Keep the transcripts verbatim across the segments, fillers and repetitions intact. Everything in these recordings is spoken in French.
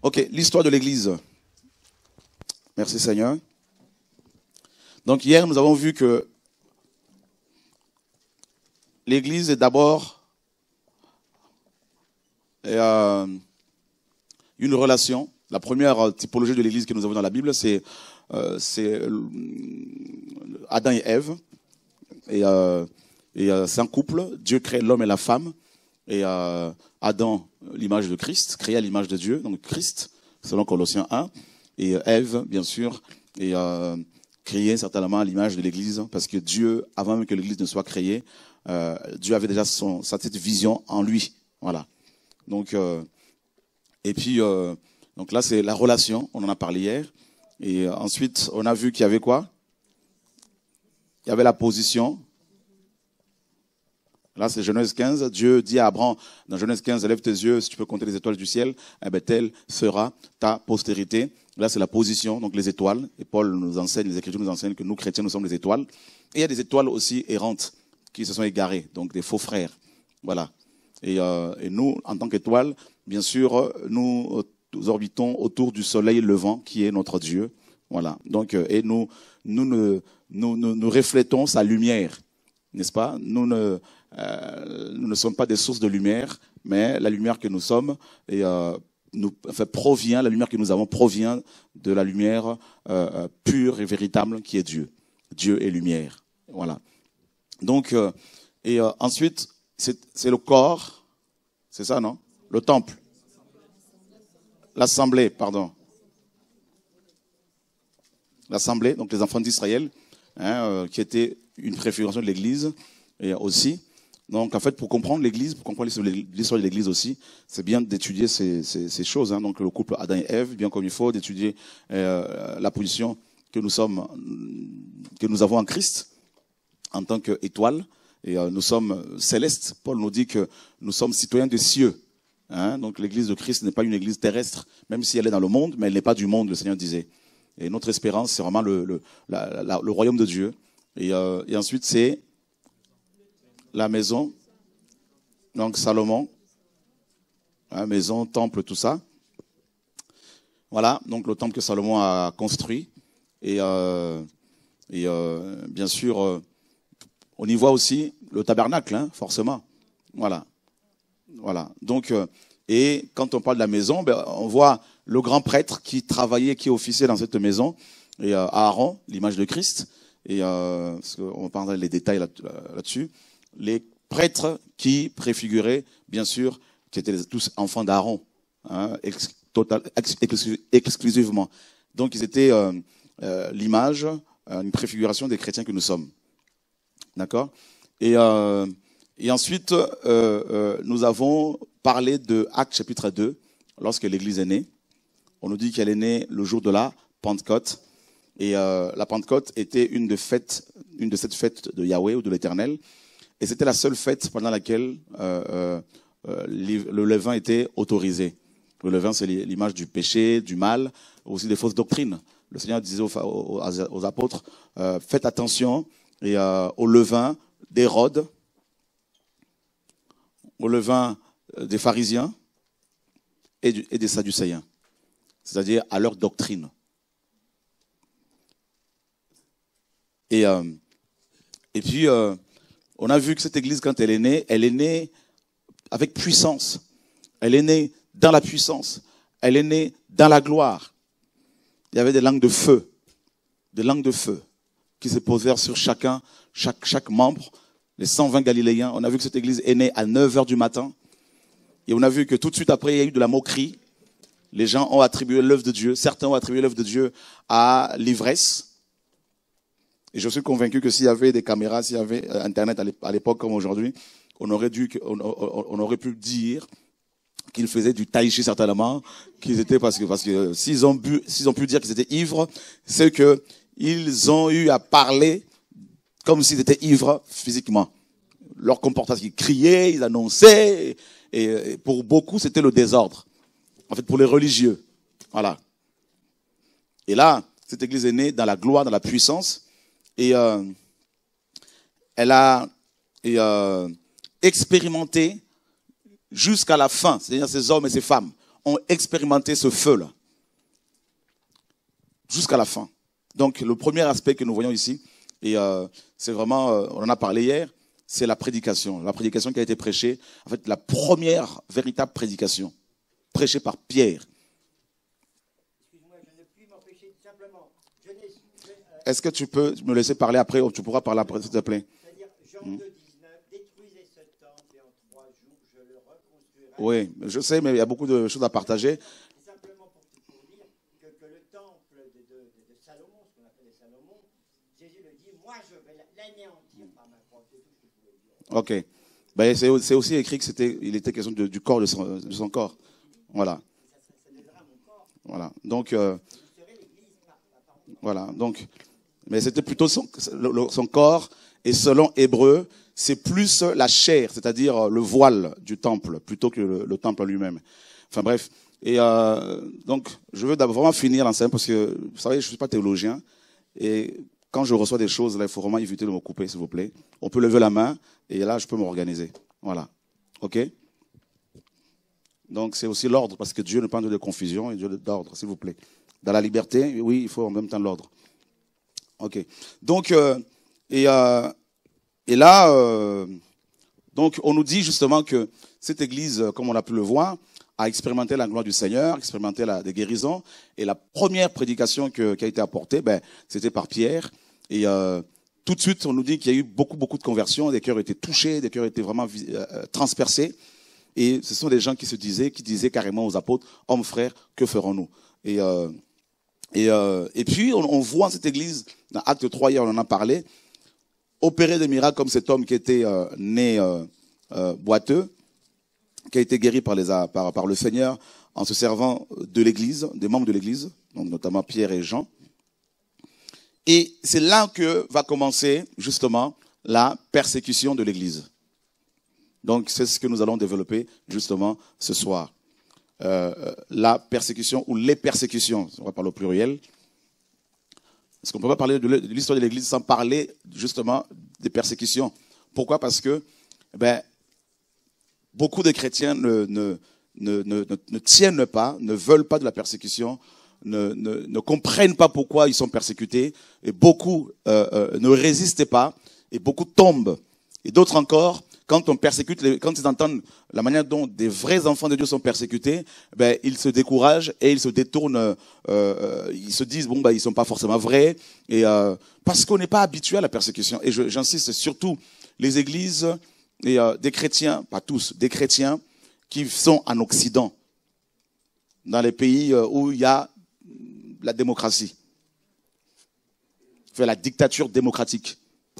Ok, l'histoire de l'Église. Merci Seigneur. Donc hier, nous avons vu que l'Église est d'abord euh, une relation. La première typologie de l'Église que nous avons dans la Bible, c'est euh, Adam et Ève. Et, euh, et euh, c'est un couple. Dieu crée l'homme et la femme. Et euh, Adam, l'image de Christ, créé à l'image de Dieu, donc Christ, selon Colossiens un. Et Ève, bien sûr, est euh, créée certainement à l'image de l'Église, parce que Dieu, avant même que l'Église ne soit créée, euh, Dieu avait déjà son, sa petite vision en lui. Voilà. Donc, euh, et puis, euh, donc là, c'est la relation, on en a parlé hier. Et euh, ensuite, on a vu qu'il y avait quoi? Il y avait la position. Là, c'est Genèse quinze. Dieu dit à Abraham, dans Genèse quinze, lève tes yeux, si tu peux compter les étoiles du ciel, eh ben, telle sera ta postérité. Là, c'est la position, donc les étoiles. Et Paul nous enseigne, les Écritures nous enseignent que nous, chrétiens, nous sommes les étoiles. Et il y a des étoiles aussi errantes qui se sont égarées, donc des faux frères. Voilà. Et, euh, et nous, en tant qu'étoiles, bien sûr, nous, nous orbitons autour du soleil levant, qui est notre Dieu. Voilà. Donc, et nous, nous, nous, nous, nous, nous reflétons sa lumière, n'est-ce pas? Nous ne, euh, nous ne sommes pas des sources de lumière, mais la lumière que nous sommes et, euh, nous, enfin, provient, la lumière que nous avons provient de la lumière euh, pure et véritable qui est Dieu. Dieu est lumière. Voilà. Donc, euh, et euh, ensuite, c'est le corps, c'est ça, non? Le temple. L'assemblée, pardon. L'assemblée, donc les enfants d'Israël, hein, euh, qui était une préfiguration de l'Église et aussi. Donc en fait, pour comprendre l'Église, pour comprendre l'histoire de l'Église aussi, c'est bien d'étudier ces, ces, ces choses. Hein. Donc le couple Adam et Ève, bien comme il faut, d'étudier euh, la position que nous sommes, que nous avons en Christ en tant qu'étoile. Et euh, nous sommes célestes. Paul nous dit que nous sommes citoyens des cieux. Hein. Donc l'Église de Christ n'est pas une Église terrestre, même si elle est dans le monde, mais elle n'est pas du monde, le Seigneur disait. Et notre espérance, c'est vraiment le, le, la, la, le royaume de Dieu. Et, euh, et ensuite, c'est la maison. Donc Salomon, hein, maison, temple, tout ça. Voilà, donc le temple que Salomon a construit. Et, euh, et euh, bien sûr, euh, on y voit aussi le tabernacle, hein, forcément. Voilà. Voilà. Donc, euh, et quand on parle de la maison, ben, on voit le grand prêtre qui travaillait, qui officiait dans cette maison, et euh, Aaron, l'image de Christ, et euh, parce qu'on parlera les détails là-dessus, les prêtres qui préfiguraient, bien sûr, qui étaient tous enfants d'Aaron, hein, ex, total, ex, exclusivement. Donc ils étaient euh, euh, l'image, euh, une préfiguration des chrétiens que nous sommes. D'accord? Et, euh, et ensuite, euh, euh, nous avons parlé de Actes chapitre deux, lorsque l'Église est née. On nous dit qu'elle est née le jour de la Pentecôte. Et euh, la Pentecôte était une de, fêtes, une de cette fête de Yahweh ou de l'Éternel. Et c'était la seule fête pendant laquelle euh, euh, le levain était autorisé. Le levain, c'est l'image du péché, du mal, aussi des fausses doctrines. Le Seigneur disait aux, aux, aux apôtres, euh, faites attention et, euh, au levain d'Hérode, au levain des pharisiens et, du, et des sadducéens. C'est-à-dire à leur doctrine. Et, euh, et puis, euh, on a vu que cette église, quand elle est née, elle est née avec puissance. Elle est née dans la puissance. Elle est née dans la gloire. Il y avait des langues de feu, des langues de feu qui se posèrent sur chacun, chaque, chaque membre, les cent vingt Galiléens. On a vu que cette église est née à neuf heures du matin. Et on a vu que tout de suite après, il y a eu de la moquerie. Les gens ont attribué l'œuvre de Dieu. Certains ont attribué l'œuvre de Dieu à l'ivresse. Et je suis convaincu que s'il y avait des caméras, s'il y avait Internet à l'époque comme aujourd'hui, on aurait dû, on, on, on aurait pu dire qu'ils faisaient du tai chi certainement, qu'ils étaient parce que parce que s'ils ont bu, s'ils ont pu dire qu'ils étaient ivres, c'est que ils ont eu à parler comme s'ils étaient ivres physiquement. Leur comportement, ils criaient, ils annonçaient, et, et pour beaucoup c'était le désordre. En fait, pour les religieux, voilà. Et là, cette église est née dans la gloire, dans la puissance. Et euh, elle a et, euh, expérimenté jusqu'à la fin, c'est-à-dire ces hommes et ces femmes ont expérimenté ce feu-là. Jusqu'à la fin. Donc, le premier aspect que nous voyons ici, et euh, c'est vraiment, euh, on en a parlé hier, c'est la prédication. La prédication qui a été prêchée, en fait, la première véritable prédication, prêchée par Pierre. Excuse-moi, je ne puis m'empêcher simplement. Je n'ai- je- euh, Est-ce que tu peux me laisser parler après, ou tu pourras parler après, s'il te plaît? C'est-à-dire, Jean deux, dix-neuf, détruisez ce temple et en trois jours, je le reconstruirai. Oui, je sais, mais il y a beaucoup de choses à partager. Et simplement pour, pour dire que, que le temple de, de, de, de Salomon, ce qu'on appelle Salomon, Jésus le dit, moi je vais l'anéantir par ma croix. C'est tout ce que je voulais dire. Ok. Ben, c'est c'est aussi écrit que c'était, il était question de- du corps de son, de son corps. Voilà. Ça, ça, ça donnera mon corps. Voilà. Donc, euh, Vous serez l'église par, par, par mon corps. voilà. Donc, mais c'était plutôt son, le- le- son corps. Et selon Hébreu, c'est plus la chair, c'est-à-dire le voile du temple, plutôt que le, le temple lui-même. Enfin bref. Et euh, donc, je veux d'abord vraiment finir l'enseignement parce que, vous savez, je ne suis pas théologien. Et quand je reçois des choses, là, il faut vraiment éviter de me couper, s'il vous plaît. On peut lever la main et là, je peux m'organiser. Voilà. OK? Donc, c'est aussi l'ordre, parce que Dieu ne parle pas de confusion et Dieu d'ordre, s'il vous plaît. Dans la liberté, oui, il faut en même temps l'ordre. OK. Donc, euh, et, euh, et là, euh, donc, on nous dit justement que cette église, comme on a pu le voir, a expérimenté la gloire du Seigneur, expérimenté la, des guérisons. Et la première prédication que, qui a été apportée, ben, c'était par Pierre. Et euh, tout de suite, on nous dit qu'il y a eu beaucoup, beaucoup de conversions, des cœurs étaient touchés, des cœurs étaient vraiment euh, transpercés. Et ce sont des gens qui se disaient, qui disaient carrément aux apôtres, hommes, frères, que ferons-nous? Et, euh, et, euh, et puis, on, on voit cette église, dans Acte trois, hier, on en a parlé, opérer des miracles comme cet homme qui était euh, né euh, euh, boiteux, qui a été guéri par, les, par, par le Seigneur en se servant de l'église, des membres de l'église, donc notamment Pierre et Jean. Et c'est là que va commencer justement la persécution de l'église. Donc c'est ce que nous allons développer justement ce soir. Euh, la persécution ou les persécutions, on va parler au pluriel. Parce qu'on ne peut pas parler de l'histoire de l'église sans parler justement des persécutions. Pourquoi? Parce que ben, beaucoup de chrétiens ne, ne, ne, ne, ne tiennent pas, ne veulent pas de la persécution, ne, ne, ne comprennent pas pourquoi ils sont persécutés, et beaucoup euh, euh, ne résistent pas, et beaucoup tombent. Et d'autres encore, quand on persécute, les, quand ils entendent la manière dont des vrais enfants de Dieu sont persécutés, ben, ils se découragent et ils se détournent, euh, euh, ils se disent, bon, ben, ils sont pas forcément vrais, et euh, parce qu'on n'est pas habitué à la persécution. Et je, j'insiste, surtout les églises, et euh, des chrétiens, pas tous, des chrétiens qui sont en Occident, dans les pays euh, où il y a la démocratie, fait la dictature démocratique.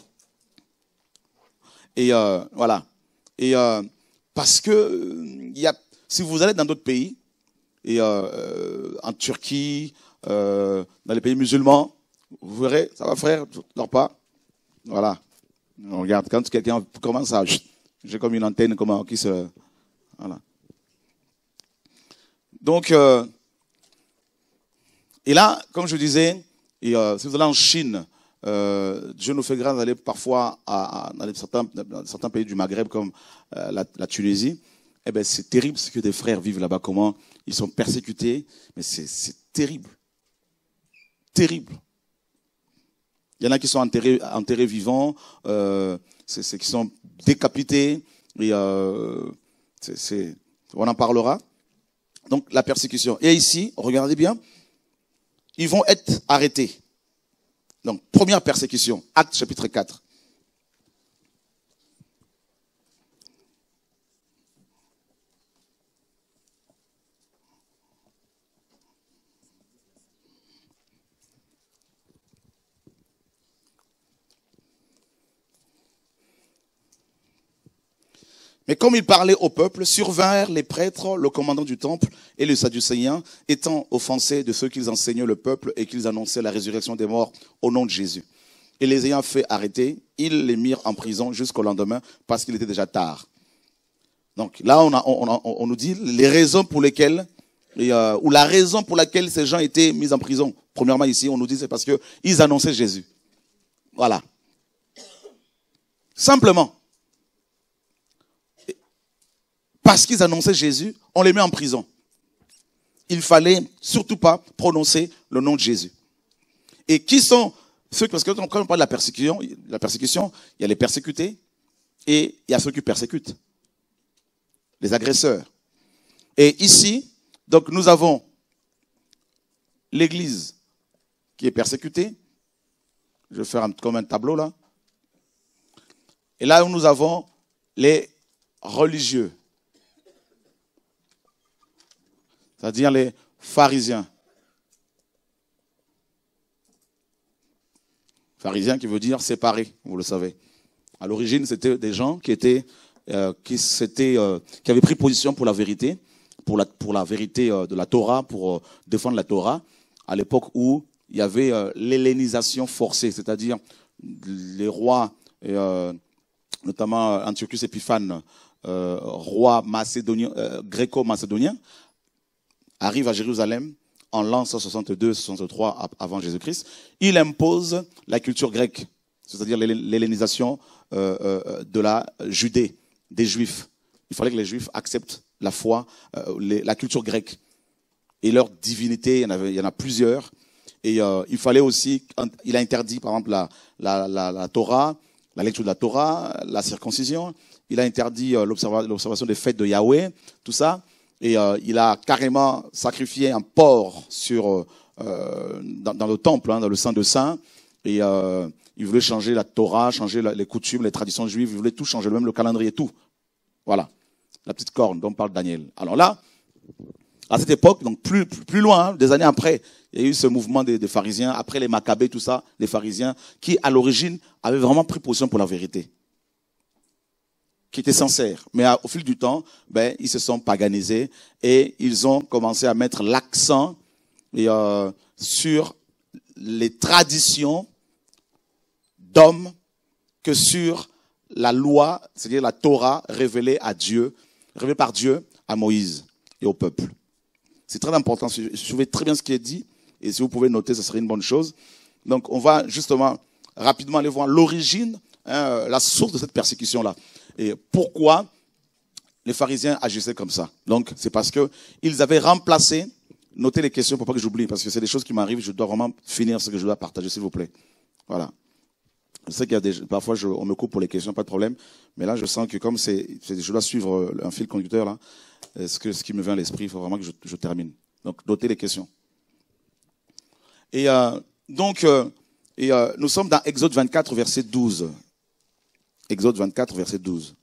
Et euh, voilà. Et euh, parce que euh, il y a, si vous allez dans d'autres pays, et euh, en Turquie, euh, dans les pays musulmans, vous verrez, ça va frère, tu dors pas. Voilà. On regarde, quand quelqu'un commence à... J'ai comme une antenne comment, qui se... Voilà. Donc, euh, et là, comme je disais, et, euh, si vous allez en Chine, euh, Dieu nous fait grâce d'aller parfois à, à, dans, certains, dans certains pays du Maghreb comme euh, la, la Tunisie. Eh ben, c'est terrible ce que des frères vivent là-bas, comment ils sont persécutés. Mais c'est terrible. Terrible. Il y en a qui sont enterrés, enterrés vivants, euh, c'est qui sont décapités. Et euh, c'est, c'est, on en parlera. Donc la persécution. Et ici, regardez bien, ils vont être arrêtés. Donc première persécution, Actes chapitre quatre. Mais comme il parlait au peuple, survinrent les prêtres, le commandant du temple et les Sadducéens, étant offensés de ceux qu'ils enseignaient le peuple et qu'ils annonçaient la résurrection des morts au nom de Jésus. Et les ayant fait arrêter, ils les mirent en prison jusqu'au lendemain parce qu'il était déjà tard. Donc là, on, a, on, a, on nous dit les raisons pour lesquelles, et, euh, ou la raison pour laquelle ces gens étaient mis en prison. Premièrement ici, on nous dit c'est parce qu'ils annonçaient Jésus. Voilà. Simplement. Parce qu'ils annonçaient Jésus, on les met en prison. il fallait surtout pas prononcer le nom de Jésus. Et qui sont ceux, parce que quand on parle de la persécution, la persécution, il y a les persécutés et il y a ceux qui persécutent, les agresseurs. Et ici, donc nous avons l'Église qui est persécutée. Je vais faire un, comme un tableau là. Et là où nous avons les religieux, c'est-à-dire les pharisiens. Pharisiens qui veut dire séparés, vous le savez. À l'origine, c'était des gens qui étaient, euh, qui, s'étaient, euh, qui avaient pris position pour la vérité, pour la, pour la vérité euh, de la Torah, pour euh, défendre la Torah, à l'époque où il y avait euh, l'hellénisation forcée, c'est-à-dire les rois, et, euh, notamment Antiochus Épiphane, euh, roi macédonien, euh, gréco-macédonien, arrive à Jérusalem en l'an cent soixante-deux soixante-trois avant Jésus-Christ. Il impose la culture grecque, c'est-à-dire l'hellénisation euh, euh, de la Judée, des Juifs. Il fallait que les Juifs acceptent la foi, euh, les, la culture grecque. Et leur divinité, il y en, avait, il y en a plusieurs. Et euh, il fallait aussi, il a interdit par exemple la, la, la, la Torah, la lecture de la Torah, la circoncision. Il a interdit euh, l'observation des fêtes de Yahweh, tout ça. Et euh, il a carrément sacrifié un porc sur, euh, dans, dans le temple, hein, dans le Saint de Saints. Et euh, il voulait changer la Torah, changer la, les coutumes, les traditions juives. Il voulait tout changer, même le calendrier, tout. Voilà. La petite corne dont parle Daniel. Alors là, à cette époque, donc plus, plus, plus loin, hein, des années après, il y a eu ce mouvement des, des pharisiens, après les Maccabées, tout ça, les pharisiens, qui à l'origine avaient vraiment pris position pour la vérité, qui étaient sincères. Mais à, au fil du temps, ben, ils se sont paganisés et ils ont commencé à mettre l'accent et, euh, sur les traditions d'hommes que sur la loi, c'est-à-dire la Torah révélée à Dieu, révélée par Dieu à Moïse et au peuple. C'est très important. Suivez très bien ce qui est dit. Et si vous pouvez noter, ce serait une bonne chose. Donc, on va justement rapidement aller voir l'origine, hein, la source de cette persécution-là. Et pourquoi les pharisiens agissaient comme ça. Donc, c'est parce que ils avaient remplacé, notez les questions pour pas que j'oublie, parce que c'est des choses qui m'arrivent, je dois vraiment finir ce que je dois partager, s'il vous plaît. Voilà. Je sais qu'il y a des, parfois je, on me coupe pour les questions, pas de problème. Mais là, je sens que comme c'est, je dois suivre un fil conducteur là, ce, que, ce qui me vient à l'esprit, il faut vraiment que je, je termine. Donc, notez les questions. Et euh, donc, euh, et, euh, nous sommes dans Exode vingt-quatre, verset douze. Exode vingt-quatre, verset douze.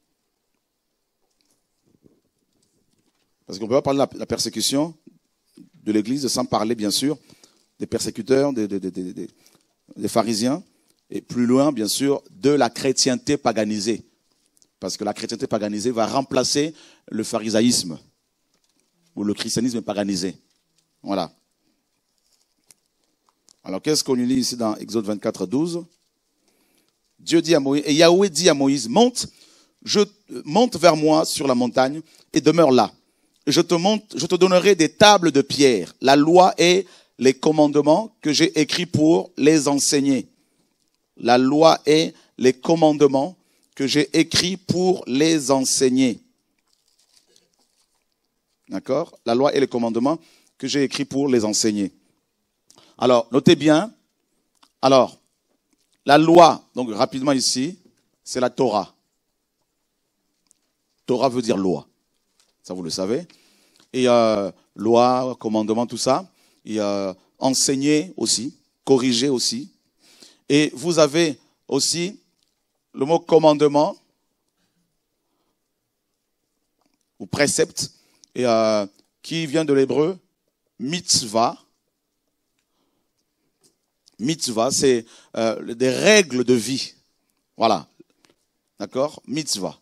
Parce qu'on ne peut pas parler de la, la persécution de l'Église sans parler, bien sûr, des persécuteurs, des, des, des, des, des pharisiens, et plus loin, bien sûr, de la chrétienté paganisée. Parce que la chrétienté paganisée va remplacer le pharisaïsme, ou le christianisme paganisé. Voilà. Alors, qu'est-ce qu'on lit ici dans Exode vingt-quatre, douze? Dieu dit à Moïse, et Yahweh dit à Moïse, monte, je, monte vers moi sur la montagne et demeure là. Je te, monte, je te donnerai des tables de pierre, la loi et les commandements que j'ai écrits pour les enseigner. La loi et les commandements que j'ai écrits pour les enseigner. D'accord? La loi et les commandements que j'ai écrits pour les enseigner. Alors, notez bien. Alors, la loi, donc rapidement ici, c'est la Torah. Torah veut dire loi. Ça, vous le savez. Et euh, loi, commandement, tout ça. Et euh, enseigner aussi, corriger aussi. Et vous avez aussi le mot commandement ou précepte, et, euh, qui vient de l'hébreu mitzvah. Mitzvah, c'est euh, des règles de vie. Voilà. D'accord? Mitzvah.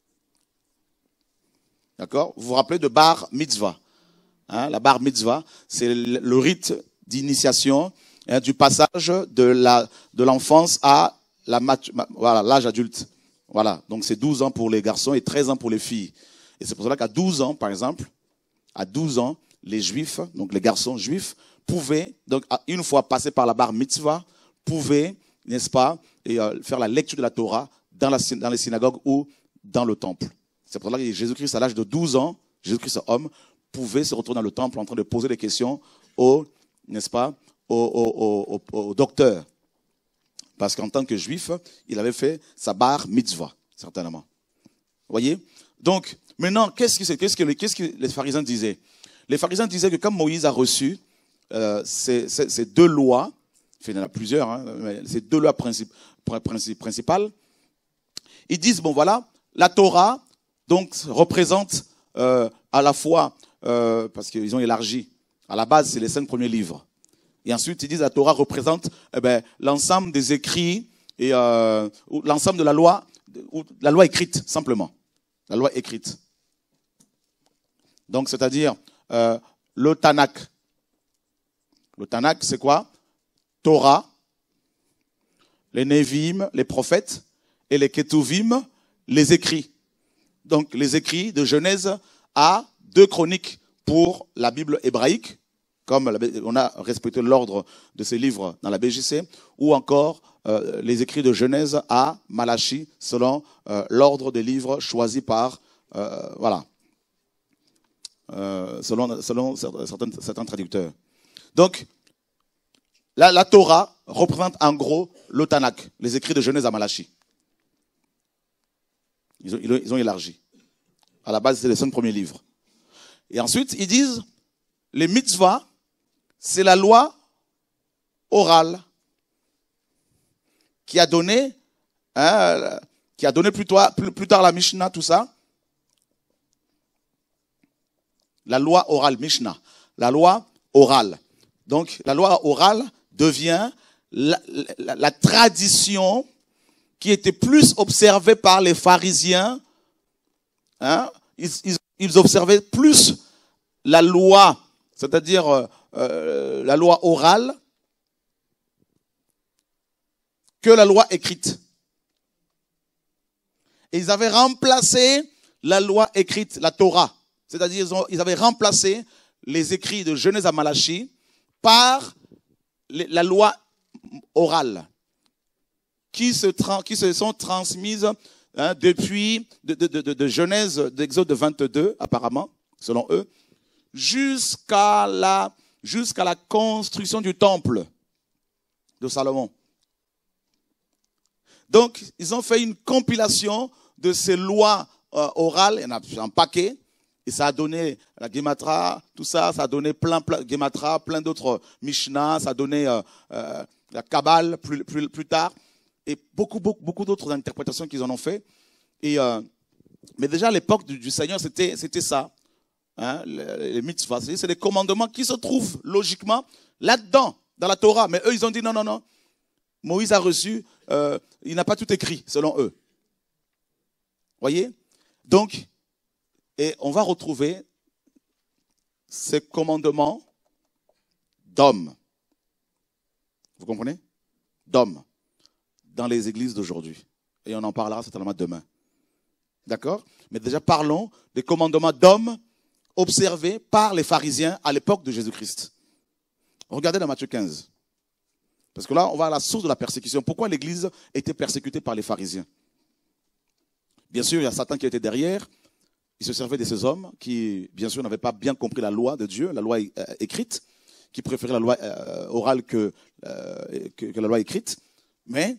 D'accord? Vous vous rappelez de bar mitzvah. Hein? La bar mitzvah, c'est le rite d'initiation, hein, du passage de la de l'enfance à la voilà, l'âge adulte. Voilà. Donc c'est douze ans pour les garçons et treize ans pour les filles. Et c'est pour cela qu'à douze ans, par exemple, à douze ans, les juifs, donc les garçons juifs, pouvaient, donc une fois passés par la bar mitzvah, pouvaient, n'est-ce pas, et, euh, faire la lecture de la Torah dans, la, dans les synagogues ou dans le temple. C'est pour cela que Jésus-Christ, à l'âge de douze ans, Jésus-Christ homme, pouvait se retrouver dans le temple en train de poser des questions au, n'est-ce pas, au, au, au, au, au docteur. Parce qu'en tant que juif, il avait fait sa bar mitzvah, certainement. Vous voyez? Donc, maintenant, qu'est-ce que, qu'est-ce que, les, qu'est-ce que les pharisiens disaient? Les pharisiens disaient que comme Moïse a reçu euh, ces, ces, ces deux lois, enfin, il y en a plusieurs, hein, mais ces deux lois princip, princip, principales, ils disent, bon voilà, la Torah donc représente euh, à la fois, euh, parce qu'ils ont élargi, à la base c'est les cinq premiers livres. Et ensuite ils disent la Torah représente eh ben, l'ensemble des écrits et euh, l'ensemble de la loi, ou la loi écrite simplement, la loi écrite. Donc c'est-à-dire euh, le Tanakh. Le Tanakh c'est quoi? Torah, les Nevi'im, les prophètes, et les Ketuvim, les écrits. Donc les écrits de Genèse à deux chroniques pour la Bible hébraïque, comme on a respecté l'ordre de ces livres dans la B J C, ou encore euh, les écrits de Genèse à Malachie, selon euh, l'ordre des livres choisis par, euh, voilà, euh, selon, selon certains, certains traducteurs. Donc, la, la Torah représente en gros le Tanakh, les écrits de Genèse à Malachie. Ils ont, ils ont élargi. À la base, c'est les cinq premiers livres. Et ensuite, ils disent, les mitzvahs, c'est la loi orale qui a donné, hein, qui a donné plus tard, plus, plus tard la Mishnah, tout ça. La loi orale, Mishnah. La loi orale. Donc, la loi orale devient la, la, la tradition qui était plus observée par les pharisiens. Hein, ils, ils, ils observaient plus la loi, c'est-à-dire euh, euh, la loi orale, que la loi écrite. Et ils avaient remplacé la loi écrite, la Torah. C'est-à-dire ils, ont, ils avaient remplacé les écrits de Genèse à Malachie par les, la loi orale. Qui se, qui se sont transmises hein, depuis de, de, de, de Genèse, d'Exode vingt-deux, apparemment, selon eux, jusqu'à la, jusqu'à la construction du temple de Salomon. Donc, ils ont fait une compilation de ces lois euh, orales, il y en a un paquet, et ça a donné la Gematra, tout ça, ça a donné plein, plein Gematra, plein d'autres Mishnah, ça a donné euh, euh, la Kabbale plus, plus, plus tard. Et beaucoup, beaucoup, beaucoup d'autres interprétations qu'ils en ont fait. Et, euh, mais déjà à l'époque du, du Seigneur, c'était, c'était ça. Hein, les, les mitzvahs, c'est des commandements qui se trouvent logiquement là-dedans, dans la Torah. Mais eux, ils ont dit non, non, non. Moïse a reçu, euh, il n'a pas tout écrit, selon eux. Voyez? Donc, et on va retrouver ces commandements d'hommes. Vous comprenez? D'hommes. Dans les églises d'aujourd'hui. Et on en parlera certainement demain. D'accord? Mais déjà parlons des commandements d'hommes observés par les pharisiens à l'époque de Jésus-Christ. Regardez dans Matthieu quinze. Parce que là, on va à la source de la persécution. Pourquoi l'église était persécutée par les pharisiens? Bien sûr, il y a Satan qui était derrière. Il se servait de ces hommes qui, bien sûr, n'avaient pas bien compris la loi de Dieu, la loi euh, écrite, qui préféraient la loi euh, orale que, euh, que, que la loi écrite. Mais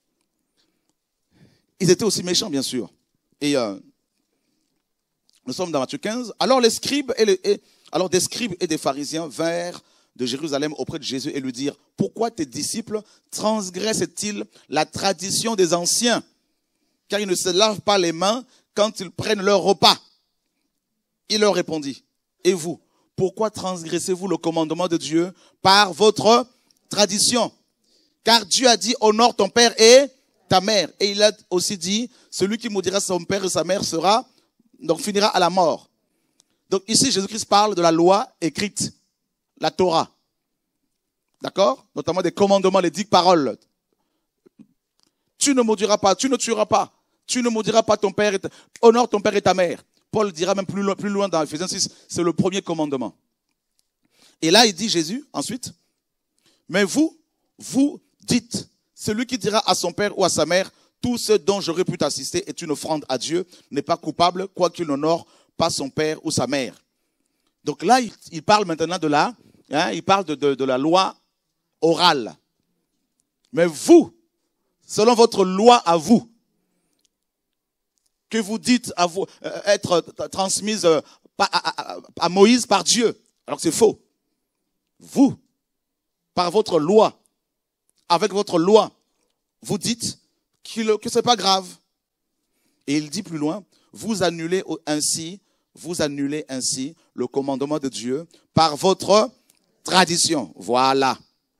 ils étaient aussi méchants, bien sûr. Et euh, nous sommes dans Matthieu quinze. Alors les scribes et, les, et alors des scribes et des pharisiens vinrent de Jérusalem auprès de Jésus et lui dirent: pourquoi tes disciples transgressent-ils la tradition des anciens, car ils ne se lavent pas les mains quand ils prennent leur repas? Il leur répondit: et vous, pourquoi transgressez-vous le commandement de Dieu par votre tradition? Car Dieu a dit: honore ton père et ta mère. Et il a aussi dit: celui qui maudira son père et sa mère sera, donc finira à la mort. Donc ici, Jésus-Christ parle de la loi écrite, la Torah. D'accord? Notamment des commandements, les dix paroles. Tu ne maudiras pas, tu ne tueras pas, tu ne maudiras pas ton père, et ta... honore ton père et ta mère. Paul dira même plus loin, plus loin dans Ephésiens six, c'est le premier commandement. Et là, il dit Jésus, ensuite: mais vous, vous dites, celui qui dira à son père ou à sa mère: tout ce dont j'aurais pu t'assister est une offrande à Dieu, n'est pas coupable, quoiqu'il n'honore pas son père ou sa mère. Donc là, il, il parle maintenant de la, hein, il parle de, de, de la loi orale. Mais vous, selon votre loi à vous, que vous dites à vous, euh, être transmise euh, à, à, à, à Moïse par Dieu, alors que c'est faux. Vous, par votre loi, avec votre loi, vous dites que, que ce n'est pas grave. Et il dit plus loin, vous annulez ainsi, vous annulez ainsi le commandement de Dieu par votre tradition. Voilà.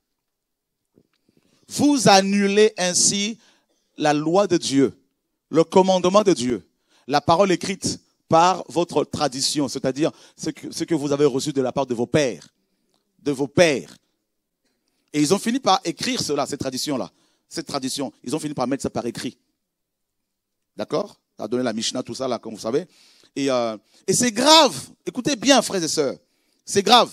Vous annulez ainsi la loi de Dieu, le commandement de Dieu, la parole écrite par votre tradition, c'est-à-dire ce que, ce que vous avez reçu de la part de vos pères, de vos pères. Et ils ont fini par écrire cela, cette tradition-là, cette tradition. Ils ont fini par mettre ça par écrit. D'accord? Ça a donné la Mishnah, tout ça, là, comme vous savez. Et, euh, et c'est grave. Écoutez bien, frères et sœurs. C'est grave.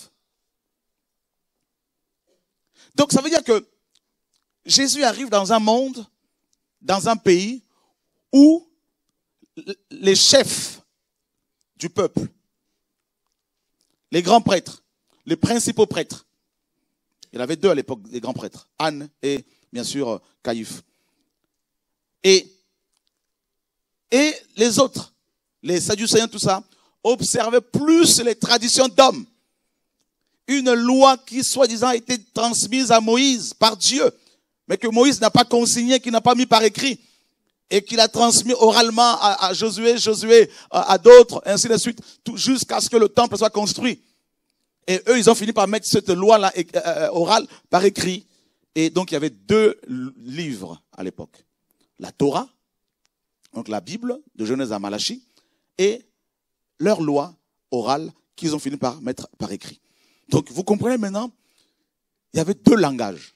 Donc, ça veut dire que Jésus arrive dans un monde, dans un pays, où les chefs du peuple, les grands prêtres, les principaux prêtres, il y en avait deux à l'époque, les grands prêtres, Anne et bien sûr Caïphe. Et, et les autres, les Sadducéens, tout ça, observaient plus les traditions d'hommes. Une loi qui, soi-disant, a été transmise à Moïse par Dieu, mais que Moïse n'a pas consigné, qu'il n'a pas mis par écrit, et qu'il a transmis oralement à, à Josué, Josué à, à d'autres, ainsi de suite, jusqu'à ce que le temple soit construit. Et eux, ils ont fini par mettre cette loi-là euh, orale par écrit. Et donc, il y avait deux livres à l'époque. La Torah, donc la Bible, de Genèse à Malachie, et leur loi orale qu'ils ont fini par mettre par écrit. Donc, vous comprenez maintenant, il y avait deux langages.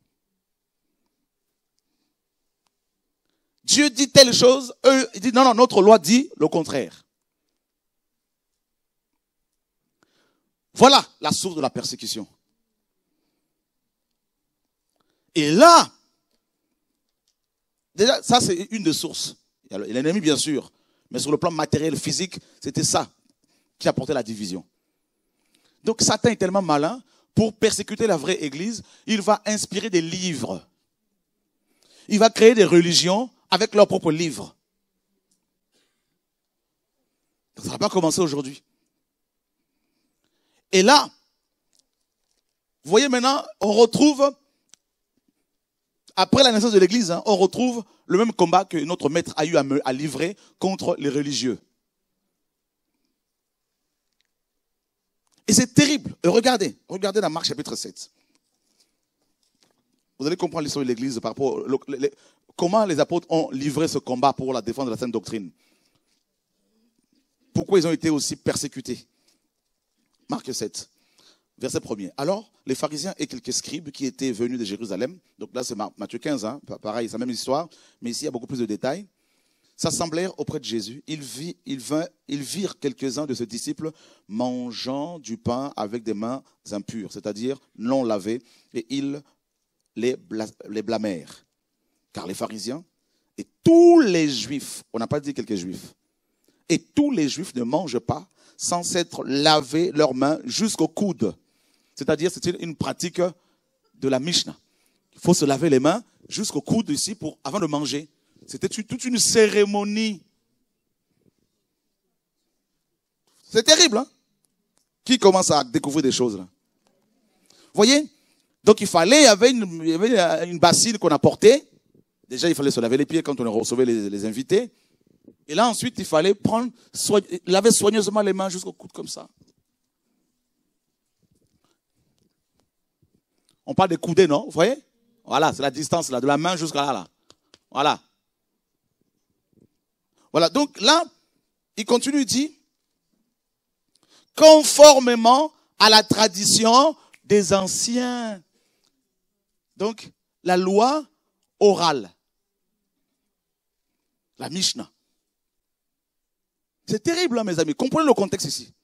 Dieu dit telle chose, eux, ils disent non, non, notre loi dit le contraire. Voilà la source de la persécution. Et là, déjà, ça c'est une des sources. Il y a l'ennemi, bien sûr, mais sur le plan matériel, physique, c'était ça qui apportait la division. Donc Satan est tellement malin, pour persécuter la vraie église, il va inspirer des livres. Il va créer des religions avec leurs propres livres. Ça n'a pas commencé aujourd'hui. Et là, vous voyez maintenant, on retrouve, après la naissance de l'église, hein, on retrouve le même combat que notre maître a eu à, me, à livrer contre les religieux. Et c'est terrible. Et regardez, regardez la Marc chapitre sept. Vous allez comprendre l'histoire de l'église par rapport au, le, le, comment les apôtres ont livré ce combat pour la défense de la sainte doctrine. Pourquoi ils ont été aussi persécutés. Marc sept, verset premier. Alors, les pharisiens et quelques scribes qui étaient venus de Jérusalem, donc là c'est Matthieu quinze, hein, pareil, c'est la même histoire, mais ici il y a beaucoup plus de détails, s'assemblèrent auprès de Jésus. Ils, vit, ils, vint, ils virent quelques-uns de ses disciples mangeant du pain avec des mains impures, c'est-à-dire non lavées, et ils les, bla, les blâmèrent. Car les pharisiens et tous les juifs, on n'a pas dit quelques juifs, et tous les juifs ne mangent pas sans s'être lavé leurs mains jusqu'au coude. C'est-à-dire, c'est une pratique de la Mishnah. Il faut se laver les mains jusqu'au coude ici pour, avant de manger. C'était toute une cérémonie. C'est terrible, hein? Qui commence à découvrir des choses, là? Vous voyez? Donc il fallait, il y avait une, il y avait une bassine qu'on apportait. Déjà, il fallait se laver les pieds quand on recevait les, les invités. Et là, ensuite, il fallait prendre, soin, laver soigneusement les mains jusqu'au coude comme ça. On parle des coudées, non? Vous voyez? Voilà, c'est la distance là, de la main jusqu'à là, là. Voilà. Voilà, donc là, il continue, il dit, conformément à la tradition des anciens. Donc, la loi orale. La Mishnah. C'est terrible, hein, mes amis. Comprenez le contexte ici.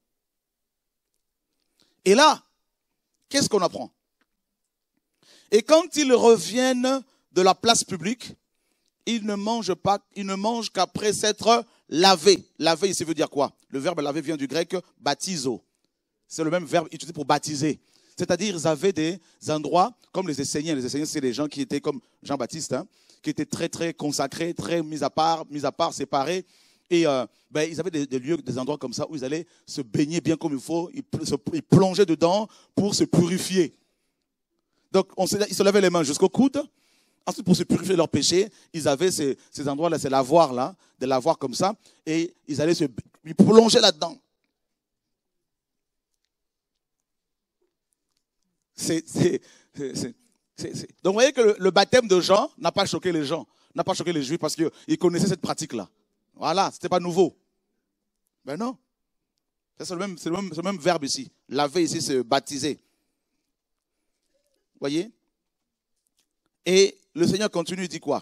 Et là, qu'est-ce qu'on apprend? Et quand ils reviennent de la place publique, ils ne mangent pas, ils ne mangent qu'après s'être lavés. Laver, ici veut dire quoi? Le verbe laver vient du grec baptizo. C'est le même verbe utilisé pour baptiser. C'est-à-dire, ils avaient des endroits comme les Esséniens. Les Esséniens, c'est des gens qui étaient comme Jean-Baptiste, hein, qui étaient très, très consacrés, très mis à part, mis à part, séparés. Et euh, ben, ils avaient des, des lieux, des endroits comme ça où ils allaient se baigner bien comme il faut. Ils, se, ils plongeaient dedans pour se purifier. Donc, on se, ils se lavaient les mains jusqu'au coude. Ensuite, pour se purifier de leurs péchés, ils avaient ces, ces endroits-là, ces lavoirs là, des lavoirs comme ça. Et ils allaient se ils plongeaient là-dedans. C'est, c'est, c'est, c'est, c'est, c'est. Donc, vous voyez que le, le baptême de Jean n'a pas choqué les gens, n'a pas choqué les Juifs parce qu'ils connaissaient cette pratique-là. Voilà, ce n'était pas nouveau. Ben non. C'est le même, c'est le même, c'est le même verbe ici. Laver ici, c'est baptiser. Vous voyez? Et le Seigneur continue, il dit quoi?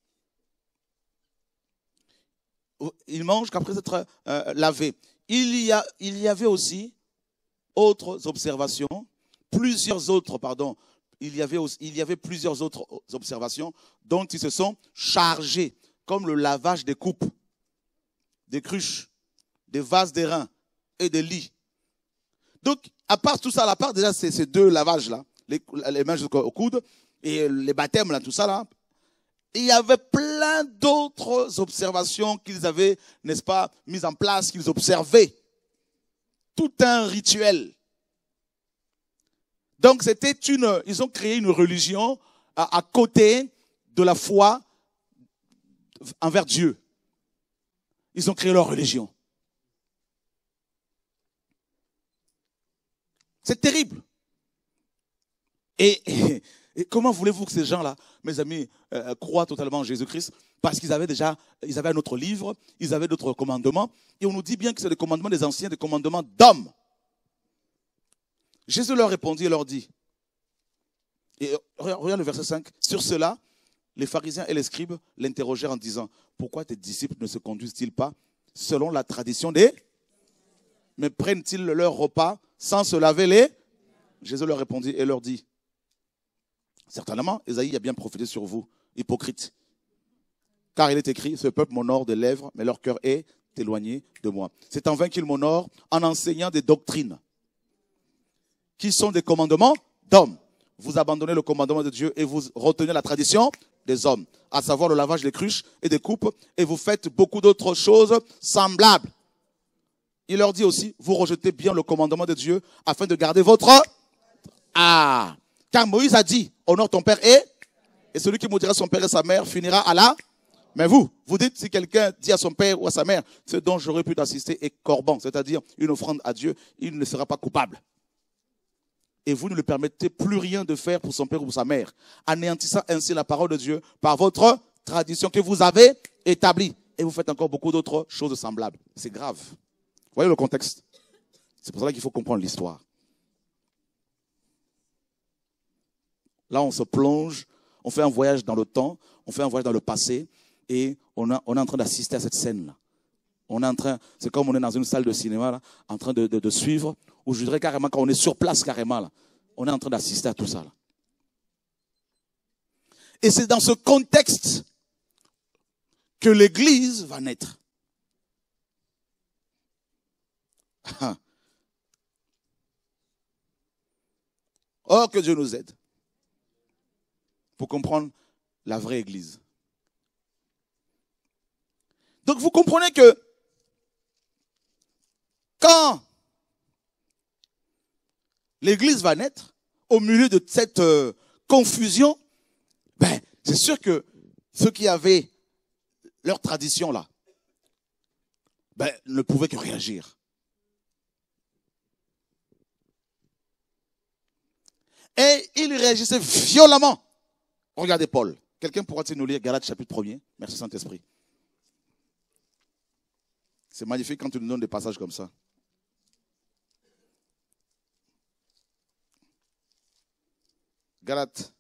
Il mange qu'après être euh, lavé. Il y, a, il y avait aussi autres observations. Plusieurs autres, pardon, il y, avait aussi, il y avait plusieurs autres observations dont ils se sont chargés, comme le lavage des coupes, des cruches, des vases d'airain et des lits. Donc, à part tout ça, à part déjà ces, ces deux lavages-là, les, les mains jusqu'au coude et les baptêmes, là, tout ça, là, il y avait plein d'autres observations qu'ils avaient, n'est-ce pas, mises en place, qu'ils observaient. Tout un rituel. Donc, c'était une, ils ont créé une religion à, à côté de la foi envers Dieu. Ils ont créé leur religion. C'est terrible. Et, et, et comment voulez-vous que ces gens-là, mes amis, euh, croient totalement en Jésus-Christ? Parce qu'ils avaient déjà, ils avaient un autre livre, ils avaient d'autres commandements. Et on nous dit bien que c'est les commandements des anciens, des commandements d'hommes. Jésus leur répondit et leur dit, et regarde le verset cinq, sur cela, les pharisiens et les scribes l'interrogèrent en disant, pourquoi tes disciples ne se conduisent-ils pas selon la tradition des... Mais prennent-ils leur repas sans se laver les... Jésus leur répondit et leur dit, certainement, Ésaïe a bien prophétisé sur vous, hypocrites. Car il est écrit, ce peuple m'honore de lèvres, mais leur cœur est éloigné de moi. C'est en vain qu'ils m'honorent en enseignant des doctrines qui sont des commandements d'hommes. Vous abandonnez le commandement de Dieu et vous retenez la tradition des hommes, à savoir le lavage des cruches et des coupes, et vous faites beaucoup d'autres choses semblables. Il leur dit aussi, vous rejetez bien le commandement de Dieu afin de garder votre... Ah, car Moïse a dit, honore ton père et... Et celui qui maudira son père et sa mère finira à la... Mais vous, vous dites, si quelqu'un dit à son père ou à sa mère, ce dont j'aurais pu t'assister est corban, c'est-à-dire une offrande à Dieu, il ne sera pas coupable. Et vous ne lui permettez plus rien de faire pour son père ou pour sa mère, anéantissant ainsi la parole de Dieu par votre tradition que vous avez établie. Et vous faites encore beaucoup d'autres choses semblables. C'est grave. Vous voyez le contexte? C'est pour ça qu'il faut comprendre l'histoire. Là, on se plonge, on fait un voyage dans le temps, on fait un voyage dans le passé, et on, a, on est en train d'assister à cette scène-là. On est en train, c'est comme on est dans une salle de cinéma, là, en train de, de, de suivre, ou je dirais carrément, quand on est sur place carrément, là, on est en train d'assister à tout ça. Là. Et c'est dans ce contexte que l'Église va naître. Oh, que Dieu nous aide pour comprendre la vraie Église. Donc vous comprenez que quand l'Église va naître, au milieu de cette euh, confusion, ben, c'est sûr que ceux qui avaient leur tradition là, ben, ne pouvaient que réagir. Et ils réagissaient violemment. Regardez Paul. Quelqu'un pourra-t-il nous lire Galates chapitre premier? Merci Saint-Esprit. C'est magnifique quand tu nous donnes des passages comme ça. Galates,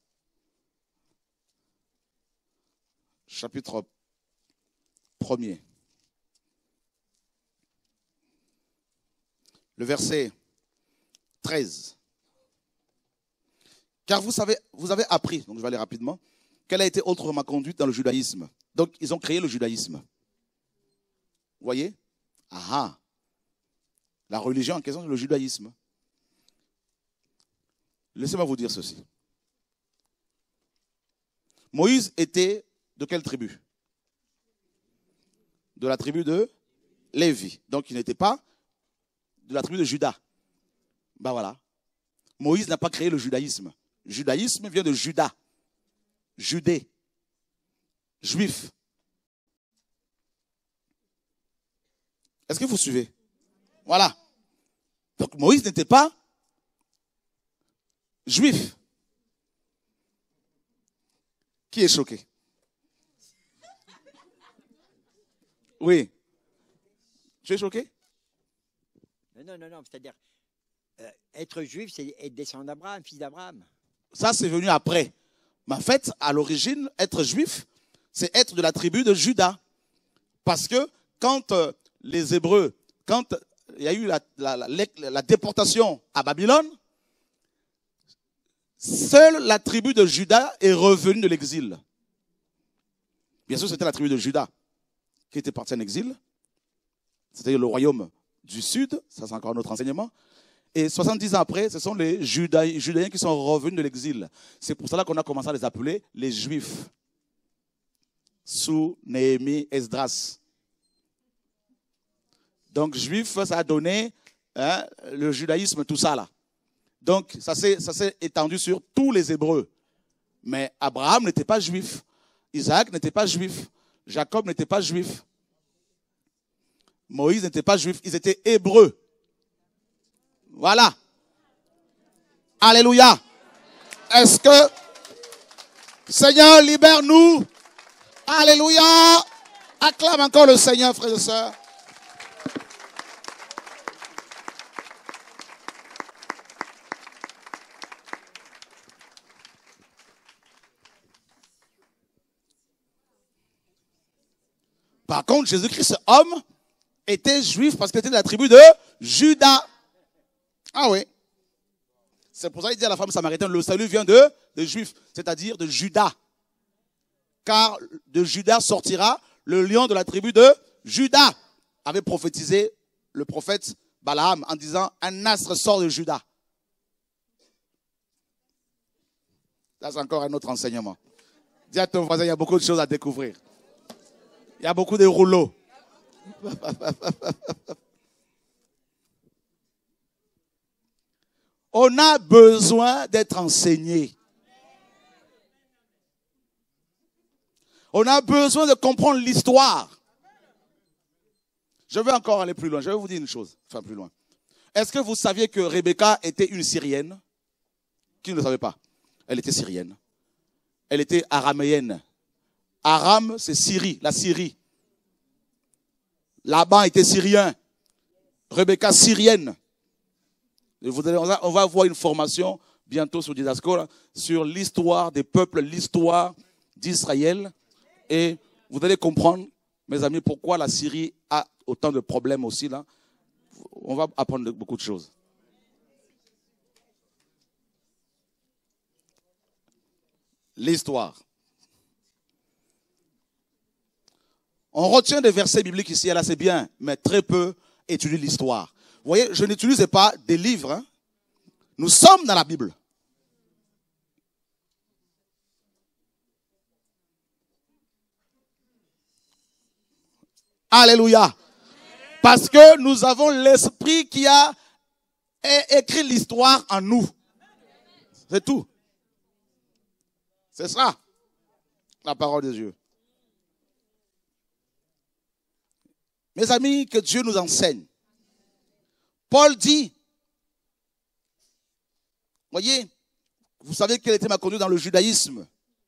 chapitre premier. Le verset treize. Car vous savez, vous avez appris, donc je vais aller rapidement, quelle a été autre ma conduite dans le judaïsme. Donc, ils ont créé le judaïsme. Vous voyez? Ah ah. La religion en question, c'est le judaïsme. Laissez-moi vous dire ceci. Moïse était de quelle tribu? De la tribu de Lévi. Donc il n'était pas de la tribu de Juda. Ben voilà. Moïse n'a pas créé le judaïsme. Le judaïsme vient de Juda. Judée. Juif. Est-ce que vous suivez? Voilà. Donc Moïse n'était pas juif. Qui est choqué? Oui. Tu es choqué? Non, non, non, c'est-à-dire, euh, être juif, c'est être descendant d'Abraham, fils d'Abraham. Ça, c'est venu après. Mais en fait, à l'origine, être juif, c'est être de la tribu de Juda. Parce que quand euh, les Hébreux, quand il y a eu la, la, la, la déportation à Babylone, seule la tribu de Juda est revenue de l'exil. Bien sûr, c'était la tribu de Juda qui était partie en exil. C'était le royaume du sud, ça c'est encore un autre enseignement. Et soixante-dix ans après, ce sont les Judaïens, Judaïens qui sont revenus de l'exil. C'est pour cela qu'on a commencé à les appeler les Juifs. Sous Néhémie, Esdras. Donc, Juif, ça a donné hein, le judaïsme, tout ça là. Donc, ça s'est étendu sur tous les Hébreux. Mais Abraham n'était pas juif. Isaac n'était pas juif. Jacob n'était pas juif. Moïse n'était pas juif. Ils étaient hébreux. Voilà. Alléluia. Est-ce que, Seigneur, libère-nous. Alléluia. Acclame encore le Seigneur, frères et sœurs. Par contre, Jésus-Christ, homme, était juif parce qu'il était de la tribu de Juda. Ah oui. C'est pour ça qu'il dit à la femme samaritaine, le salut vient de, de juif, c'est-à-dire de Juda. Car de Juda sortira le lion de la tribu de Juda, avait prophétisé le prophète Balaam en disant, un astre sort de Juda. Ça, c'est encore un autre enseignement. Dis à ton voisin, il y a beaucoup de choses à découvrir. Il y a beaucoup de rouleaux. On a besoin d'être enseigné. On a besoin de comprendre l'histoire. Je vais encore aller plus loin. Je vais vous dire une chose. Enfin, plus loin. Est-ce que vous saviez que Rebecca était une Syrienne? Qui ne le savait pas? Elle était syrienne. Elle était araméenne. Aram, c'est Syrie, la Syrie. Laban était syrien. Rebecca, syrienne. Et vous allez, on, va, on va avoir une formation bientôt sur Didascola sur l'histoire des peuples, l'histoire d'Israël. Et vous allez comprendre, mes amis, pourquoi la Syrie a autant de problèmes aussi là. On va apprendre beaucoup de choses. L'histoire. On retient des versets bibliques ici et là, c'est bien, mais très peu étudient l'histoire. Vous voyez, je n'utilise pas des livres. Hein. Nous sommes dans la Bible. Alléluia. Parce que nous avons l'esprit qui a écrit l'histoire en nous. C'est tout. C'est ça, la parole de Dieu. Mes amis, que Dieu nous enseigne. Paul dit, voyez, vous savez quelle était ma conduite dans le judaïsme.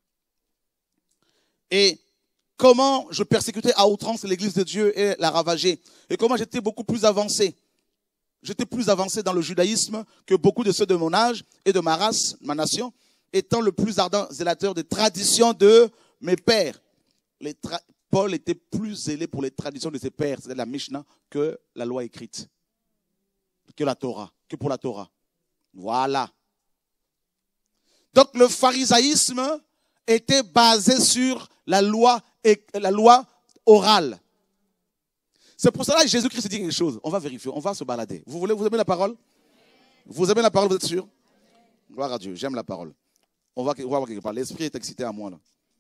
Et comment je persécutais à outrance l'église de Dieu et la ravageais. Et comment j'étais beaucoup plus avancé. J'étais plus avancé dans le judaïsme que beaucoup de ceux de mon âge et de ma race, ma nation, étant le plus ardent zélateur des traditions de mes pères. Les tra Paul était plus zélé pour les traditions de ses pères, c'est-à-dire la Mishnah, que la loi écrite, que la Torah, que pour la Torah. Voilà. Donc le pharisaïsme était basé sur la loi, la loi orale. C'est pour cela que Jésus-Christ dit quelque chose. On va vérifier, on va se balader. Vous voulez, vous aimez la parole? Vous aimez la parole, vous êtes sûr? Gloire à Dieu, j'aime la parole. On va, on va voir quelque part. L'esprit est excité à moi là.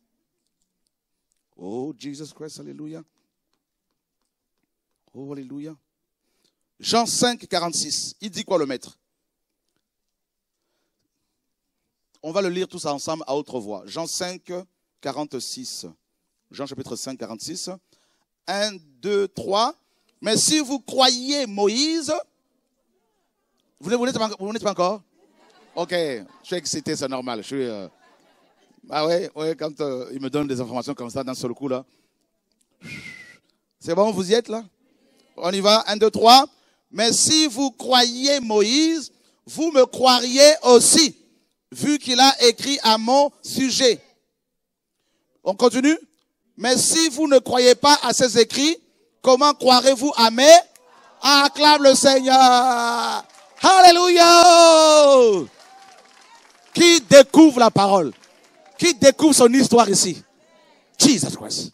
Oh, Jesus Christ, alléluia. Oh, alléluia. Jean cinq, quarante-six. Il dit quoi le maître? On va le lire tous ensemble à haute voix. Jean cinq, quarante-six. Jean chapitre cinq, quarante-six. un, deux, trois. Mais si vous croyez Moïse, vous n'êtes pas, pas encore? Ok, je suis excité, c'est normal. Je suis, euh... Ah ouais, ouais, quand euh, il me donne des informations comme ça d'un seul coup là. C'est bon, vous y êtes là? On y va, un, deux, trois. Mais si vous croyez Moïse, vous me croiriez aussi, vu qu'il a écrit à mon sujet. On continue? Mais si vous ne croyez pas à ces écrits, comment croirez-vous à mes? Acclame le Seigneur. Alléluia. Qui découvre la parole? Qui découvre son histoire ici? Jesus Christ.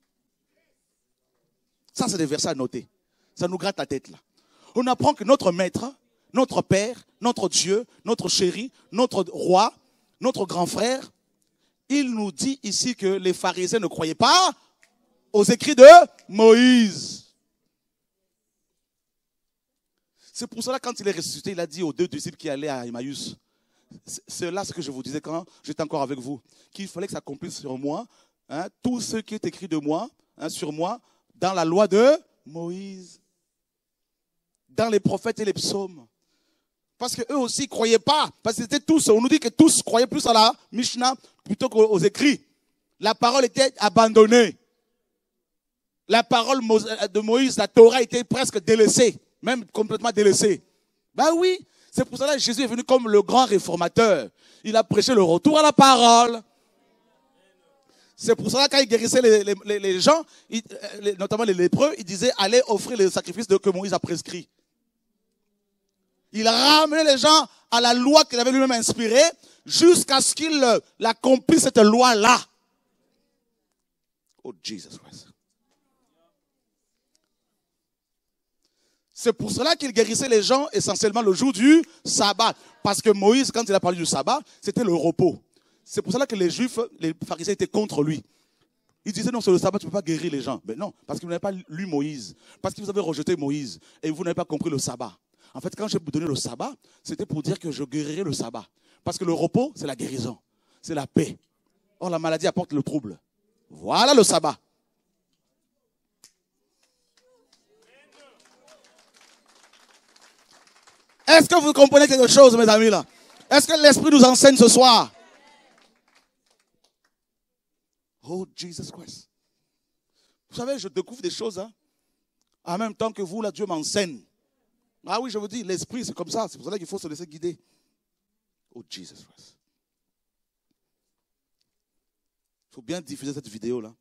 Ça, c'est des versets à noter. Ça nous gratte la tête là. On apprend que notre maître, notre père, notre Dieu, notre chéri, notre roi, notre grand frère, il nous dit ici que les pharisiens ne croyaient pas aux écrits de Moïse. C'est pour cela quand il est ressuscité, il a dit aux deux disciples qui allaient à Emmaüs, c'est là ce que je vous disais quand j'étais encore avec vous, qu'il fallait que ça accomplisse sur moi, hein, tout ce qui est écrit de moi, hein, sur moi, dans la loi de Moïse, dans les prophètes et les psaumes. Parce qu'eux aussi ne croyaient pas, parce que c'était tous, on nous dit que tous croyaient plus à la Mishnah plutôt qu'aux écrits. La parole était abandonnée. La parole de Moïse, la Torah était presque délaissée, même complètement délaissée. Ben oui. C'est pour cela que Jésus est venu comme le grand réformateur. Il a prêché le retour à la parole. C'est pour cela que quand il guérissait les, les, les gens, il, les, notamment les lépreux, il disait allez offrir les sacrifices de, que Moïse a prescrit. Il ramenait les gens à la loi qu'il avait lui-même inspirée jusqu'à ce qu'il accomplisse cette loi-là. Oh, Jesus Christ. C'est pour cela qu'il guérissait les gens essentiellement le jour du sabbat. Parce que Moïse, quand il a parlé du sabbat, c'était le repos. C'est pour cela que les juifs, les pharisiens étaient contre lui. Ils disaient non, c'est le sabbat, tu ne peux pas guérir les gens. Mais non, parce que vous n'avez pas lu Moïse. Parce que vous avez rejeté Moïse. Et vous n'avez pas compris le sabbat. En fait, quand j'ai donné le sabbat, c'était pour dire que je guérirais le sabbat. Parce que le repos, c'est la guérison. C'est la paix. Or, la maladie apporte le trouble. Voilà le sabbat. Est-ce que vous comprenez quelque chose, mes amis, là? Est-ce que l'Esprit nous enseigne ce soir? Oh, Jesus Christ. Vous savez, je découvre des choses, hein, en même temps que vous, là, Dieu m'enseigne. Ah oui, je vous dis, l'Esprit, c'est comme ça. C'est pour ça qu'il faut se laisser guider. Oh, Jesus Christ. Il faut bien diffuser cette vidéo-là.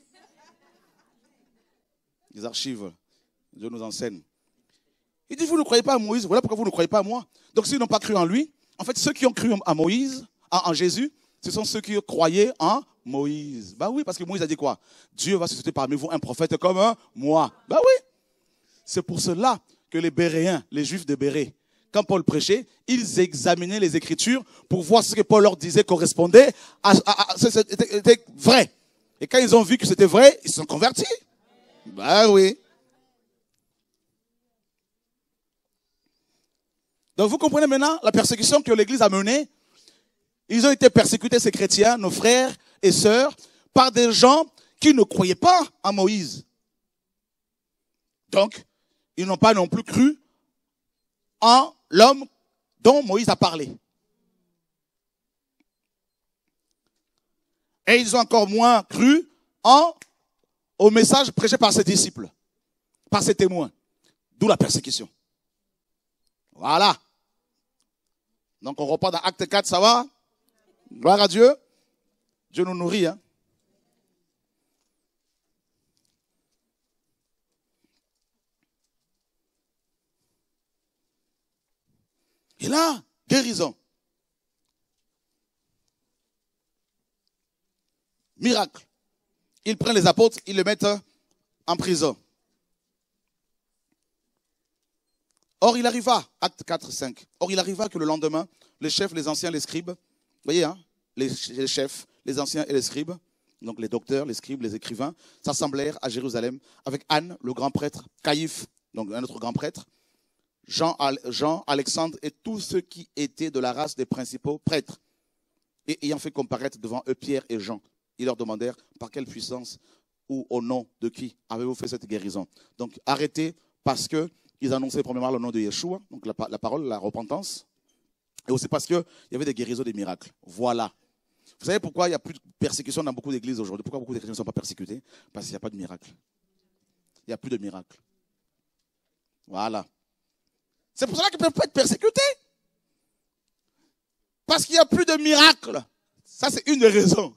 Les archives. Dieu nous enseigne. Il dit, vous ne croyez pas à Moïse, voilà pourquoi vous ne croyez pas à moi. Donc s'ils n'ont pas cru en lui, en fait, ceux qui ont cru à Moïse, en, en Jésus, ce sont ceux qui croyaient en Moïse. Bah oui, parce que Moïse a dit quoi? Dieu va susciter parmi vous un prophète comme un, moi. Bah oui. C'est pour cela que les Béréens, les Juifs de Bérée, quand Paul prêchait, ils examinaient les Écritures pour voir ce que Paul leur disait correspondait à, à, à c'était, était vrai. Et quand ils ont vu que c'était vrai, ils se sont convertis. Bah oui. Donc vous comprenez maintenant la persécution que l'Église a menée. Ils ont été persécutés, ces chrétiens, nos frères et sœurs, par des gens qui ne croyaient pas en Moïse. Donc, ils n'ont pas non plus cru en l'homme dont Moïse a parlé. Et ils ont encore moins cru en, au message prêché par ses disciples, par ses témoins. D'où la persécution. Voilà. Donc on repart dans Acte quatre, ça va? Gloire à Dieu. Dieu nous nourrit. Hein? Et là, guérison. Miracle. Ils prennent les apôtres, ils les mettent en prison. Or, il arriva, acte quatre, cinq. Or, il arriva que le lendemain, les chefs, les anciens, les scribes, vous voyez, hein, les, les chefs, les anciens et les scribes, donc les docteurs, les scribes, les écrivains, s'assemblèrent à Jérusalem avec Anne, le grand prêtre, Caïphe, donc un autre grand prêtre, Jean, Jean, Alexandre et tous ceux qui étaient de la race des principaux prêtres. Et ayant fait comparaître devant eux Pierre et Jean, ils leur demandèrent par quelle puissance ou au nom de qui avez-vous fait cette guérison. Donc arrêtez parce qu'ils annonçaient premièrement le nom de Yeshua, donc la, la parole, la repentance, et aussi parce qu'il y avait des guérisons, des miracles. Voilà. Vous savez pourquoi il n'y a plus de persécution dans beaucoup d'églises aujourd'hui? Pourquoi beaucoup de chrétiens ne sont pas persécutés? Parce qu'il n'y a pas de miracle. Il n'y a plus de miracle. Voilà. C'est pour cela qu'ils ne peuvent pas être persécutés. Parce qu'il n'y a plus de miracle. Ça, c'est une des raisons.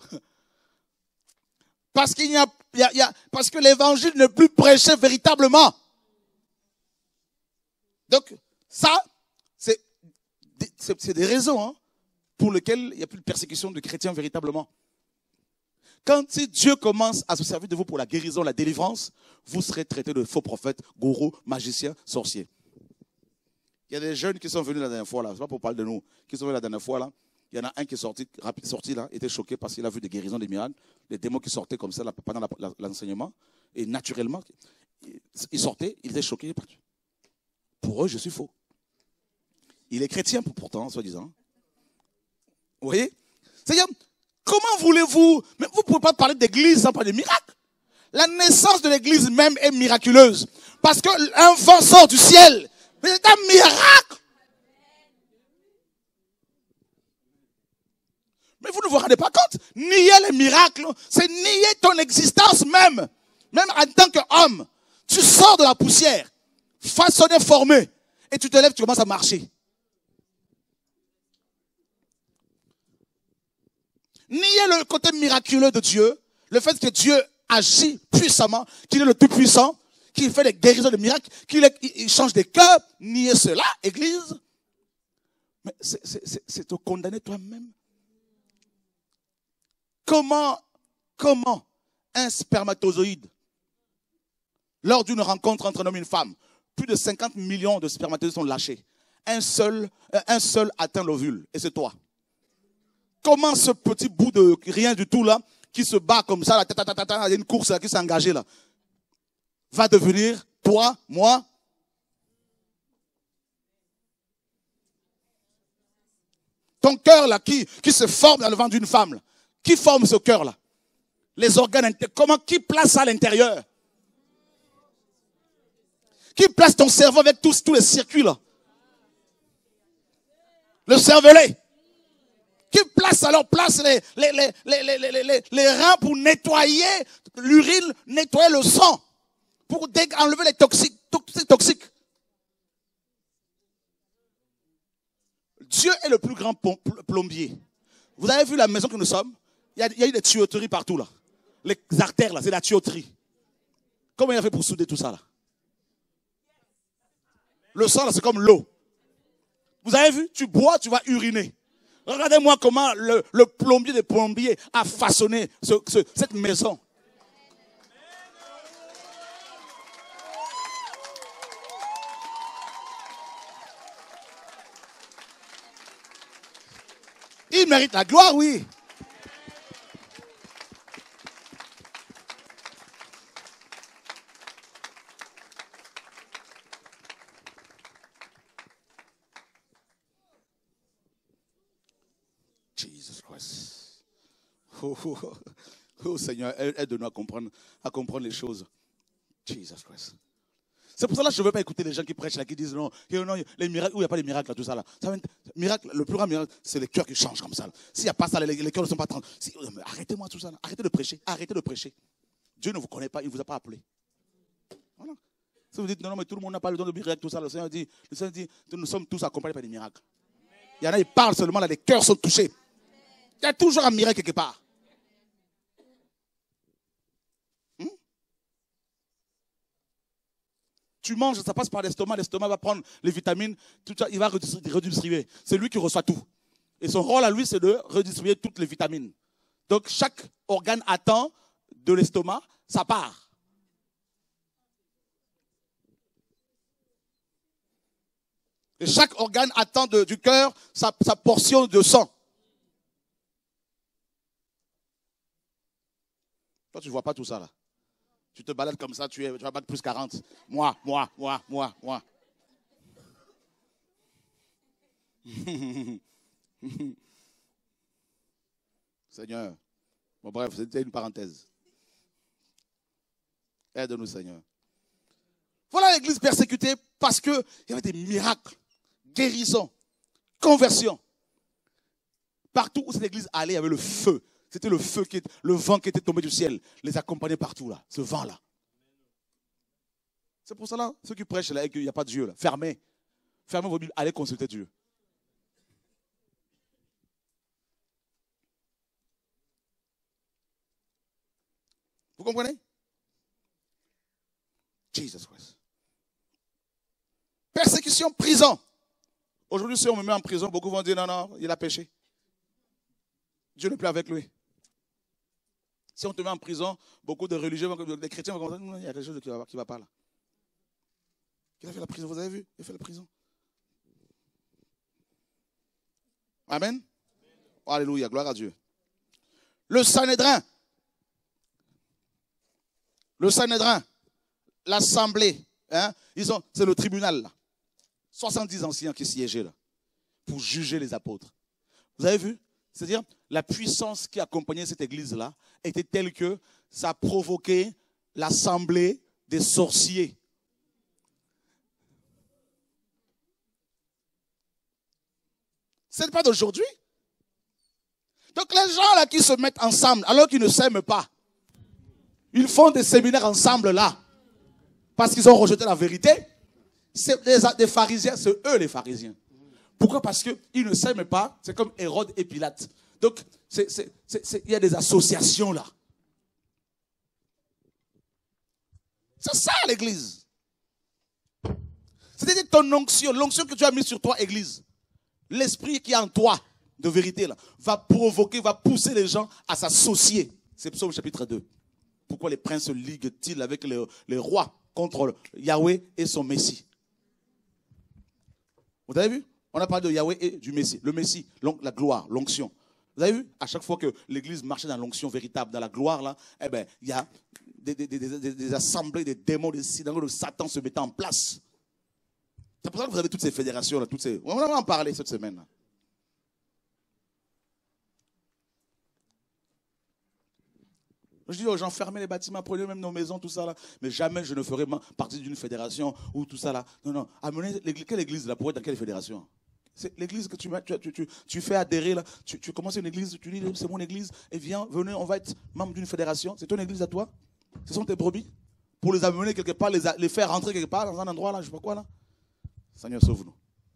Parce qu'il y a, il y a, il y a parce que l'évangile n'est plus prêché véritablement. Donc, ça, c'est, c'est, c'est des raisons hein, pour lesquelles il n'y a plus de persécution de chrétiens véritablement. Quand si Dieu commence à se servir de vous pour la guérison, la délivrance, vous serez traités de faux prophètes, gourous, magiciens, sorciers. Il y a des jeunes qui sont venus la dernière fois, là, c'est pas pour parler de nous, qui sont venus la dernière fois, là. Il y en a un qui est sorti, sorti là, était choqué parce qu'il a vu des guérisons, des miracles, des démons qui sortaient comme ça là, pendant la, la, l'enseignement. Et naturellement, il sortait, il était choqué, il est parti. Pour eux, je suis faux. Il est chrétien pourtant, soi-disant. Vous voyez? C'est-à-dire, comment voulez-vous, mais vous ne pouvez pas parler d'église sans parler de miracles. La naissance de l'église même est miraculeuse. Parce qu'un vent sort du ciel. Mais c'est un miracle. Mais vous ne vous rendez pas compte. Nier les miracles, c'est nier ton existence même. Même en tant qu'homme. Tu sors de la poussière, façonné, formé, et tu te lèves, tu commences à marcher. Nier le côté miraculeux de Dieu, le fait que Dieu agit puissamment, qu'il est le Tout-Puissant, qu'il fait des guérisons, des miracles, qu'il est, il change des cœurs, nier cela, Église. Mais c'est, c'est, c'est, c'est te condamner toi-même. Comment, comment un spermatozoïde, lors d'une rencontre entre un homme et une femme, plus de cinquante millions de spermatozoïdes sont lâchés. Un seul, un seul atteint l'ovule, et c'est toi. Comment ce petit bout de rien du tout là, qui se bat comme ça, là, ta, ta, ta, ta, ta, il y a une course là, qui s'est engagée là, va devenir toi, moi? Ton cœur là, qui, qui se forme dans le ventre d'une femme là. Qui forme ce cœur là? Les organes, comment, qui place ça à l'intérieur? Qui place ton cerveau avec tous, tous les circuits là? Le cervelet. Qui place alors place les, les, les, les, les, les, les, les reins pour nettoyer l'urine, nettoyer le sang, pour enlever les toxiques, toxiques, toxiques. Dieu est le plus grand plombier. Vous avez vu la maison que nous sommes? Il y a, il y a eu des tuyauteries partout là. Les artères là, c'est la tuyauterie. Comment il a fait pour souder tout ça là? Le sang là, c'est comme l'eau. Vous avez vu? Tu bois, tu vas uriner. Regardez-moi comment le, le plombier des plombiers a façonné ce, ce, cette maison. Il mérite la gloire, oui. Jesus Christ. Oh, oh, oh. Oh Seigneur, aide-nous à comprendre, à comprendre les choses. Jesus Christ. C'est pour ça que je ne veux pas écouter les gens qui prêchent là, qui disent non, non les miracles, où il n'y a pas de miracles, tout ça là. Ça miracle, le plus grand miracle, c'est les cœurs qui changent comme ça. S'il n'y a pas ça, les, les cœurs ne sont pas trans. Si, arrêtez-moi tout ça là. Arrêtez de prêcher, arrêtez de prêcher. Dieu ne vous connaît pas, il ne vous a pas appelé. Voilà. Si vous dites non, non, mais tout le monde n'a pas le don de miracle, tout ça, le Seigneur dit, le Seigneur dit, nous sommes tous accompagnés par des miracles. Il y en a, ils parlent seulement là, les cœurs sont touchés. Il y a toujours un miracle quelque part. Hmm? Tu manges, ça passe par l'estomac, l'estomac va prendre les vitamines, tout ça, il va redistribuer. C'est lui qui reçoit tout. Et son rôle à lui, c'est de redistribuer toutes les vitamines. Donc chaque organe attend de l'estomac sa part. Et chaque organe attend de, du cœur sa, sa portion de sang. Toi, tu ne vois pas tout ça là. Tu te balades comme ça, tu, es, tu vas battre plus quarante. Moi, moi, moi, moi, moi. Seigneur. Bon bref, c'était une parenthèse. Aide-nous, Seigneur. Voilà l'église persécutée parce qu'il y avait des miracles, guérisons, conversions. Partout où cette église allait, il y avait le feu. C'était le feu, qui, le vent qui était tombé du ciel. Les accompagnait partout là, ce vent-là. C'est pour cela, ceux qui prêchent là et qu'il n'y a pas de Dieu là, fermez. Fermez vos Bibles, allez consulter Dieu. Vous comprenez? Jesus Christ. Persécution, prison. Aujourd'hui, si on me met en prison, beaucoup vont dire non, non, il a péché. Dieu n'est plus avec lui. Si on te met en prison, beaucoup de religieux, des chrétiens vont dire non, il y a quelque chose qui ne va, va pas là. Il a fait la prison, vous avez vu? Il a fait la prison. Amen. Amen. Oh, alléluia, gloire à Dieu. Le Sanhédrin. Le Sanhédrin. L'assemblée. Hein, ils ont, c'est le tribunal là. soixante-dix anciens qui siégeaient là. Pour juger les apôtres. Vous avez vu? C'est-à-dire, la puissance qui accompagnait cette église-là était telle que ça a provoqué l'assemblée des sorciers. Ce n'est pas d'aujourd'hui. Donc les gens là qui se mettent ensemble alors qu'ils ne s'aiment pas, ils font des séminaires ensemble là, parce qu'ils ont rejeté la vérité. C'est des, des pharisiens, c'est eux les pharisiens. Pourquoi? Parce qu'ils ne s'aiment pas, c'est comme Hérode et Pilate. Donc c'est, c'est, c'est, c'est, il y a des associations là. C'est ça l'église. C'est-à-dire ton onction, l'onction que tu as mise sur toi, église. L'esprit qui est en toi, de vérité, là, va provoquer, va pousser les gens à s'associer. C'est Psaume chapitre deux. Pourquoi les princes se liguent-ils avec les, les rois contre Yahweh et son Messie? Vous avez vu? On a parlé de Yahweh et du Messie. Le Messie, la gloire, l'onction. Vous avez vu? À chaque fois que l'église marchait dans l'onction véritable, dans la gloire, là, eh ben, il y a des, des, des, des, des assemblées, des démons, des synagogues de Satan se mettant en place. C'est pour ça que vous avez toutes ces fédérations, là, toutes ces... On va en parler cette semaine. Là. Je dis aux gens, fermez les bâtiments, prenez même nos maisons, tout ça là. Mais jamais je ne ferai partie d'une fédération ou tout ça là. Non, non. Amenez l'église, quelle église là pour être dans quelle fédération? C'est l'église que tu, tu, tu, tu fais adhérer là. Tu, tu commences une église, tu dis c'est mon église et viens, venez, on va être membre d'une fédération. C'est ton église à toi? Ce sont tes brebis? Pour les amener quelque part, les, les faire rentrer quelque part dans un endroit là, je sais pas quoi là. Seigneur, sauve-nous.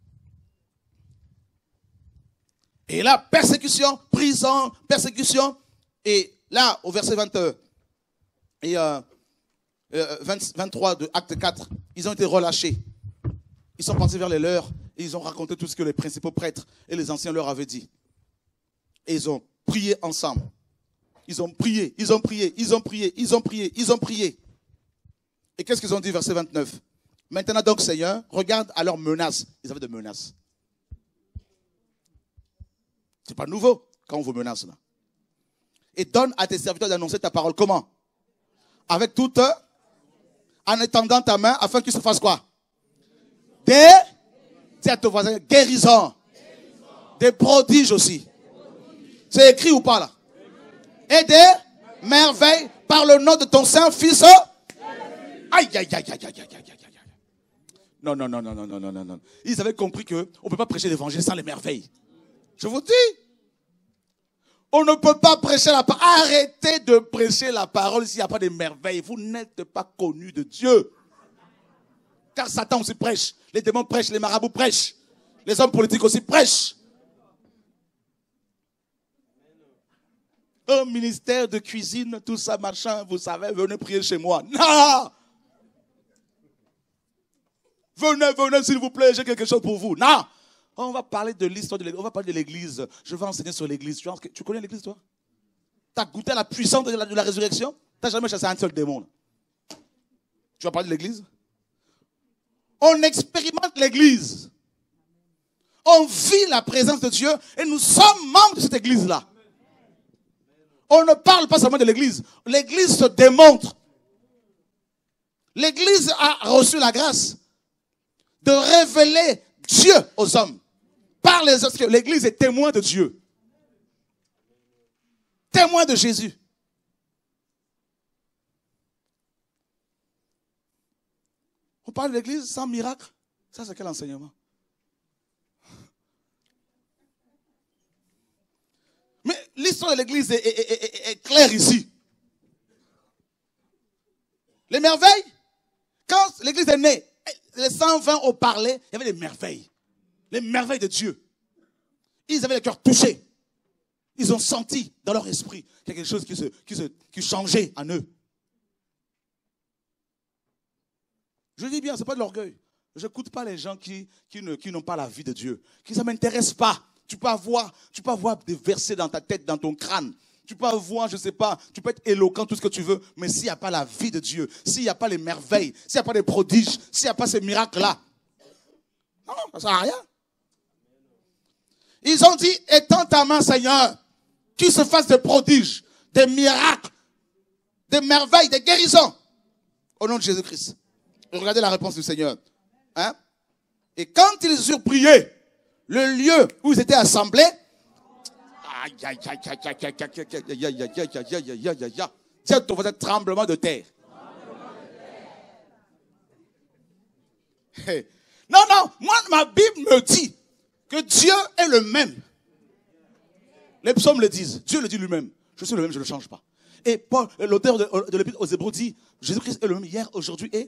Et là, persécution, prison, persécution. Et là, au verset vingt, et, euh, vingt, vingt-trois de Acte quatre, ils ont été relâchés. Ils sont partis vers les leurs et ils ont raconté tout ce que les principaux prêtres et les anciens leur avaient dit. Et ils ont prié ensemble. Ils ont prié, ils ont prié, ils ont prié, ils ont prié, ils ont prié. Et qu'est-ce qu'ils ont dit, verset vingt-neuf? Maintenant donc, Seigneur, regarde à leurs menaces. Ils avaient des menaces. C'est pas nouveau quand on vous menace là. Et donne à tes serviteurs d'annoncer ta parole. Comment? Avec toute, en étendant ta main afin qu'ils se fassent quoi? Des, dis à ton voisin, guérisons. Des prodiges aussi. C'est écrit ou pas là? Et des merveilles par le nom de ton Saint-Fils. Aïe, aïe, aïe, aïe, aïe, aïe, aïe, aïe. Non, non, non, non, non, non, non, non. Ils avaient compris qu'on ne peut pas prêcher l'évangile sans les merveilles. Je vous dis. On ne peut pas prêcher la parole. Arrêtez de prêcher la parole s'il n'y a pas de merveilles. Vous n'êtes pas connus de Dieu. Car Satan aussi prêche. Les démons prêchent, les marabouts prêchent. Les hommes politiques aussi prêchent. Un ministère de cuisine, tout ça, machin, vous savez, venez prier chez moi. Non! Venez, venez, s'il vous plaît, j'ai quelque chose pour vous. Non! On va parler de l'histoire de l'église. On va parler de l'église. Je vais enseigner sur l'église. Tu, tu connais l'église, toi? Tu as goûté à la puissance de la, de la résurrection? Tu n'as jamais chassé un seul démon. Tu vas parler de l'église? On expérimente l'église. On vit la présence de Dieu et nous sommes membres de cette église-là. On ne parle pas seulement de l'église. L'église se démontre. L'église a reçu la grâce de révéler Dieu aux hommes. Par les autres, l'église est témoin de Dieu. Témoin de Jésus. On parle de l'église sans miracle. Ça, c'est quel enseignement? Mais l'histoire de l'église est, est, est, est, est claire ici. Les merveilles, quand l'église est née, les cent vingt ont parlé, il y avait des merveilles. Les merveilles de Dieu. Ils avaient le cœur touché. Ils ont senti dans leur esprit qu'il y a quelque chose qui, se, qui, se, qui changeait en eux. Je dis bien, ce n'est pas de l'orgueil. Je n'écoute pas les gens qui, qui, ne, qui n'ont pas la vie de Dieu. Qui ça ne m'intéresse pas. Tu peux avoir, tu peux avoir des versets dans ta tête, dans ton crâne. Tu peux avoir, je ne sais pas, tu peux être éloquent, tout ce que tu veux. Mais s'il n'y a pas la vie de Dieu, s'il n'y a pas les merveilles, s'il n'y a pas les prodiges, s'il n'y a pas ces miracles-là, non, ça ne sert à rien. Ils ont dit, étends ta main, Seigneur, qu'il se fasse des prodiges, des miracles, des merveilles, des guérisons. Au nom de Jésus-Christ. Regardez la réponse du Seigneur. Hein? Et quand ils eurent prié, le lieu où ils étaient assemblés, aïe, aïe, aïe, aïe, aïe, aïe, aïe, aïe, aïe, aïe, aïe, aïe, aïe, aïe, tiens, ton voisin, tremblement de terre. Non, non, moi, ma Bible me dit que Dieu est le même. Les psaumes le disent. Dieu le dit lui-même. Je suis le même, je ne change pas. Et Paul, l'auteur de, de l'Épître aux Hébreux dit, Jésus-Christ est le même hier, aujourd'hui et...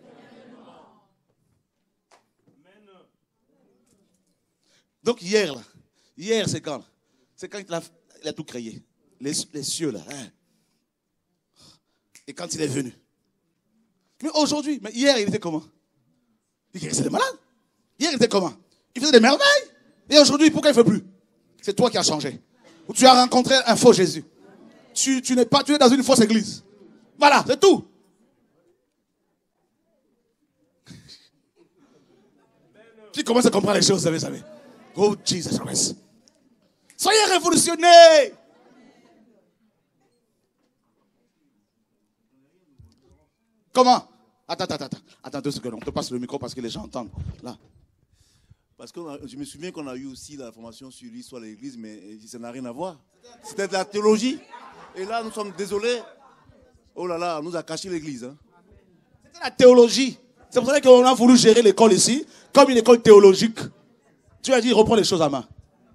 Donc hier, là, hier c'est quand? C'est quand il a, il a tout créé. Les, les cieux là. Hein. Et quand il est venu. Mais aujourd'hui, mais hier il était comment? Il guérissait des malades. Hier il était comment? Il faisait des merveilles. Et aujourd'hui, pourquoi il ne fait plus? C'est toi qui as changé. Ou tu as rencontré un faux Jésus. Tu, tu n'es pas, tu es dans une fausse église. Voilà, c'est tout. Qui commence à comprendre les choses, vous savez. Oh, Jesus Christ. Soyez révolutionnés. Comment? Attends, attends, attends. Attends deux secondes. On te passe le micro parce que les gens entendent. Là. Parce que je me souviens qu'on a eu aussi la formation sur l'histoire de l'église, mais ça n'a rien à voir. C'était de la théologie. Et là, nous sommes désolés. Oh là là, on nous a caché l'église. Hein. C'était la théologie. C'est pour ça qu'on a voulu gérer l'école ici comme une école théologique. Tu as dit, reprends les choses à main.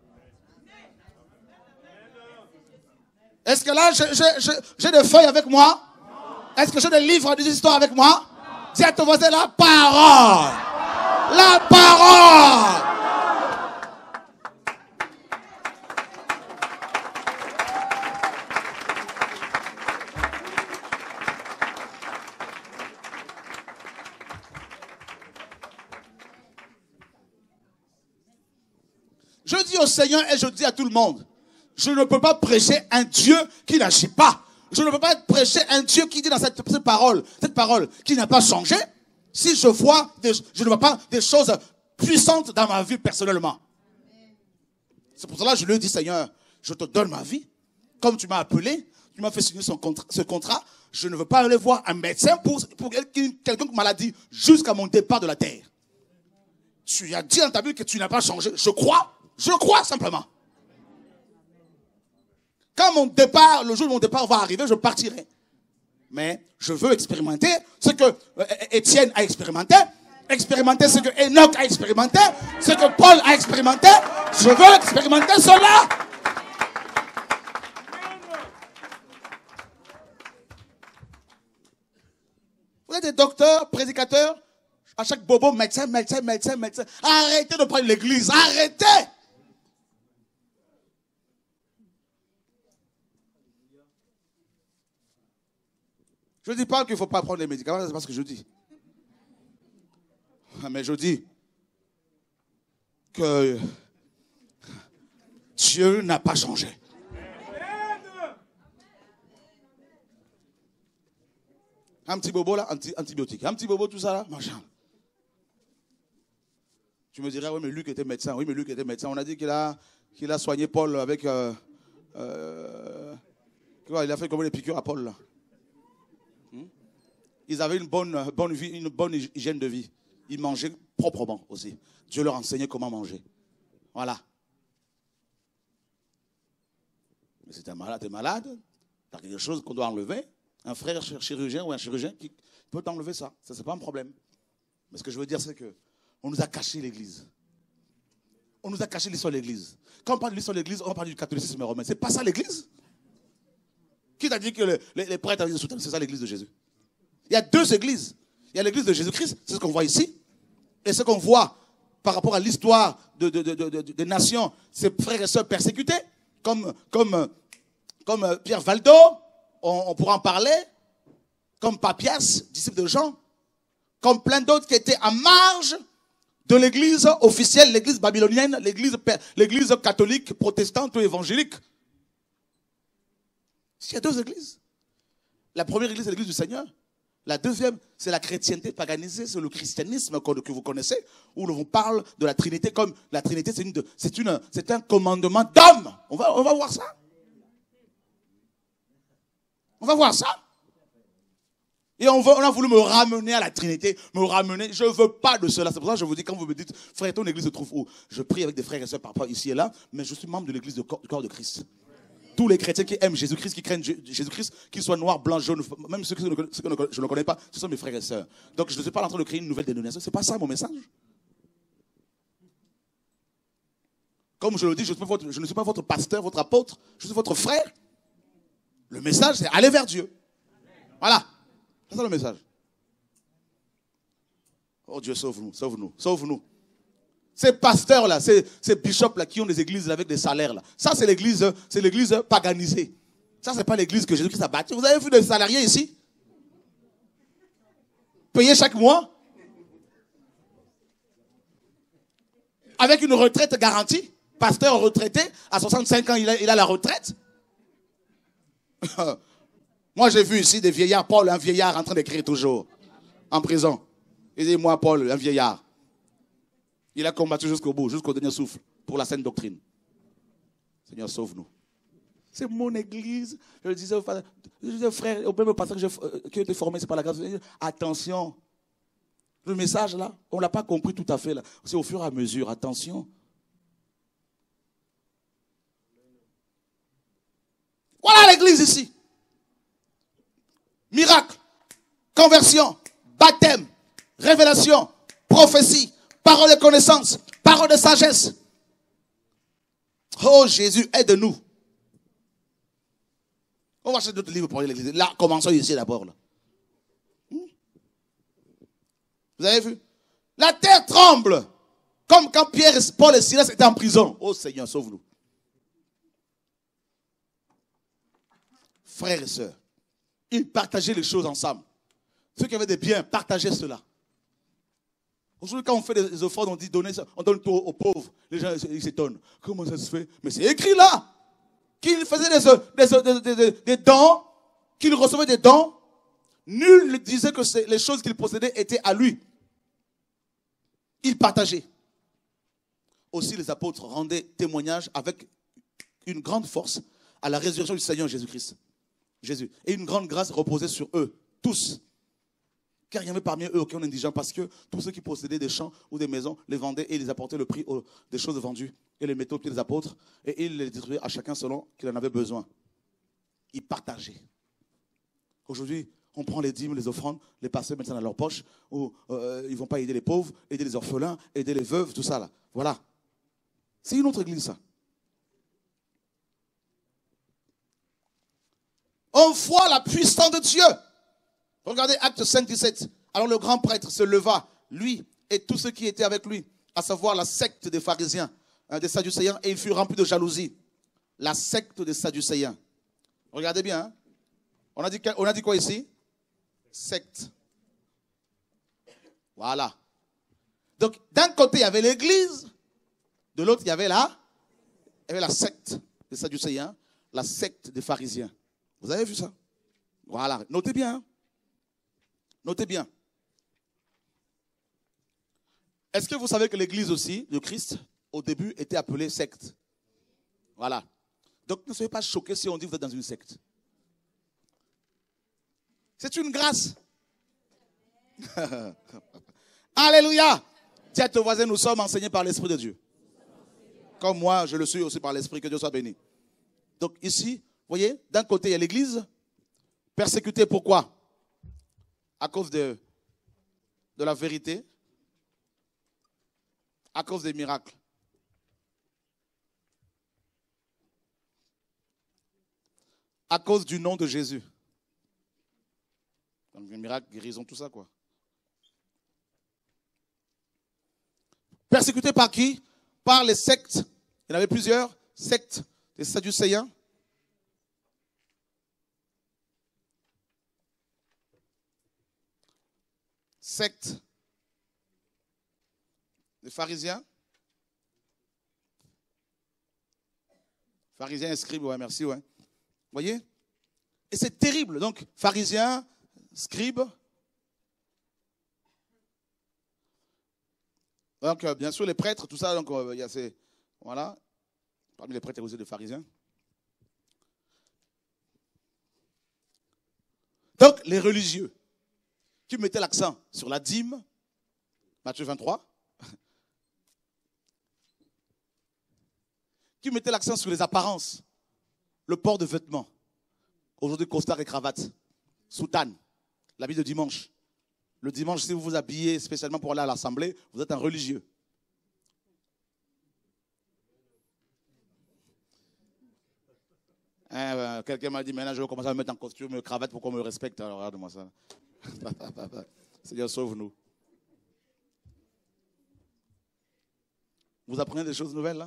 Est-ce que là, j'ai des feuilles avec moi? Est-ce que j'ai des livres, des histoires avec moi? Dis à ton voisin, la parole. La parole. Je dis au Seigneur et je dis à tout le monde, je ne peux pas prêcher un Dieu qui n'agit pas. Je ne peux pas prêcher un Dieu qui dit dans cette, cette parole, cette parole qui n'a pas changé, si je vois, des, je ne vois pas des choses puissantes dans ma vie personnellement. C'est pour cela que je lui dis, Seigneur, je te donne ma vie. Comme tu m'as appelé, tu m'as fait signer son contrat, ce contrat, je ne veux pas aller voir un médecin pour, pour quelconque maladie jusqu'à mon départ de la terre. Tu as dit dans ta Bible que tu n'as pas changé. Je crois, je crois simplement. Quand mon départ, le jour où mon départ va arriver, je partirai. Mais je veux expérimenter ce que Étienne a expérimenté, expérimenter ce que Enoch a expérimenté, ce que Paul a expérimenté. Je veux expérimenter cela. Vous êtes des docteurs, prédicateurs, à chaque bobo, médecin, médecin, médecin, médecin. Arrêtez de prendre l'église, arrêtez. Je ne dis pas qu'il ne faut pas prendre les médicaments, c'est pas ce que je dis. Mais je dis que Dieu n'a pas changé. Un petit bobo là, anti, antibiotique. Un petit bobo, tout ça là, machin. Tu me dirais, oui, mais Luc était médecin. Oui, mais Luc était médecin. On a dit qu'il a, qu'il a soigné Paul avec... Euh, euh, il a fait combien de piqûres à Paul là? hmm? Ils avaient une bonne, bonne vie, une bonne hygiène de vie. Ils mangeaient proprement aussi. Dieu leur enseignait comment manger. Voilà. Mais si tu es malade, tu es malade. Tu as quelque chose qu'on doit enlever. Un frère chirurgien ou un chirurgien qui peut t'enlever ça. Ça, c'est pas un problème. Mais ce que je veux dire, c'est que on nous a caché l'Église. On nous a caché l'histoire de l'Église. Quand on parle de l'histoire de l'Église, on parle du catholicisme romain. C'est pas ça l'Église? Qui t'a dit que les, les, les prêtres avaient soutenu? C'est ça l'Église de Jésus. Il y a deux églises. Il y a l'Église de Jésus-Christ, c'est ce qu'on voit ici. Et ce qu'on voit par rapport à l'histoire de, de, de, de, de, des nations, ces frères et sœurs persécutés, comme, comme, comme Pierre Valdo, on, on pourra en parler, comme Papias, disciple de Jean, comme plein d'autres qui étaient en marge de l'église officielle, l'église babylonienne, l'église, l'église catholique, protestante ou évangélique. Il y a deux églises. La première église, c'est l'église du Seigneur. La deuxième, c'est la chrétienté paganisée, c'est le christianisme que vous connaissez, où on vous parle de la Trinité comme la Trinité, c'est, une, c'est, une, c'est un commandement d'homme. On va, on va voir ça. On va voir ça. Et on, veut, on a voulu me ramener à la Trinité, me ramener. Je ne veux pas de cela. C'est pour ça que je vous dis, quand vous me dites, frère, ton église se trouve où? Je prie avec des frères et sœurs par rapport ici et là, mais je suis membre de l'église du corps, du corps de Christ. Tous les chrétiens qui aiment Jésus-Christ, qui craignent Jésus-Christ, qu'ils soient noirs, blancs, jaunes, même ceux que, ceux que je ne connais pas, ce sont mes frères et sœurs. Donc je ne suis pas en train de créer une nouvelle dénomination. Ce n'est pas ça mon message. Comme je le dis, je, suis votre, je ne suis pas votre pasteur, votre apôtre, je suis votre frère. Le message, c'est aller vers Dieu. Voilà. C'est ça le message. Oh Dieu, sauve-nous, sauve-nous, sauve-nous. Ces pasteurs-là, ces, ces bishops-là qui ont des églises avec des salaires-là, ça c'est l'église, c'est l'église paganisée. Ça c'est pas l'église que Jésus-Christ a bâtie. Vous avez vu des salariés ici? Payés chaque mois? Avec une retraite garantie? Pasteur retraité, à soixante-cinq ans, il a, il a la retraite. Moi j'ai vu ici des vieillards, Paul, un vieillard en train d'écrire toujours, en prison. Il dit, moi Paul, un vieillard. Il a combattu jusqu'au bout, jusqu'au dernier souffle, pour la saine doctrine. Seigneur, sauve-nous. C'est mon église. Je le disais au frère, je disais, frère, au même pasteur que je, qui a été formé, c'est pas la grâce. Attention. Le message là, on ne l'a pas compris tout à fait là. C'est au fur et à mesure. Attention. Voilà l'église ici. Miracle, conversion, baptême, révélation, prophétie, parole de connaissance, parole de sagesse. Oh Jésus, aide-nous. On va acheter d'autres livres pour l'église. Là, commençons ici d'abord. Là. Vous avez vu? La terre tremble. Comme quand Pierre, Paul et Silas étaient en prison. Oh Seigneur, sauve-nous. Frères et sœurs, ils partageaient les choses ensemble. Ceux qui avaient des biens, partageaient cela. Aujourd'hui, quand on fait des offrandes, on dit donner ça, on donne tout aux pauvres. Les gens ils s'étonnent. Comment ça se fait? Mais c'est écrit là qu'ils faisaient des, des, des, des, des dons, qu'ils recevaient des dons. Nul ne disait que les choses qu'il possédait étaient à lui. Il partageait. Aussi, les apôtres rendaient témoignage avec une grande force à la résurrection du Seigneur Jésus-Christ. Jésus. Et une grande grâce reposait sur eux, tous. Car il y avait parmi eux aucun indigent, parce que tous ceux qui possédaient des champs ou des maisons les vendaient et ils apportaient le prix aux, des choses vendues et les mettaient aux pieds des apôtres et ils les distribuaient à chacun selon qu'il en avait besoin. Ils partageaient. Aujourd'hui, on prend les dîmes, les offrandes, les pasteurs mettent ça dans leur poche, ou euh, ils ne vont pas aider les pauvres, aider les orphelins, aider les veuves, tout ça là. Voilà. C'est une autre église ça. On voit la puissance de Dieu. Regardez Acte cinq, dix-sept. Alors le grand prêtre se leva, lui et tous ceux qui étaient avec lui, à savoir la secte des pharisiens, hein, des sadducéens, et il fut rempli de jalousie. La secte des sadducéens. Regardez bien. Hein. On a dit, on a dit quoi ici? Secte. Voilà. Donc d'un côté il y avait l'église, de l'autre il y avait la, il y avait la secte des sadducéens, la secte des pharisiens. Vous avez vu ça? Voilà. Notez bien. Hein. Notez bien. Est-ce que vous savez que l'église aussi, de Christ, au début, était appelée secte? Voilà. Donc ne soyez pas choqués si on dit que vous êtes dans une secte. C'est une grâce. Alléluia. Dis à ton voisin, nous sommes enseignés par l'Esprit de Dieu. Comme moi, je le suis aussi par l'Esprit, que Dieu soit béni. Donc ici, vous voyez, d'un côté, il y a l'église, persécutée pourquoi? À cause de, de la vérité, à cause des miracles. À cause du nom de Jésus. Donc, les miracles, guérison, tout ça, quoi. Persécuté par qui? Par les sectes. Il y en avait plusieurs sectes des Sadducéens. Secte des pharisiens. Pharisiens et scribes, ouais, merci, ouais. Vous voyez? Et c'est terrible. Donc, pharisiens, scribes. Donc, euh, bien sûr, les prêtres, tout ça, donc, euh, il y a ces. Voilà. Parmi les prêtres, il y a aussi des pharisiens. Donc, les religieux, qui mettaient l'accent sur la dîme, Matthieu vingt-trois, qui mettaient l'accent sur les apparences, le port de vêtements. Aujourd'hui, costard et cravate, soutane, l'habit de dimanche. Le dimanche, si vous vous habillez spécialement pour aller à l'assemblée, vous êtes un religieux. Hein, ben, quelqu'un m'a dit, maintenant je vais commencer à me mettre en costume, cravate pour qu'on me respecte. Alors regarde-moi ça. Seigneur, sauve-nous. Vous apprenez des choses nouvelles là?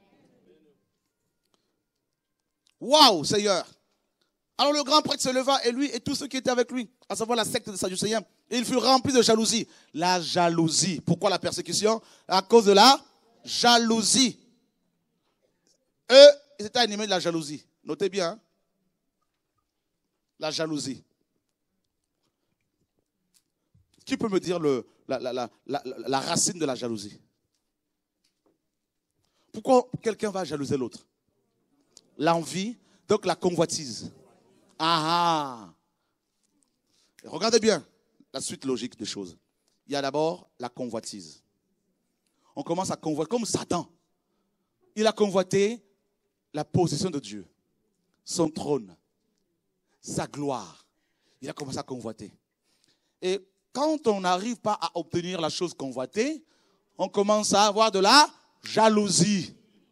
Waouh, Seigneur! Alors le grand prêtre se leva et lui et tous ceux qui étaient avec lui, à savoir la secte des Sadducéens, et il fut rempli de jalousie. La jalousie. Pourquoi la persécution? À cause de la jalousie. Eux, ils étaient animés de la jalousie. Notez bien. Hein? La jalousie. Qui peut me dire le, la, la, la, la, la racine de la jalousie? Pourquoi quelqu'un va jalouser l'autre? L'envie, donc la convoitise. Ah ah. Regardez bien la suite logique des choses. Il y a d'abord la convoitise. On commence à convoiter, comme Satan. Il a convoité la position de Dieu, son trône, sa gloire. Il a commencé à convoiter. Et quand on n'arrive pas à obtenir la chose convoitée, on commence à avoir de la jalousie.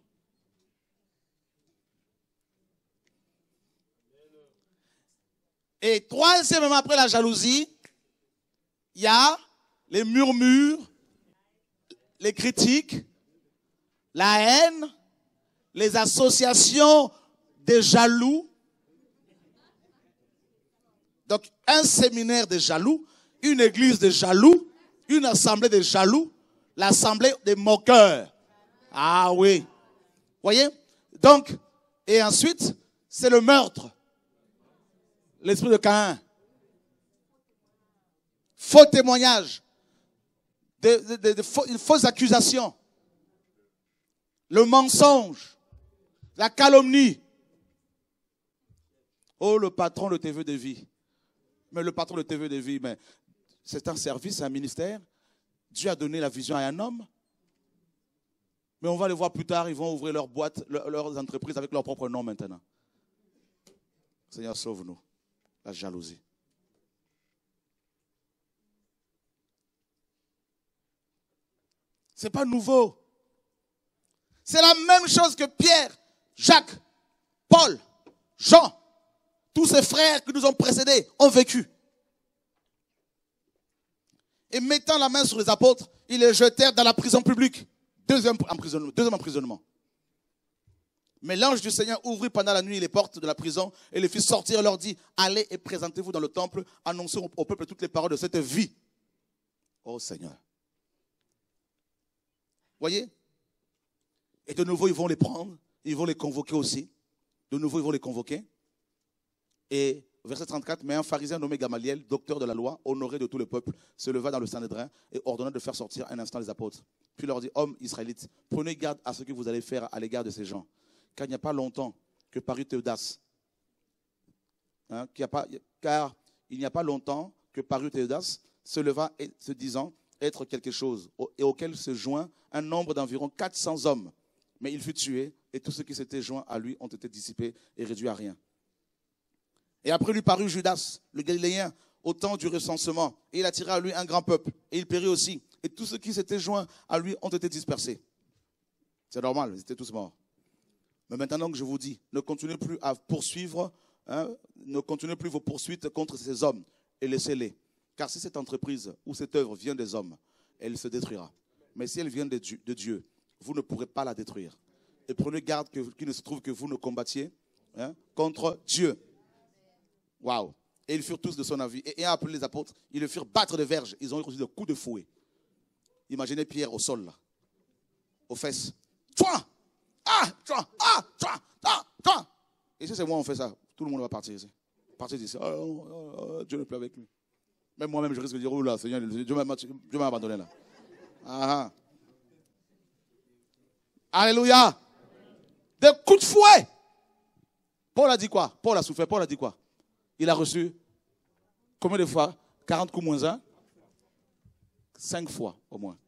Et troisièmement, après la jalousie, il y a les murmures, les critiques, la haine, les associations des jaloux. Donc, un séminaire de jaloux, une église de jaloux, une assemblée de jaloux, l'assemblée des moqueurs. Ah oui. Vous voyez? Donc, et ensuite, c'est le meurtre. L'esprit de Caïn. Faux témoignages. De, de, de, de, faux, de fausses accusations. Le mensonge. La calomnie. Oh, le patron de T V de vie. Mais le patron de T V de vie, mais c'est un service, c'est un ministère. Dieu a donné la vision à un homme. Mais on va les voir plus tard, ils vont ouvrir leur boîte, leur, leurs entreprises avec leur propre nom maintenant. Seigneur, sauve-nous. La jalousie. Ce n'est pas nouveau. C'est la même chose que Pierre, Jacques, Paul, Jean, tous ces frères qui nous ont précédés ont vécu. Et mettant la main sur les apôtres, ils les jetèrent dans la prison publique. Deuxième emprisonnement. Deuxième emprisonnement. Mais l'ange du Seigneur ouvrit pendant la nuit les portes de la prison et les fit sortir et leur dit, allez et présentez-vous dans le temple, annoncez au peuple toutes les paroles de cette vie. Oh Seigneur. Voyez? Et de nouveau, ils vont les prendre, ils vont les convoquer aussi. De nouveau, ils vont les convoquer. Et verset trente-quatre, mais un pharisien nommé Gamaliel, docteur de la loi, honoré de tout le peuple, se leva dans le Sanhédrin et ordonna de faire sortir un instant les apôtres. Puis leur dit, hommes israélites, prenez garde à ce que vous allez faire à l'égard de ces gens. Car il n'y a pas longtemps que parut Théodas. Hein, qu'il y a pas, car il n'y a pas longtemps que parut Théodas, se leva et se disant être quelque chose, et auquel se joint un nombre d'environ quatre cents hommes. Mais il fut tué, et tous ceux qui s'étaient joints à lui ont été dissipés et réduits à rien. Et après lui parut Judas, le Galiléen, au temps du recensement, et il attira à lui un grand peuple, et il périt aussi, et tous ceux qui s'étaient joints à lui ont été dispersés. C'est normal, ils étaient tous morts. Mais maintenant que je vous dis, ne continuez plus à poursuivre, hein, ne continuez plus vos poursuites contre ces hommes, et laissez-les. Car si cette entreprise ou cette œuvre vient des hommes, elle se détruira. Mais si elle vient de Dieu, de Dieu vous ne pourrez pas la détruire. Et prenez garde qu'il ne se trouve que vous ne combattiez hein, contre Dieu. Waouh! Et ils furent tous de son avis. Et ayant appelé les apôtres, ils le firent battre de verges. Ils ont reçu de coups de fouet. Imaginez Pierre au sol, là, aux fesses. Toi! Ah! Toi! Ah! Toi! Ah! Toi! Et si c'est moi, on fait ça. Tout le monde va partir ici. Partir d'ici. Oh, oh, oh, Dieu ne peut avec lui. Même moi-même, je risque de dire, oh là, Seigneur, Dieu m'a abandonné là. Ah, ah. Alléluia. Des coups de fouet. Paul a dit quoi? Paul a souffert. Paul a dit quoi? Il a reçu combien de fois? quarante coups moins un? cinq fois au moins.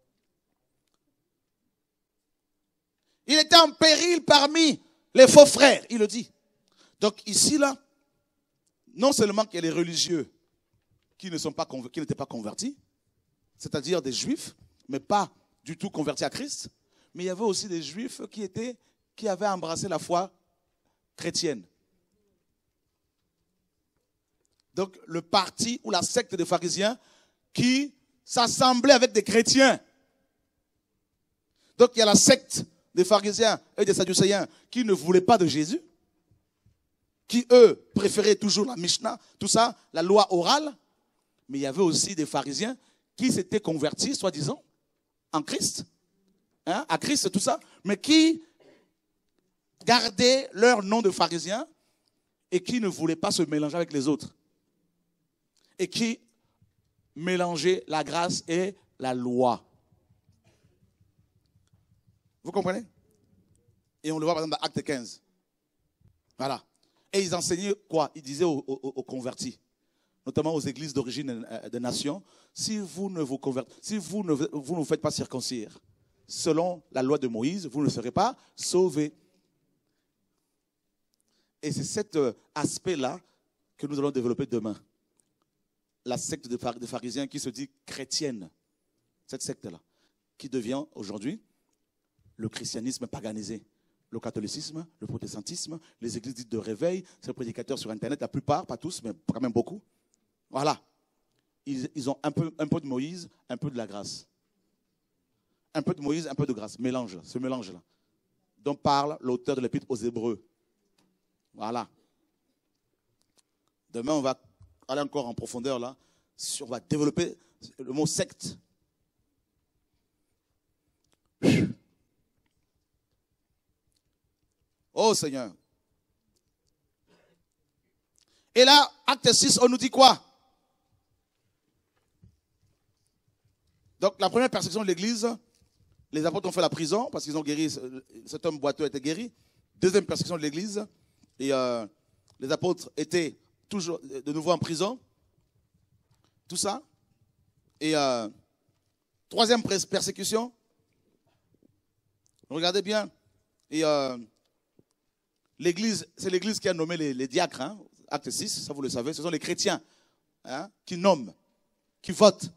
Il était en péril parmi les faux frères, il le dit. Donc ici, là, non seulement qu'il y a les religieux qui ne sont pas conv- qui n'étaient pas convertis, c'est-à-dire des juifs, mais pas du tout convertis à Christ, mais il y avait aussi des juifs qui, étaient, qui avaient embrassé la foi chrétienne. Donc le parti ou la secte des pharisiens qui s'assemblait avec des chrétiens. Donc il y a la secte des pharisiens et des sadducéens qui ne voulaient pas de Jésus, qui eux préféraient toujours la Mishnah, tout ça, la loi orale. Mais il y avait aussi des pharisiens qui s'étaient convertis, soi-disant, en Christ, hein, à Christ, tout ça, mais qui gardaient leur nom de pharisiens et qui ne voulaient pas se mélanger avec les autres. Et qui mélangeaient la grâce et la loi. Vous comprenez? Et on le voit par exemple dans Acte quinze. Voilà. Et ils enseignaient quoi? Ils disaient aux, aux, aux convertis, notamment aux églises d'origine des nations, si vous ne vous convertissez, si vous ne vous, ne vous faites pas circoncire, selon la loi de Moïse, vous ne serez pas sauvés. Et c'est cet aspect-là que nous allons développer demain. La secte des pharisiens qui se dit chrétienne, cette secte-là, qui devient aujourd'hui le christianisme paganisé. Le catholicisme, le protestantisme, les églises dites de réveil, ces prédicateurs sur Internet, la plupart, pas tous, mais quand même beaucoup. Voilà. Ils, ils ont un peu, un peu de Moïse, un peu de la grâce. Un peu de Moïse, un peu de grâce. Mélange, ce mélange-là. Dont parle l'auteur de l'Épître aux Hébreux. Voilà. Demain, on va aller encore en profondeur là. On va développer le mot secte. Oh Seigneur. Et là, acte six, on nous dit quoi? Donc la première persécution de l'église, les apôtres ont fait la prison parce qu'ils ont guéri, cet homme boiteux était guéri. Deuxième persécution de l'église, et euh, les apôtres étaient toujours de nouveau en prison. Tout ça. Et euh, troisième persécution, regardez bien, et euh, l'église, c'est l'église qui a nommé les, les diacres, hein, acte six, ça vous le savez, ce sont les chrétiens hein, qui nomment, qui votent.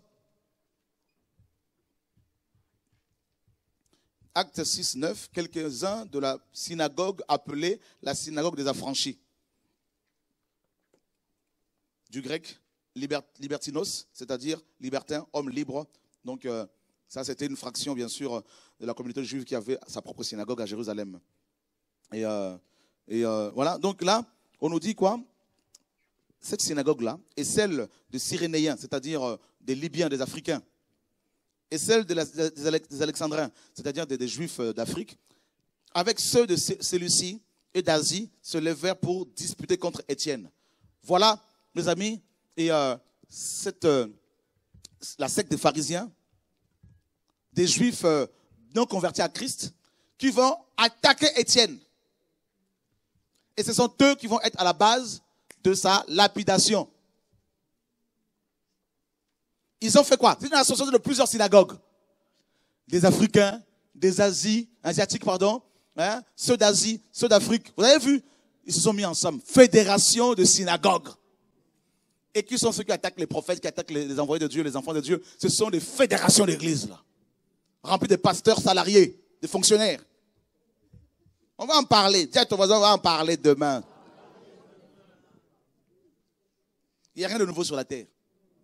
Acte six, neuf, quelques-uns de la synagogue appelée la synagogue des affranchis. Du grec, liber, libertinos, c'est-à-dire libertin, homme libre. Donc euh, ça c'était une fraction bien sûr de la communauté juive qui avait sa propre synagogue à Jérusalem. Et, euh, et euh, voilà, donc là, on nous dit quoi? Cette synagogue-là est celle des Cyrénéens, c'est-à-dire euh, des Libyens, des Africains. Et celle de la, des Alexandrins, c'est-à-dire des, des Juifs d'Afrique, avec ceux de Célucie et d'Asie, se levèrent pour disputer contre Étienne. Voilà, mes amis, et euh, cette, euh, la secte des pharisiens, des juifs euh, non convertis à Christ, qui vont attaquer Étienne. Et ce sont eux qui vont être à la base de sa lapidation. Ils ont fait quoi? C'est une association de plusieurs synagogues. Des Africains, des Asies, Asiatiques, pardon, hein, ceux d'Asie, ceux d'Afrique. Vous avez vu? Ils se sont mis ensemble. Fédération de synagogues. Et qui sont ceux qui attaquent les prophètes, qui attaquent les, les envoyés de Dieu, les enfants de Dieu? Ce sont des fédérations d'églises, là. Remplies de pasteurs salariés, de fonctionnaires. On va en parler. Dis à ton voisin, on va en parler demain. Il n'y a rien de nouveau sur la terre.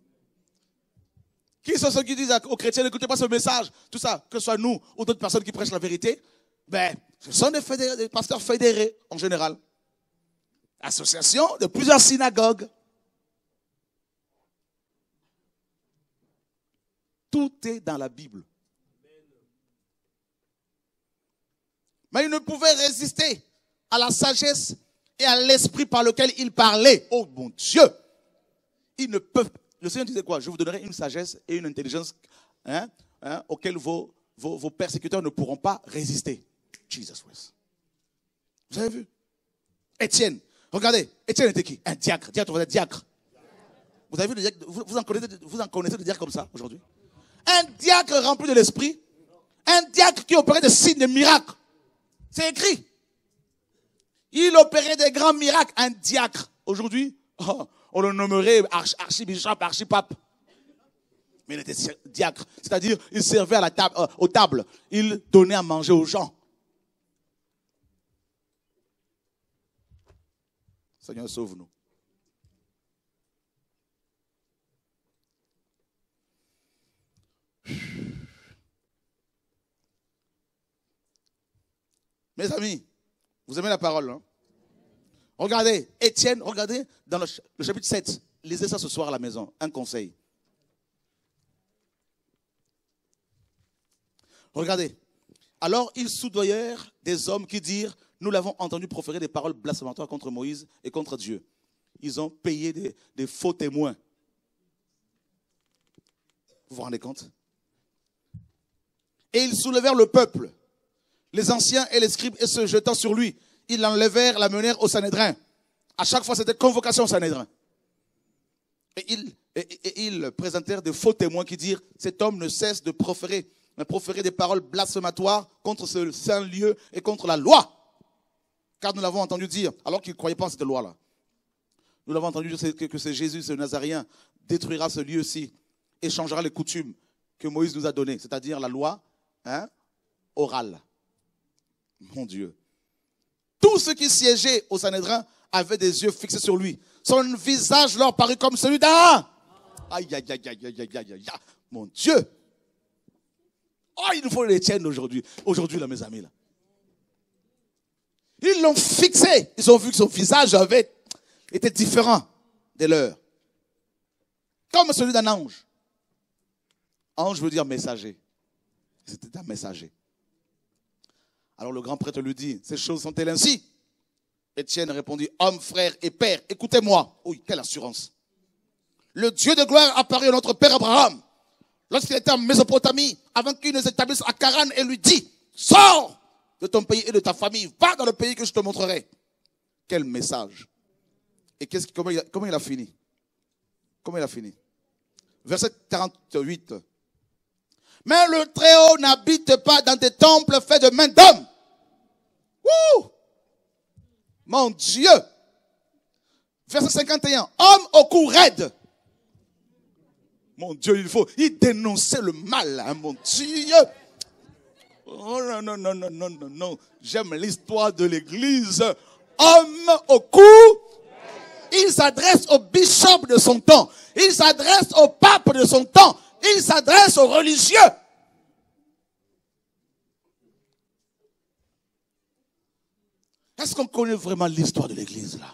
Qui sont ceux qui disent aux chrétiens, n'écoutez pas ce message, tout ça, que ce soit nous ou d'autres personnes qui prêchent la vérité? Ben, ce sont des, fédérés, des pasteurs fédérés, en général. Association de plusieurs synagogues. Tout est dans la Bible. Mais ils ne pouvaient résister à la sagesse et à l'esprit par lequel il parlait. Oh mon Dieu! Ils ne peuvent. Le Seigneur disait quoi? Je vous donnerai une sagesse et une intelligence hein, hein, auxquelles vos, vos, vos persécuteurs ne pourront pas résister. Jesus Christ. Vous avez vu? Étienne. Regardez, Étienne était qui? Un diacre. Dis à ton voisin, diacre. Vous avez vu le diacre? Vous, vous, en connaissez, vous en connaissez de diacre comme ça aujourd'hui? Un diacre rempli de l'esprit. Un diacre qui opérait des signes, des miracles. C'est écrit. Il opérait des grands miracles. Un diacre. Aujourd'hui, oh, on le nommerait arch, archibishop, archipape. Mais il était diacre. C'est-à-dire, il servait à la table, euh, aux tables. Il donnait à manger aux gens. Seigneur, sauve-nous. Mes amis, vous aimez la parole, hein? Regardez, Étienne, regardez dans le, le chapitre sept. Lisez ça ce soir à la maison. Un conseil. Regardez. Alors ils soudoyèrent des hommes qui dirent, nous l'avons entendu proférer des paroles blasphématoires contre Moïse et contre Dieu. Ils ont payé des, des faux témoins. Vous vous rendez compte? Et ils soulevèrent le peuple, les anciens et les scribes, et se jetant sur lui, ils l'enlevèrent, l'amenèrent au Sanhédrin. À chaque fois, c'était convocation au Sanhédrin. Et ils, et, et, et ils présentèrent des faux témoins qui dirent, cet homme ne cesse de proférer, de proférer des paroles blasphématoires contre ce saint lieu et contre la loi. Car nous l'avons entendu dire, alors qu'ils ne croyaient pas en cette loi-là. Nous l'avons entendu dire que, que c'est Jésus, ce Nazaréen, détruira ce lieu-ci et changera les coutumes que Moïse nous a données, c'est-à-dire la loi hein, orale. Mon Dieu. Tous ceux qui siégeaient au Sanhédrin avaient des yeux fixés sur lui. Son visage leur parut comme celui d'un. Aïe, aïe, aïe, aïe, aïe, aïe, aïe, aïe. Mon Dieu. Oh, il nous faut les tiennes aujourd'hui. Aujourd'hui, là, mes amis, là. Ils l'ont fixé. Ils ont vu que son visage avait été différent de leur. Comme celui d'un ange. Ange veut dire messager. C'était un messager. Alors le grand prêtre lui dit, ces choses sont-elles ainsi? Étienne répondit, homme, frère et père, écoutez-moi. Oui, quelle assurance. Le Dieu de gloire apparut à notre père Abraham, lorsqu'il était en Mésopotamie, avant qu'il ne s'établisse à Charan, et lui dit, sors de ton pays et de ta famille, va dans le pays que je te montrerai. Quel message. Et qu'est-ce, comment, il a, comment il a fini? Comment il a fini? Verset quarante-huit. Mais le Très-Haut n'habite pas dans des temples faits de mains d'hommes. Wouh! Mon Dieu! Verset cinquante et un. Homme au cou raide. Mon Dieu, il faut, il dénonçait le mal, hein, mon Dieu. Oh non, non, non, non, non, non, non. J'aime l'histoire de l'église. Homme au cou. Il s'adresse au bishop de son temps. Il s'adresse au pape de son temps. Il s'adresse aux religieux. Est-ce qu'on connaît vraiment l'histoire de l'église là?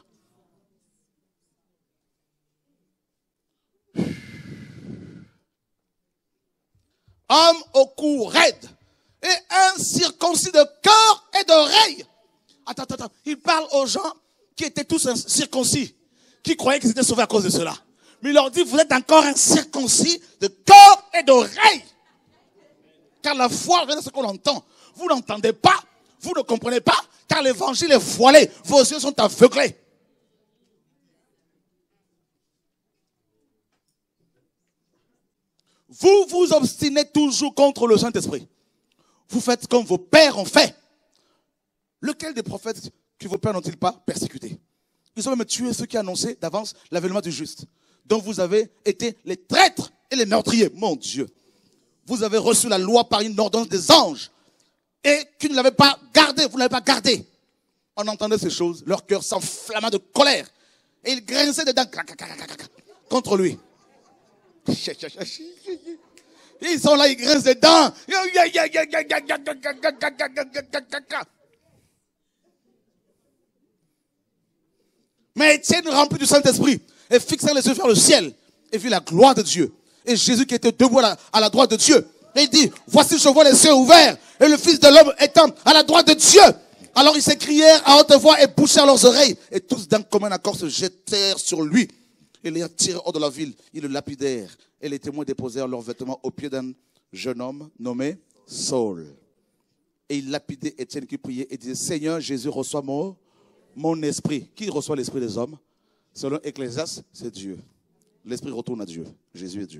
Homme au cou raide et incirconcis de cœur et d'oreille. Attends, attends, attends. Il parle aux gens qui étaient tous circoncis, qui croyaient qu'ils étaient sauvés à cause de cela. Mais il leur dit, vous êtes encore incirconcis de corps et d'oreilles. Car la foi, regardez ce qu'on entend. Vous n'entendez pas, vous ne comprenez pas, car l'évangile est voilé. Vos yeux sont aveuglés. Vous vous obstinez toujours contre le Saint-Esprit. Vous faites comme vos pères ont fait. Lequel des prophètes que vos pères n'ont-ils pas persécuté? Ils ont même tué ceux qui annonçaient d'avance l'avènement du juste. Donc vous avez été les traîtres et les meurtriers. Mon Dieu. Vous avez reçu la loi par une ordonnance des anges. Et qui ne l'avez pas gardée. Vous ne l'avez pas gardée. On entendait ces choses. Leur cœur s'enflamma de colère. Et ils grinçaient des dents contre lui. Ils sont là, ils grincent des dents. Mais Étienne, rempli du Saint-Esprit, et fixant les yeux vers le ciel, et vit la gloire de Dieu. Et Jésus qui était debout à la, à la droite de Dieu. Et il dit, voici je vois les cieux ouverts, et le Fils de l'homme étant à la droite de Dieu. Alors ils s'écrièrent à haute voix et bouchèrent leurs oreilles. Et tous d'un commun accord se jetèrent sur lui. Et l'ayant tiré hors de la ville, ils le lapidèrent. Et les témoins déposèrent leurs vêtements au pied d'un jeune homme nommé Saul. Et ils lapidaient Étienne qui priait et disait, Seigneur Jésus, reçois mon, mon esprit. Qui reçoit l'esprit des hommes? Selon Ecclésiaste, c'est Dieu. L'esprit retourne à Dieu. Jésus est Dieu.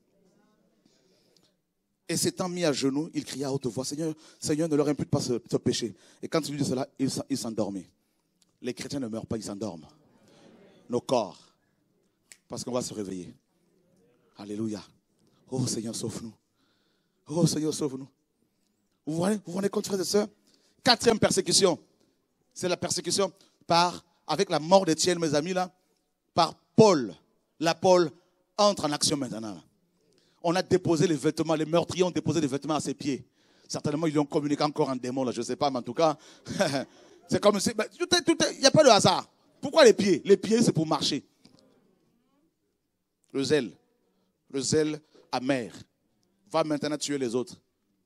Et s'étant mis à genoux, il cria à haute voix, Seigneur, Seigneur, ne leur impute pas ce, ce péché. Et quand il lui dit cela, il s'endormit. Les chrétiens ne meurent pas, ils s'endorment. Nos corps. Parce qu'on va se réveiller. Alléluia. Oh Seigneur, sauve-nous. Oh Seigneur, sauve-nous. Vous voyez, vous vous rendez compte, frères et sœurs? Quatrième persécution. C'est la persécution par, avec la mort d'Étienne, mes amis, là, par Paul. La Paul entre en action maintenant. On a déposé les vêtements, les meurtriers ont déposé les vêtements à ses pieds. Certainement, ils lui ont communiqué encore en démon, là, je ne sais pas, mais en tout cas, c'est comme si, il n'y a pas de hasard. Pourquoi les pieds? Les pieds, c'est pour marcher. Le zèle, le zèle amer, va maintenant tuer les autres.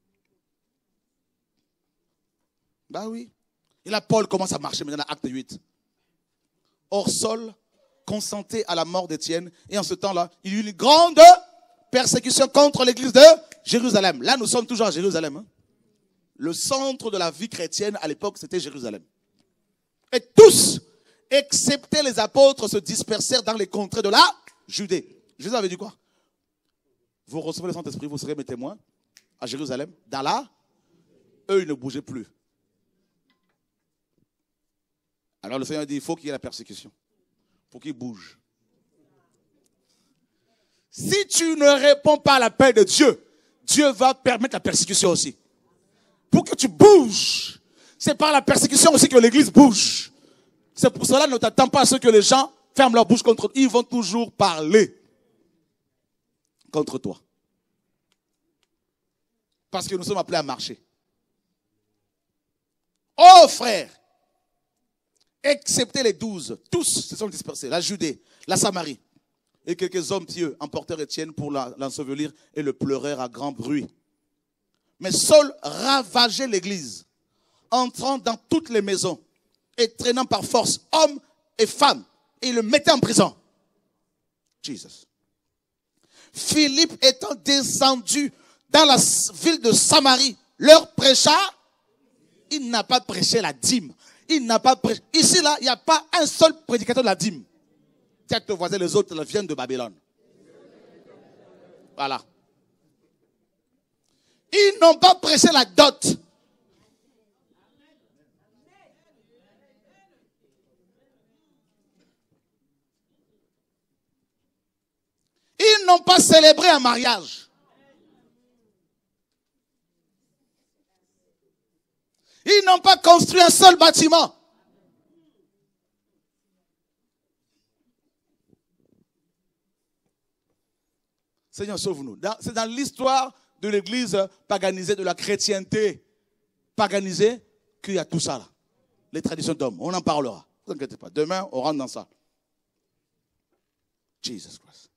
Bah oui. Et là, Paul commence à marcher maintenant, acte huit. Or, Saul consentait à la mort d'Étienne, et en ce temps-là, il y eut une grande persécution contre l'église de Jérusalem. Là, nous sommes toujours à Jérusalem. Hein. Le centre de la vie chrétienne à l'époque, c'était Jérusalem. Et tous, excepté les apôtres, se dispersèrent dans les contrées de la Judée. Jésus avait dit quoi? Vous recevez le Saint-Esprit, vous serez mes témoins à Jérusalem. Dans là, eux, ils ne bougeaient plus. Alors le Seigneur dit, il faut qu'il y ait la persécution. Pour qu'ils bougent. Si tu ne réponds pas à l'appel de Dieu, Dieu va permettre la persécution aussi. Pour que tu bouges. C'est par la persécution aussi que l'église bouge. C'est pour cela, ne t'attends pas à ce que les gens ferment leur bouche contre toi. Ils vont toujours parler contre toi. Parce que nous sommes appelés à marcher. Oh frère, excepté les douze, tous se sont dispersés. La Judée, la Samarie. Et quelques hommes pieux emportèrent Étienne pour l'ensevelir et le pleurèrent à grand bruit. Mais Saul ravageait l'église, entrant dans toutes les maisons et traînant par force hommes et femmes. Et il le mettait en prison. Jesus. Philippe étant descendu dans la ville de Samarie, leur prêcha. Il n'a pas prêché la dîme. Il n'a pas prêché. Ici, là, il n'y a pas un seul prédicateur de la dîme. Tiens, te voisin, les autres viennent de Babylone. Voilà. Ils n'ont pas prêché la dot. Ils n'ont pas célébré un mariage. Ils n'ont pas construit un seul bâtiment. Seigneur, sauve-nous. C'est dans l'histoire de l'église paganisée, de la chrétienté paganisée, qu'il y a tout ça là. Les traditions d'hommes. On en parlera. Ne vous inquiétez pas. Demain, on rentre dans ça. Jesus Christ.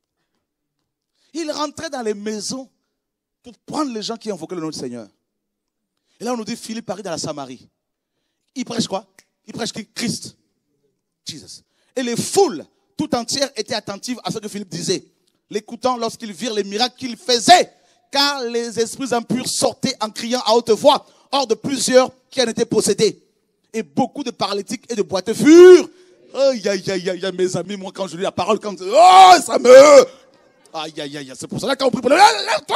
Il rentrait dans les maisons pour prendre les gens qui invoquaient le nom du Seigneur. Et là, on nous dit, Philippe arrive dans la Samarie. Il prêche quoi? Il prêche qui? Christ. Jesus. Et les foules tout entières étaient attentives à ce que Philippe disait, l'écoutant lorsqu'ils virent les miracles qu'il faisait, car les esprits impurs sortaient en criant à haute voix, hors de plusieurs qui en étaient possédés. Et beaucoup de paralytiques et de boiteux furent. Aïe, aïe, aïe, aïe, mes amis, moi quand je lis la parole, quand oh, ça me... Aïe, aïe, aïe, c'est pour cela qu'on prie pour le... Lève-toi!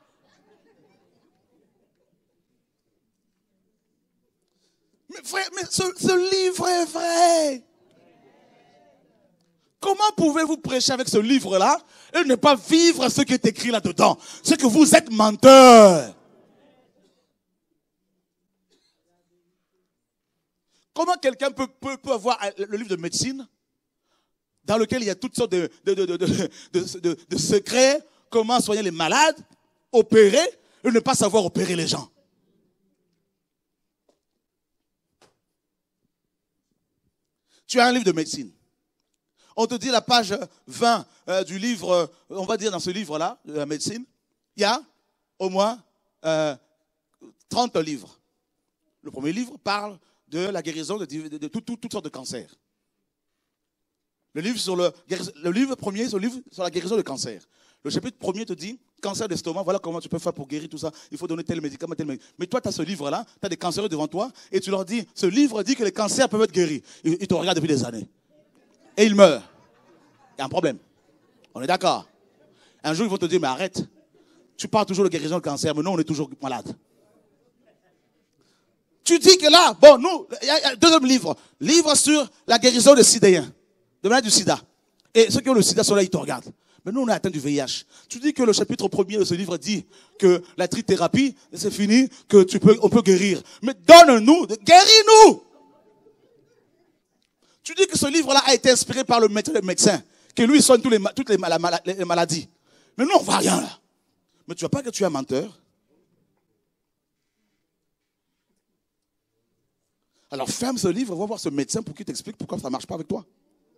Mais frère, mais ce, ce livre est vrai. Comment pouvez-vous prêcher avec ce livre-là et ne pas vivre ce qui est écrit là-dedans? C'est que vous êtes menteur. Comment quelqu'un peut, peut, peut avoir le livre de médecine dans lequel il y a toutes sortes de, de, de, de, de, de, de, de secrets, comment soigner les malades, opérer, et ne pas savoir opérer les gens? Tu as un livre de médecine. On te dit la page vingt euh, du livre, euh, on va dire dans ce livre-là, de la médecine, il y a au moins euh, trente livres. Le premier livre parle de la guérison de, de, de, de tout, tout, toutes sortes de cancers. Le livre, sur le, le livre premier, c'est le livre sur la guérison de cancer. Le chapitre premier te dit, cancer d'estomac, voilà comment tu peux faire pour guérir tout ça. Il faut donner tel médicament, tel médicament. Mais toi, tu as ce livre-là, tu as des cancéreux devant toi, et tu leur dis, ce livre dit que les cancers peuvent être guéris. Ils, ils te regardent depuis des années. Et ils meurent. Il y a un problème. On est d'accord. Un jour, ils vont te dire, mais arrête. Tu parles toujours de guérison de cancer, mais nous, on est toujours malades. Tu dis que là, bon, nous, il y a un deuxième livre. Livre sur la guérison des sidéens. De malades du sida. Et ceux qui ont le sida sont là, ils te regardent. Mais nous, on est atteint du V I H. Tu dis que le chapitre premier de ce livre dit que la trithérapie, c'est fini, que tu peux, on peut guérir. Mais donne-nous, guéris-nous! Tu dis que ce livre-là a été inspiré par le médecin, le médecin, que lui soigne tous les, toutes les, les maladies. Mais nous, on ne voit rien là. Mais tu ne vois pas que tu es un menteur? Alors ferme ce livre, va voir ce médecin pour qu'il t'explique pourquoi ça ne marche pas avec toi.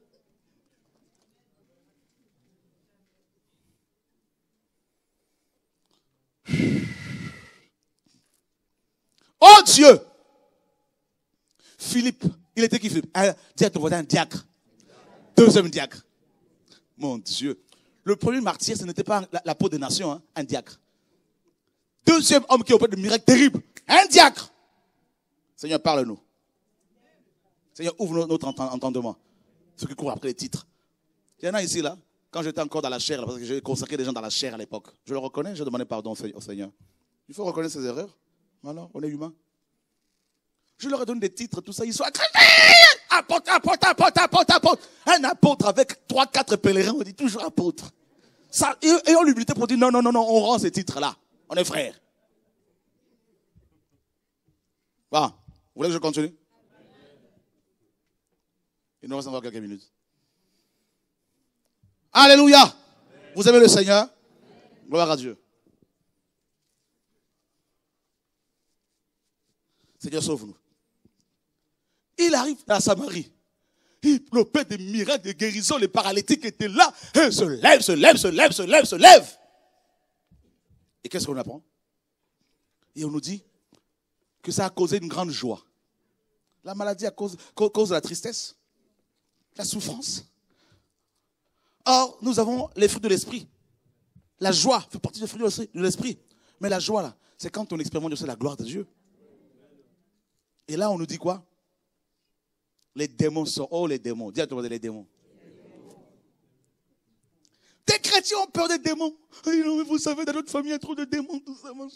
Oh Dieu! Philippe, il était qui Philippe? Un, dis à ton voisin, un diacre. Deuxième diacre. Mon Dieu. Le premier martyr, ce n'était pas la, la peau des nations, hein, un diacre. Deuxième homme qui opère de miracles terribles, un diacre. Seigneur, parle-nous. Seigneur, ouvre notre entendement. Ceux qui courent après les titres. Il y en a ici, là, quand j'étais encore dans la chair, là, parce que j'ai consacré des gens dans la chair à l'époque. Je le reconnais, je demandais pardon au Seigneur. Il faut reconnaître ses erreurs. Alors, on est humain. Je leur ai donné des titres, tout ça. Ils sont apôtre, apôtre, apôtre, apôtre, apôtre. Un apôtre avec trois, quatre pèlerins, on dit toujours apôtre. Ça, et, et on l'humilité pour dire non, non, non, non, on rend ces titres-là. On est frères. Bon, vous voulez que je continue? Il nous reste encore quelques minutes. Alléluia. Vous aimez le Seigneur? Gloire à Dieu. Seigneur, sauve-nous. Il arrive à Samarie. Il opère des miracles de guérison. Les paralytiques étaient là. Et se lève, se lève, se lève, se lève, se lève. Et qu'est-ce qu'on apprend? Et on nous dit que ça a causé une grande joie. La maladie a cause, cause de la tristesse, la souffrance. Or, nous avons les fruits de l'esprit. La joie fait partie des fruits de l'esprit. Mais la joie, là, c'est quand on expérimente aussi la gloire de Dieu. Et là, on nous dit quoi? Les démons sont... Oh, les démons. Dis à toi, les démons. Des chrétiens ont peur des démons. Et non, mais vous savez, dans notre famille, il y a trop de démons, tout ça, machin.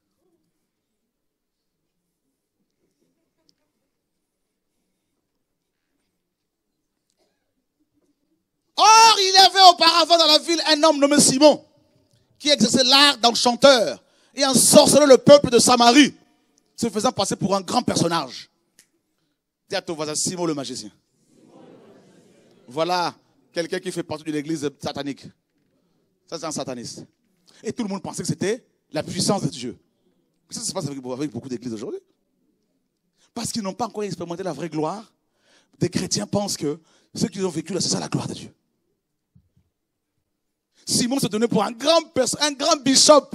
Or, il y avait auparavant dans la ville un homme nommé Simon, qui exerçait l'art d'enchanteur et ensorcelait le peuple de Samarie, se faisant passer pour un grand personnage. Dis à ton voisin, Simon le magicien. Voilà quelqu'un qui fait partie de l'église satanique. Ça, c'est un sataniste. Et tout le monde pensait que c'était la puissance de Dieu. Ça se passe avec, avec beaucoup d'églises aujourd'hui. Parce qu'ils n'ont pas encore expérimenté la vraie gloire. Des chrétiens pensent que ce qu'ils ont vécu là, c'est ça la gloire de Dieu. Simon se donnait pour un grand, un grand bishop.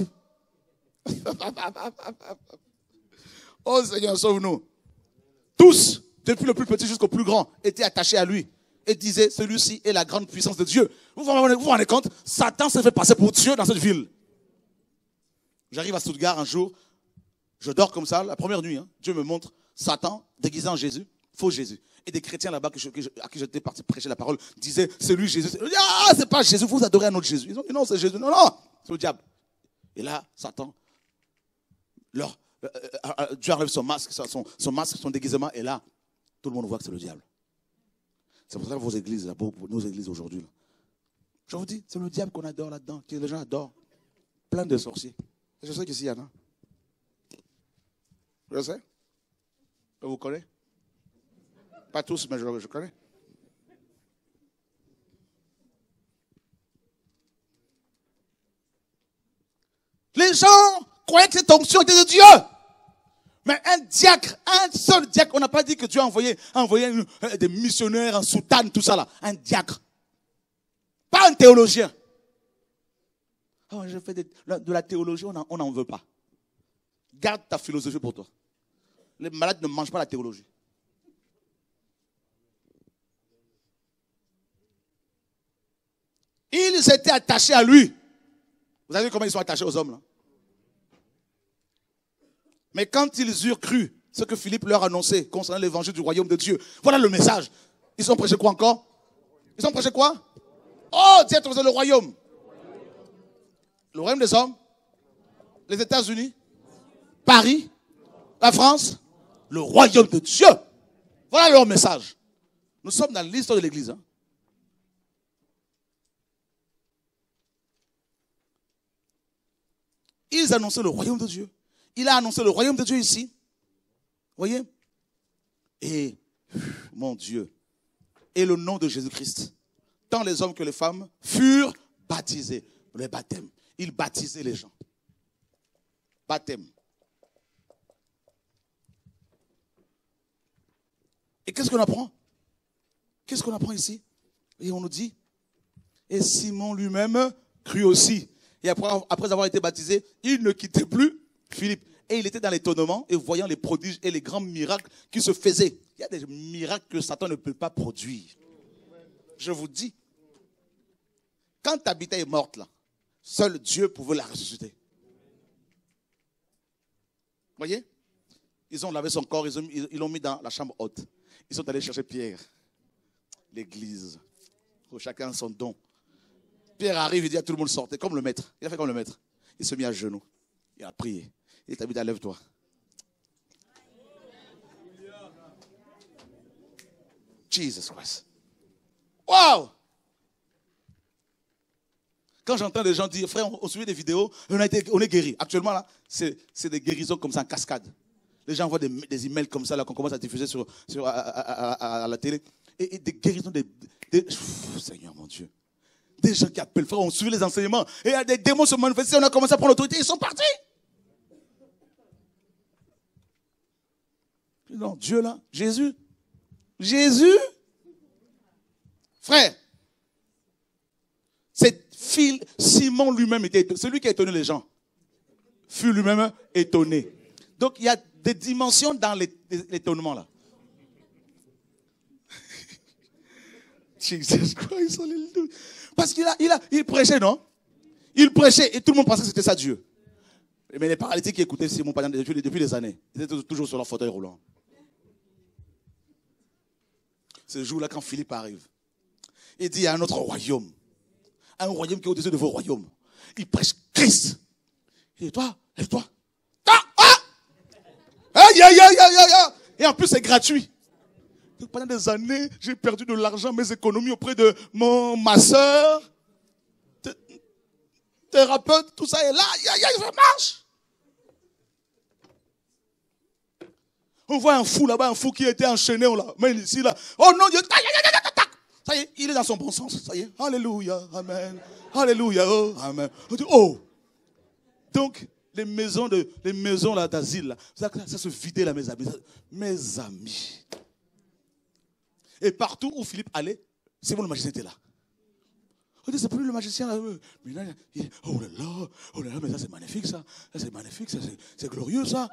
Oh Seigneur, sauve-nous. Tous, depuis le plus petit jusqu'au plus grand, étaient attachés à lui. et disait, celui-ci est la grande puissance de Dieu. Vous vous vous rendez compte? Satan s'est fait passer pour Dieu dans cette ville. J'arrive à Stuttgart un jour, je dors comme ça, la première nuit, hein, Dieu me montre Satan déguisé en Jésus, faux Jésus. Et des chrétiens là-bas que je, que je, à qui j'étais parti prêcher la parole disaient, c'est lui Jésus. Ah, c'est pas Jésus, vous adorez un autre Jésus. Ils ont dit non, c'est Jésus. Non, non, c'est le diable. Et là, Satan, leur, euh, euh, Dieu enlève son masque, son, son masque, son déguisement, et là, tout le monde voit que c'est le diable. C'est pour ça que vos églises, là, nos églises aujourd'hui, là, je vous dis, c'est le diable qu'on adore là-dedans, que les gens adorent. Plein de sorciers. Je sais qu'ici, il y en a. Je sais. Je vous connais. Pas tous, mais je, je connais. Les gens croyaient que cette onction était de Dieu. Mais un diacre, un seul diacre, on n'a pas dit que Dieu a envoyé, a envoyé une, des missionnaires en soutane, tout ça là. Un diacre. Pas un théologien. Oh, je fais de, de la théologie, on n'en veut pas. Garde ta philosophie pour toi. Les malades ne mangent pas la théologie. Ils étaient attachés à lui. Vous avez vu comment ils sont attachés aux hommes là? Mais quand ils eurent cru ce que Philippe leur annonçait concernant l'évangile du royaume de Dieu, voilà le message. Ils ont prêché quoi encore? Ils ont prêché quoi? Oh, Dieu a le royaume. Le royaume des hommes, les États-Unis, Paris, la France, le royaume de Dieu. Voilà leur message. Nous sommes dans l'histoire de l'Église. Hein. Ils annonçaient le royaume de Dieu. Il a annoncé le royaume de Dieu ici. Vous voyez? Et, mon Dieu, et le nom de Jésus-Christ, tant les hommes que les femmes furent baptisés. Le baptême. Il baptisait les gens. Baptême. Et qu'est-ce qu'on apprend? Qu'est-ce qu'on apprend ici? Et on nous dit, et Simon lui-même crut aussi. Et après, après avoir été baptisé, il ne quittait plus Philippe. Et il était dans l'étonnement et voyant les prodiges et les grands miracles qui se faisaient. Il y a des miracles que Satan ne peut pas produire. Je vous dis, quand Tabitha est morte là, seul Dieu pouvait la ressusciter. Vous voyez? Ils ont lavé son corps, ils l'ont ils l'ont mis dans la chambre haute. Ils sont allés chercher Pierre. L'église. Oh, chacun son don. Pierre arrive, il dit à tout le monde sortez, comme le maître. Il a fait comme le maître. Il se mit à genoux. Il a prié. Il t'a dit, lève-toi. Jesus Christ. Wow! Quand j'entends des gens dire, frère, on, on suivait des vidéos, on, a été, on est guéri. Actuellement, là, c'est des guérisons comme ça en cascade. Les gens voient des, des emails comme ça, là, qu'on commence à diffuser sur, sur, à, à, à, à la télé. Et, et des guérisons, des, des pff, Seigneur mon Dieu. Des gens qui appellent, frère, on suit les enseignements. Et il y a des démons se manifester, on a commencé à prendre l'autorité, ils sont partis. Non, Dieu là, Jésus. Jésus. Frère, c'est Simon lui-même était étonné. Celui qui a étonné les gens fut lui-même étonné. Donc il y a des dimensions dans l'étonnement là. Jesus Christ, alléluia. Parce qu'il a, il a, il prêchait, non? Il prêchait et tout le monde pensait que c'était ça Dieu. Mais les paralytiques qui écoutaient Simon depuis, depuis des années, ils étaient toujours sur leur fauteuil roulant. Ce jour-là, quand Philippe arrive, il dit il y a un autre royaume. Un royaume qui est au-dessus de vos royaumes. Il prêche Christ. Il dit toi, lève-toi. Ah, ah! Aïe, aïe, aïe, aïe, aïe. Et en plus, c'est gratuit. Pendant des années, j'ai perdu de l'argent, mes économies auprès de mon, ma soeur, thérapeute, tout ça. Et là, aïe, aïe, ça marche. On voit un fou là-bas, un fou qui était enchaîné, on l'amène ici, là. Oh non, Dieu, aïe, aïe, aïe, aïe, aïe. Ça y est, il est dans son bon sens. Ça y est, alléluia, amen. Alléluia, oh, amen. Oh. Donc, les maisons de, les maisons là d'asile, là, ça, ça se vidait là, mes amis. Ça, mes amis. Et partout où Philippe allait, c'est bon, le magicien était là. On dit, c'est plus le magicien là. Mais là, il, oh là là, oh là là, mais ça c'est magnifique ça. Ça c'est magnifique, ça c'est glorieux ça.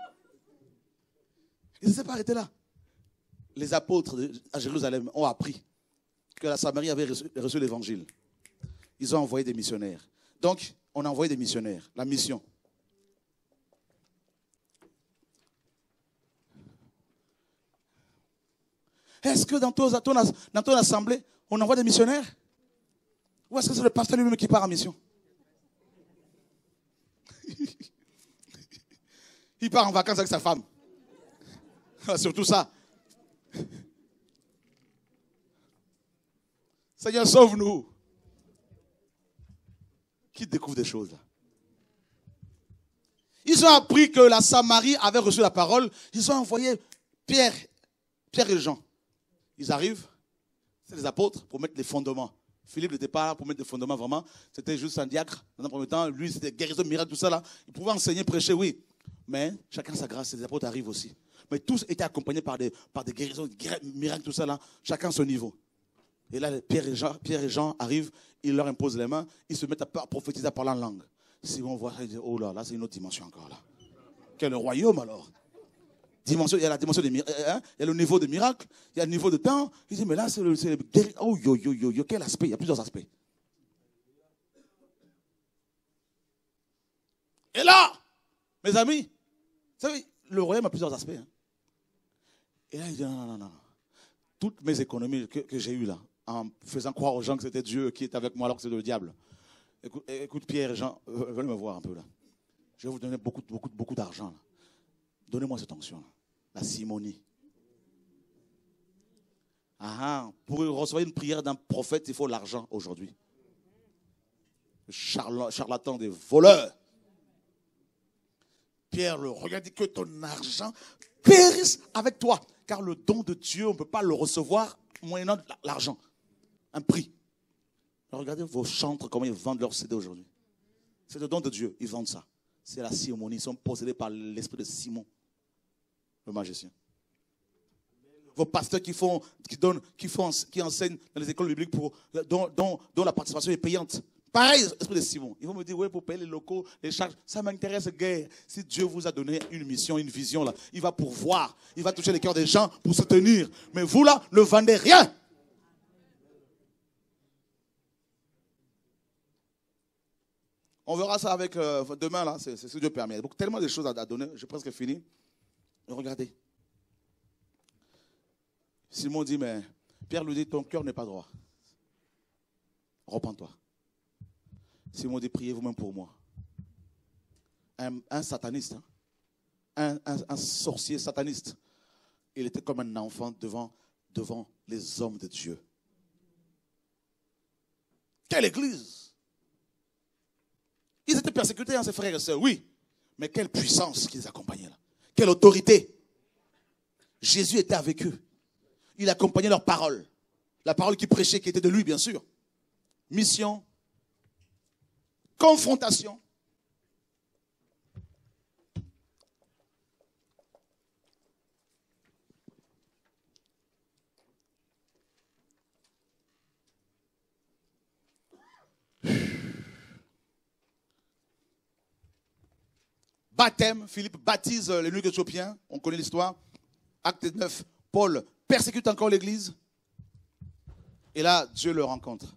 Il ne s'est pas arrêté là. Les apôtres de, à Jérusalem ont appris que la Samarie avait reçu, reçu l'évangile. Ils ont envoyé des missionnaires. Donc, on a envoyé des missionnaires. La mission. Est-ce que dans ton, ton, dans ton assemblée, on envoie des missionnaires? Ou est-ce que c'est le pasteur lui-même qui part en mission? Il part en vacances avec sa femme. Surtout ça. Seigneur, sauve-nous. Qui découvre des choses là? Ils ont appris que la Samarie avait reçu la parole. Ils ont envoyé Pierre, Pierre et Jean. Ils arrivent, c'est les apôtres pour mettre les fondements. Philippe n'était pas là pour mettre les fondements vraiment. C'était juste un diacre. Dans un premier temps, lui, c'était guérison, miracle, tout ça là. Il pouvait enseigner, prêcher, oui. Mais chacun sa grâce, les apôtres arrivent aussi. Mais tous étaient accompagnés par des, par des guérisons, miracles, tout ça là. Chacun son niveau. Et là, Pierre et, Jean, Pierre et Jean arrivent, ils leur imposent les mains, ils se mettent à prophétiser, à parler en langue. Si on voit, ils disent, oh là, là, c'est une autre dimension encore là. Quel royaume alors? Dimension, il y a la dimension des miracles, hein, il y a le niveau de miracle, il y a le niveau de temps. Il dit, mais là, c'est le, c'est le oh yo yo yo yo, quel aspect? Il y a plusieurs aspects. Et là, mes amis, vous savez, le royaume a plusieurs aspects. Hein. Et là, il dit, non, non, non, non. Toutes mes économies que, que j'ai eues là, en faisant croire aux gens que c'était Dieu qui était avec moi alors que c'est le diable. Écoute, écoute Pierre et Jean, euh, venez me voir un peu là. Je vais vous donner beaucoup, beaucoup, beaucoup d'argent. Donnez-moi cette onction, la simonie. Ah, pour recevoir une prière d'un prophète, il faut l'argent aujourd'hui. Charla, charlatan des voleurs. Pierre, le regardez que ton argent périsse avec toi. Car le don de Dieu, on ne peut pas le recevoir moyennant l'argent. Un prix. Regardez vos chantres, comment ils vendent leur C D aujourd'hui. C'est le don de Dieu, ils vendent ça. C'est la simonie, ils sont possédés par l'esprit de Simon, le magicien. Vos pasteurs qui font, qui donnent, qui font, qui enseignent dans les écoles bibliques pour, dont, dont, dont la participation est payante. Pareil, l'esprit de Simon. Ils vont me dire, oui, pour payer les locaux, les charges, ça m'intéresse guère. Si Dieu vous a donné une mission, une vision, là, il va pourvoir, il va toucher les cœurs des gens pour se tenir. Mais vous, là, ne vendez rien. On verra ça avec euh, demain, là, c'est ce que Dieu permet. Il y a beaucoup, tellement de choses à, à donner, j'ai presque fini. Et regardez. Simon dit, mais Pierre lui dit, ton cœur n'est pas droit. Repends-toi. Simon dit, priez vous-même pour moi. Un, un sataniste, hein? un, un, un sorcier sataniste. Il était comme un enfant devant, devant les hommes de Dieu. Quelle église! Ils étaient persécutés, hein, ces frères et sœurs, oui. Mais quelle puissance qui les accompagnait là. Quelle autorité. Jésus était avec eux. Il accompagnait leurs paroles. La parole qu'il prêchait, qui était de lui, bien sûr. Mission. Confrontation. Baptême, Philippe baptise l'eunuque éthiopien, on connaît l'histoire. Acte neuf, Paul persécute encore l'église. Et là, Dieu le rencontre.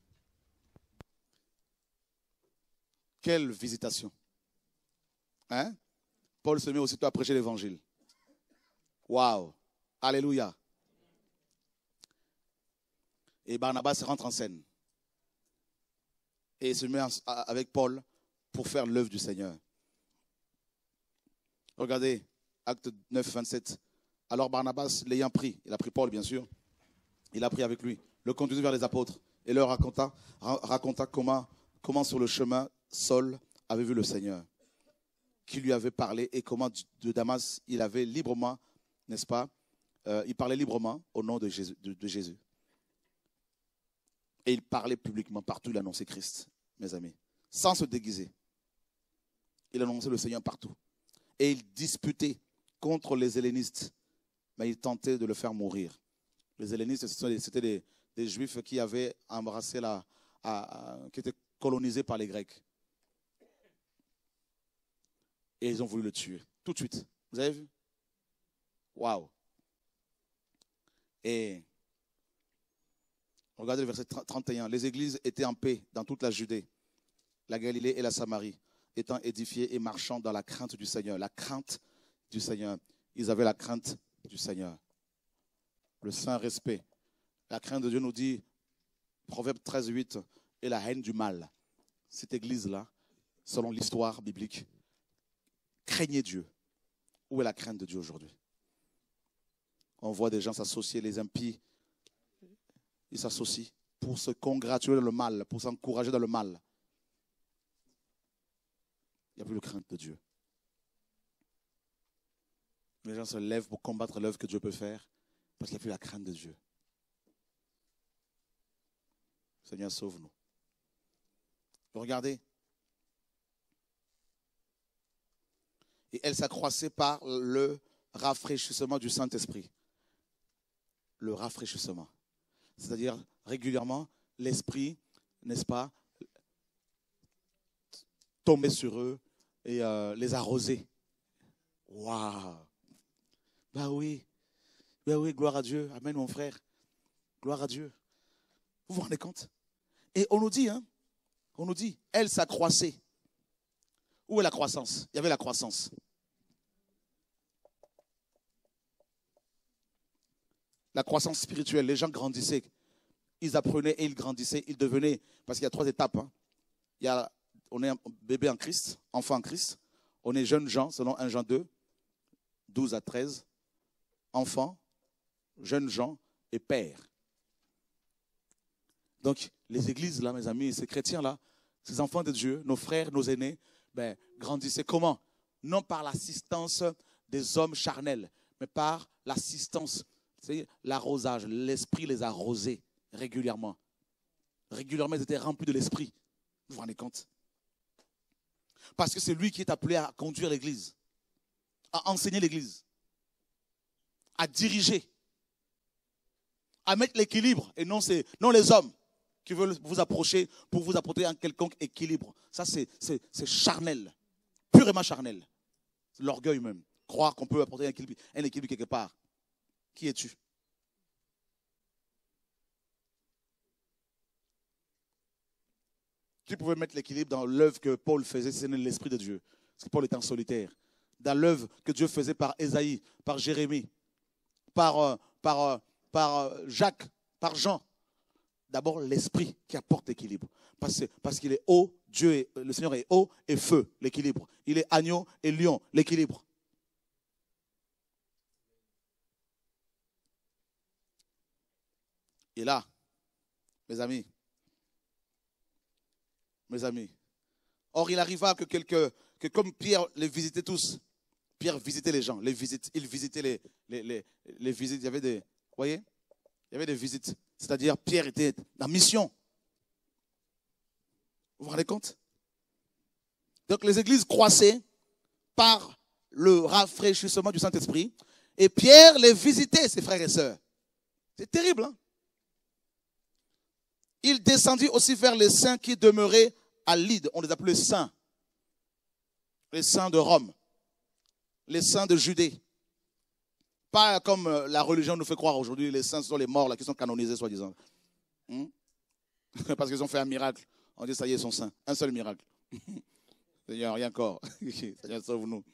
Quelle visitation. Hein? Paul se met aussitôt à prêcher l'évangile. Waouh! Alléluia! Et Barnabas rentre en scène. Et il se met avec Paul pour faire l'œuvre du Seigneur. Regardez, acte neuf, vingt-sept. Alors Barnabas, l'ayant pris, il a pris Paul bien sûr, il a pris avec lui, le conduisit vers les apôtres et leur raconta, raconta comment, comment sur le chemin, Saul avait vu le Seigneur, qui lui avait parlé et comment de Damas, il avait librement, n'est-ce pas, euh, il parlait librement au nom de Jésus, de, de Jésus. Et il parlait publiquement, partout il annonçait Christ, mes amis, sans se déguiser. Il annonçait le Seigneur partout. Et il disputait contre les hellénistes, mais il tentait de le faire mourir. Les hellénistes, c'était des, des juifs qui avaient embrassé la, à, à, qui étaient colonisés par les Grecs. Et ils ont voulu le tuer, tout de suite. Vous avez vu? Waouh! Et Regardez le verset trente et un. Les églises étaient en paix dans toute la Judée, la Galilée et la Samarie, étant édifiées et marchant dans la crainte du Seigneur. La crainte du Seigneur. Ils avaient la crainte du Seigneur. Le saint respect. La crainte de Dieu nous dit, Proverbe treize, huit, et la haine du mal. Cette église-là, selon l'histoire biblique, craignez Dieu. Où est la crainte de Dieu aujourd'hui? On voit des gens s'associer, les impies, ils s'associent pour se congratuler dans le mal, pour s'encourager dans le mal. Il n'y a plus de crainte de Dieu. Les gens se lèvent pour combattre l'œuvre que Dieu peut faire parce qu'il n'y a plus la crainte de Dieu. Seigneur, sauve-nous. Regardez. Et elle s'accroissait par le rafraîchissement du Saint-Esprit. Le rafraîchissement. C'est-à-dire, régulièrement, l'Esprit, n'est-ce pas, tomber sur eux et euh, les arroser. Waouh! Ben oui. Ben oui, gloire à Dieu. Amen, mon frère. Gloire à Dieu. Vous vous rendez compte? Et on nous dit, hein, on nous dit, elle s'accroissait. Où est la croissance? Il y avait la croissance. La croissance spirituelle, les gens grandissaient. Ils apprenaient et ils grandissaient, ils devenaient, parce qu'il y a trois étapes. Hein. Il y a, on est un bébé en Christ, enfant en Christ. On est jeunes gens, selon un Jean deux, douze à treize. Enfants, jeunes gens et pères. Donc, les églises, là, mes amis, ces chrétiens-là, ces enfants de Dieu, nos frères, nos aînés, ben, grandissaient comment? Non par l'assistance des hommes charnels, mais par l'assistance, c'est l'arrosage. L'esprit les a arrosés régulièrement. Régulièrement, ils étaient remplis de l'esprit. Vous vous rendez compte? Parce que c'est lui qui est appelé à conduire l'église, à enseigner l'église, à diriger, à mettre l'équilibre, et non, c'est, non les hommes qui veulent vous approcher pour vous apporter un quelconque équilibre. Ça, c'est, c'est, c'est charnel, purement charnel. C'est l'orgueil même. Croire qu'on peut apporter un équilibre, un équilibre quelque part. Qui es-tu? Qui pouvait mettre l'équilibre dans l'œuvre que Paul faisait, c'est l'Esprit de Dieu. Parce que Paul était en solitaire. Dans l'œuvre que Dieu faisait par Ésaïe, par Jérémie, par, euh, par, euh, par euh, Jacques, par Jean. D'abord, l'Esprit qui apporte l'équilibre. Parce, que, parce qu'il est haut, Dieu est, le Seigneur est haut et feu, l'équilibre. Il est agneau et lion, l'équilibre. Et là, mes amis, mes amis, or il arriva que, quelques, que comme Pierre les visitait tous, Pierre visitait les gens, les visites, il visitait les, les, les, les visites, il y avait des, vous voyez, il y avait des visites, c'est-à-dire Pierre était en mission. Vous vous rendez compte? Donc les églises croissaient par le rafraîchissement du Saint-Esprit et Pierre les visitait, ses frères et sœurs. C'est terrible, hein? Il descendit aussi vers les saints qui demeuraient à Lyde. On les appelait saints. Les saints de Rome. Les saints de Judée. Pas comme la religion nous fait croire aujourd'hui. Les saints sont les morts là, qui sont canonisés, soi-disant. Hmm? Parce qu'ils ont fait un miracle. On dit, ça y est, ils sont saints. Un seul miracle. Seigneur, rien encore. Seigneur, sauve-nous.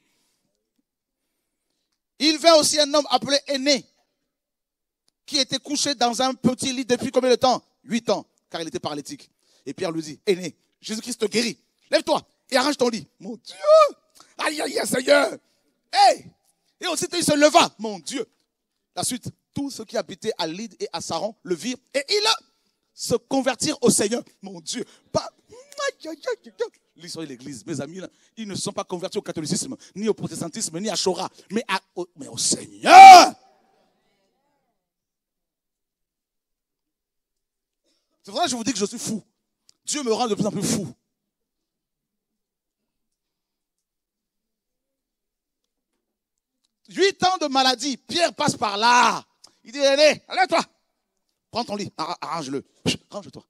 Il vint aussi un homme appelé Aîné, qui était couché dans un petit lit depuis combien de temps? Huit ans. Car il était paralytique. Et Pierre lui dit, Aîné, Jésus-Christ te guérit. Lève-toi et arrange ton lit. Mon Dieu! Aïe, aïe, aïe, Seigneur! Hey! Et aussitôt il se leva. Mon Dieu! La suite, tous ceux qui habitaient à Lyde et à Saron le virent et ils se convertirent au Seigneur. Mon Dieu! Pas... L'histoire de l'église, mes amis, là, ils ne sont pas convertis au catholicisme, ni au protestantisme, ni à Chora, mais, à, au, mais au Seigneur! C'est pour ça que je vous dis que je suis fou. Dieu me rend de plus en plus fou. Huit ans de maladie. Pierre passe par là. Il dit, allez, allez-toi. Prends ton lit, arrange-le. Range-toi.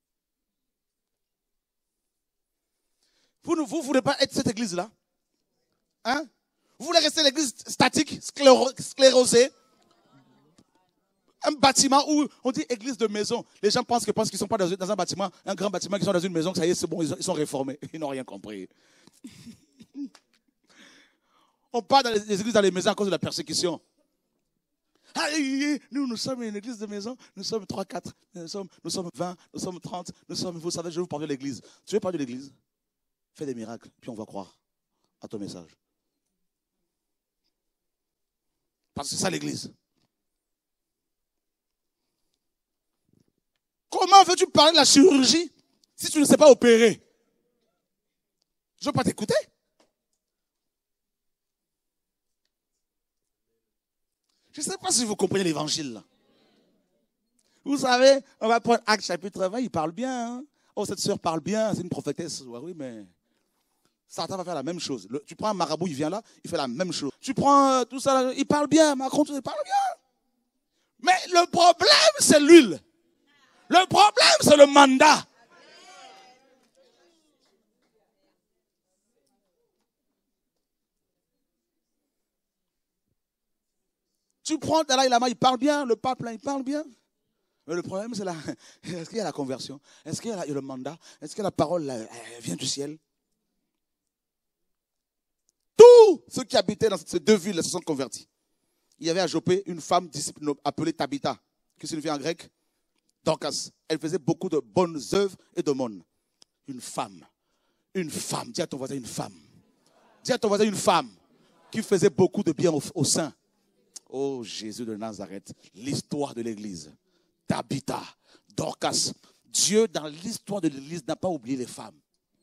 Vous ne vous voulez pas être cette église-là? Hein? Vous voulez rester l'église statique, scléro, sclérosée? un bâtiment où on dit église de maison. Les gens pensent qu'ils pensent qu'ils ne sont pas dans, dans un bâtiment, un grand bâtiment, qu'ils sont dans une maison, que ça y est, c'est bon, ils, ils sont réformés. Ils n'ont rien compris. On part dans les, les églises dans les maisons à cause de la persécution. Ah, nous, nous sommes une église de maison, nous sommes trois, quatre, nous sommes, nous sommes vingt, nous sommes trente, nous sommes, vous savez, je vais vous parler de l'église. Tu veux parler de l'église? Fais des miracles, puis on va croire à ton message. Parce que c'est ça l'église. Comment veux-tu parler de la chirurgie si tu ne sais pas opérer? Je ne veux pas t'écouter. Je ne sais pas si vous comprenez l'évangile là. Vous savez, on va prendre Actes chapitre vingt, il parle bien. Hein? Oh, cette sœur parle bien, c'est une prophétesse. Ouais, oui, mais Satan va faire la même chose. Le, tu prends un marabout, il vient là, il fait la même chose. Tu prends euh, tout ça, là, il parle bien, Macron, tout ça, il parle bien. Mais le problème, c'est l'huile. Le problème, c'est le mandat. Tu prends Dalai Lama, il parle bien, le pape là, il parle bien. Mais le problème, c'est là, est-ce qu'il y a la conversion? Est-ce qu'il y a le mandat? Est-ce que la parole là, elle vient du ciel? Tous ceux qui habitaient dans ces deux villes se sont convertis. Il y avait à Jopé une femme disciple appelée Tabitha, qui signifie en grec Dorcas. Elle faisait beaucoup de bonnes œuvres et d'aumônes. Une femme. Une femme. Dis à ton voisin une femme. Dis à ton voisin une femme qui faisait beaucoup de bien aux, aux saints. Oh Jésus de Nazareth, l'histoire de l'église. Tabitha, Dorcas. Dieu, dans l'histoire de l'église, n'a pas oublié les femmes.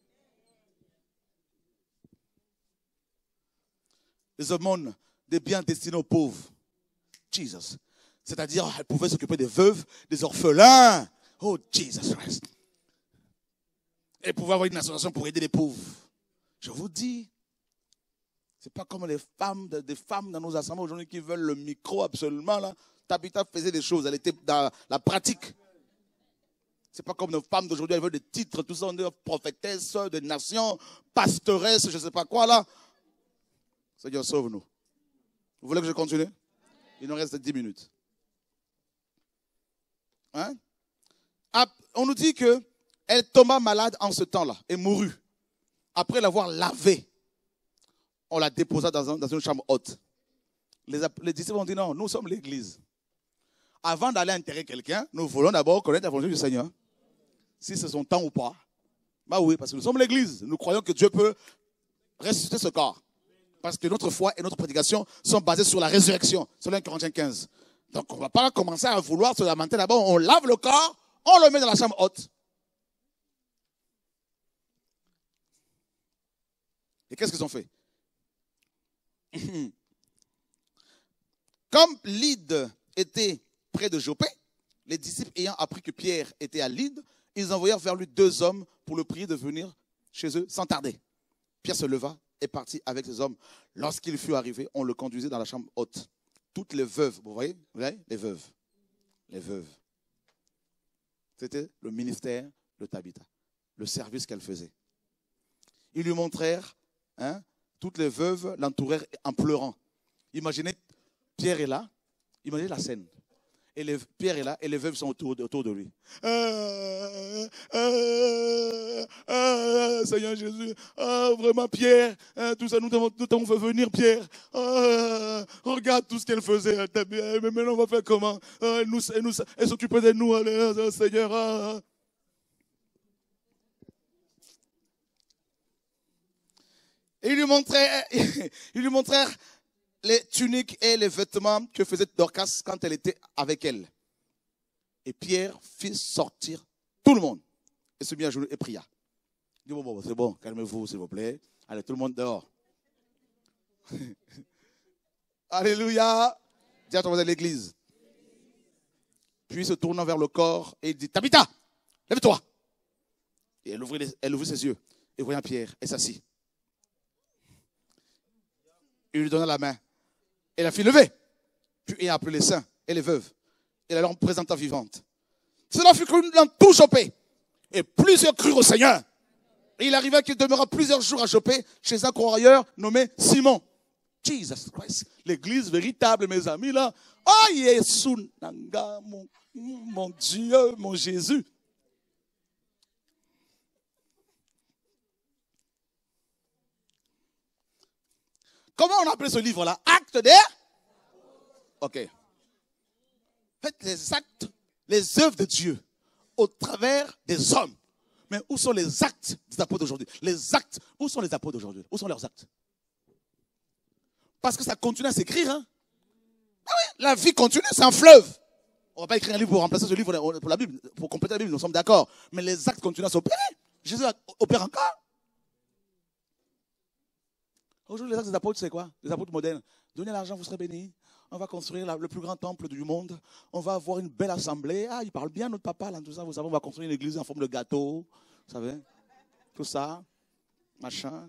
Les aumônes, des biens destinés aux pauvres. Jesus. C'est-à-dire, elle pouvait s'occuper des veuves, des orphelins. Oh, Jesus Christ. Elle pouvait avoir une association pour aider les pauvres. Je vous dis, c'est pas comme les femmes, des femmes dans nos assemblées aujourd'hui qui veulent le micro absolument. Là. Tabitha faisait des choses, elle était dans la pratique. C'est pas comme nos femmes d'aujourd'hui, elles veulent des titres, tout ça, on est prophétesse, des nations, pastoresse, je ne sais pas quoi là. Seigneur, sauve-nous. Vous voulez que je continue? Il nous reste dix minutes. Hein? On nous dit qu'elle tomba malade en ce temps-là et mourut. Après l'avoir lavée, on la déposa dans, un, dans une chambre haute. Les, les disciples ont dit non, nous sommes l'église. Avant d'aller enterrer quelqu'un, nous voulons d'abord connaître l'évangile du Seigneur. Si c'est son temps ou pas. Bah oui, parce que nous sommes l'église. Nous croyons que Dieu peut ressusciter ce corps. Parce que notre foi et notre prédication sont basées sur la résurrection. Selon Corinthiens quinze. Donc on ne va pas commencer à vouloir se lamenter d'abord. On lave le corps, on le met dans la chambre haute. Et qu'est-ce qu'ils ont fait? Comme Lyde était près de Jopé, les disciples ayant appris que Pierre était à Lyde, ils envoyèrent vers lui deux hommes pour le prier de venir chez eux sans tarder. Pierre se leva et partit avec ces hommes. Lorsqu'il fut arrivé, on le conduisait dans la chambre haute. Toutes les veuves, vous voyez, vous voyez les veuves, les veuves. C'était le ministère de Tabitha, le service qu'elle faisait. Ils lui montrèrent, hein, toutes les veuves l'entourèrent en pleurant. Imaginez, Pierre est là, imaginez la scène. Et les, Pierre est là et les veuves sont autour, autour de lui. Ah, ah, ah, Seigneur Jésus, ah, vraiment Pierre, ah, tout ça, nous t'avons fait venir Pierre. Ah, regarde tout ce qu'elle faisait. Mais maintenant on va faire comment? Ah, elle, nous, elle, nous, elle s'occupait de nous, allez, Seigneur. Ah. Et ils lui montrèrent, ils lui montrèrent les tuniques et les vêtements que faisait Dorcas quand elle était avec elle. Et Pierre fit sortir tout le monde et se mit à genoux et pria. Il dit, bon, bon, c'est bon, calmez-vous s'il vous plaît. Allez, tout le monde dehors. Alléluia. Dis à ton voisin de l'église. Puis se tournant vers le corps et il dit, Tabitha, lève-toi. Et elle ouvrit, les, elle ouvrit ses yeux et voyant Pierre, elle s'assit. Il lui donna la main. Et la fit lever. Puis il a appelé les saints et les veuves. Et la leur présenta vivante. Cela fut cru dans tout Jopé. Et plusieurs crurent au Seigneur. Et il arriva qu'il demeura plusieurs jours à Jopé chez un croyeur nommé Simon, Jesus Christ. L'église véritable, mes amis, là. Oh, Yesu, Nanga, mon, mon Dieu, mon Jésus. Comment on appelle ce livre-là? Actes des... Ok. Faites les actes, les œuvres de Dieu au travers des hommes. Mais où sont les actes des apôtres d'aujourd'hui? Les actes, où sont les apôtres d'aujourd'hui? Où sont leurs actes? Parce que ça continue à s'écrire. Hein? Ah oui, la vie continue, c'est un fleuve. On ne va pas écrire un livre pour remplacer ce livre pour la Bible, pour compléter la Bible, nous sommes d'accord. Mais les actes continuent à s'opérer. Jésus opère encore. Aujourd'hui, les actes des apôtres, c'est quoi? Les apôtres modernes. Donnez l'argent, vous serez bénis. On va construire la, le plus grand temple du monde. On va avoir une belle assemblée. Ah, il parle bien, notre papa, là, tout ça. Vous savez, on va construire une église en forme de gâteau. Vous savez? Tout ça. Machin.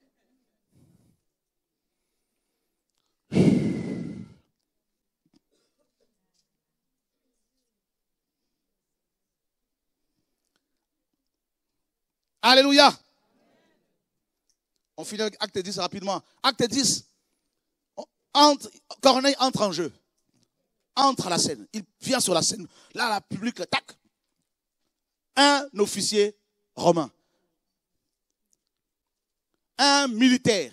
Alléluia. On finit avec Acte dix rapidement. Acte dix. Entre, Corneille entre en jeu. Entre à la scène. Il vient sur la scène. Là, la public, tac. Un officier romain. Un militaire.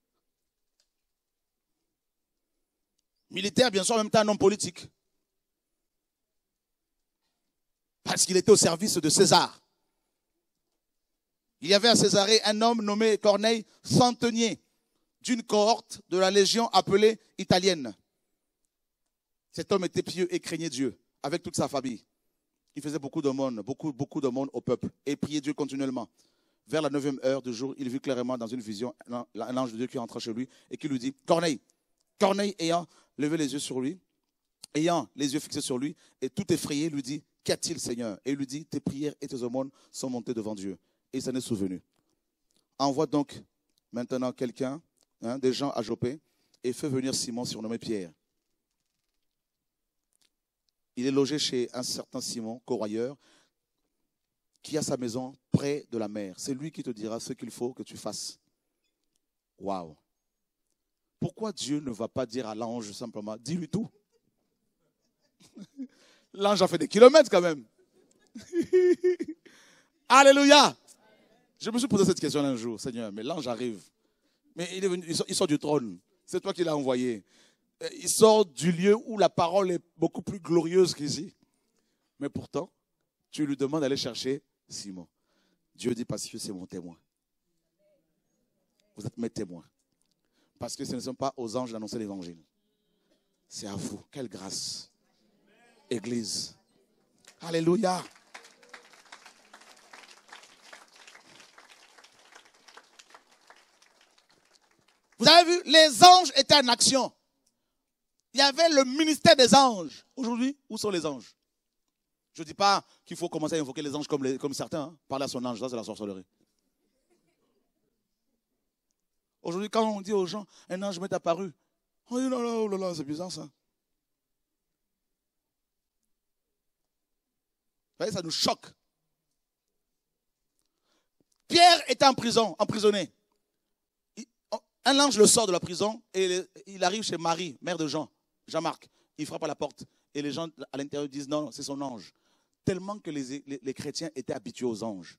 Militaire, bien sûr, en même temps un homme politique. Parce qu'il était au service de César. Il y avait à Césarée un homme nommé Corneille, centenier d'une cohorte de la légion appelée italienne. Cet homme était pieux et craignait Dieu avec toute sa famille. Il faisait beaucoup d'aumônes, beaucoup, beaucoup d'aumônes au peuple et priait Dieu continuellement. Vers la neuvième heure du jour, il vit clairement dans une vision un ange de Dieu qui entra chez lui et qui lui dit, Corneille, Corneille ayant levé les yeux sur lui, ayant les yeux fixés sur lui et tout effrayé, lui dit, qu'y a-t-il Seigneur? Et il lui dit, tes prières et tes aumônes sont montées devant Dieu. Et il s'en est souvenu. Envoie donc maintenant quelqu'un, hein, des gens à Jopé, et fais venir Simon surnommé Pierre. Il est logé chez un certain Simon, corroyeur, qui a sa maison près de la mer. C'est lui qui te dira ce qu'il faut que tu fasses. Waouh! Pourquoi Dieu ne va pas dire à l'ange simplement, dis-lui tout? L'ange a fait des kilomètres quand même. Alléluia! Je me suis posé cette question un jour, Seigneur, mais l'ange arrive. Mais il, est venu, il, sort, il sort du trône. C'est toi qui l'as envoyé. Il sort du lieu où la parole est beaucoup plus glorieuse qu'ici. Mais pourtant, tu lui demandes d'aller chercher Simon. Dieu dit, parce que c'est mon témoin. Vous êtes mes témoins. Parce que ce ne sont pas aux anges d'annoncer l'évangile. C'est à vous. Quelle grâce. Église. Alléluia. Vous avez vu, les anges étaient en action. Il y avait le ministère des anges. Aujourd'hui, où sont les anges? Je ne dis pas qu'il faut commencer à invoquer les anges comme, les, comme certains. Hein. Parler à son ange, ça c'est la sorcellerie. Aujourd'hui, quand on dit aux gens, un ange m'est apparu. Oh là là, oh là là, c'est bizarre ça. Vous voyez, ça nous choque. Pierre était en prison, emprisonné. Un ange le sort de la prison et il arrive chez Marie, mère de Jean, Jean-Marc. Il frappe à la porte et les gens à l'intérieur disent non, c'est son ange. Tellement que les, les, les chrétiens étaient habitués aux anges.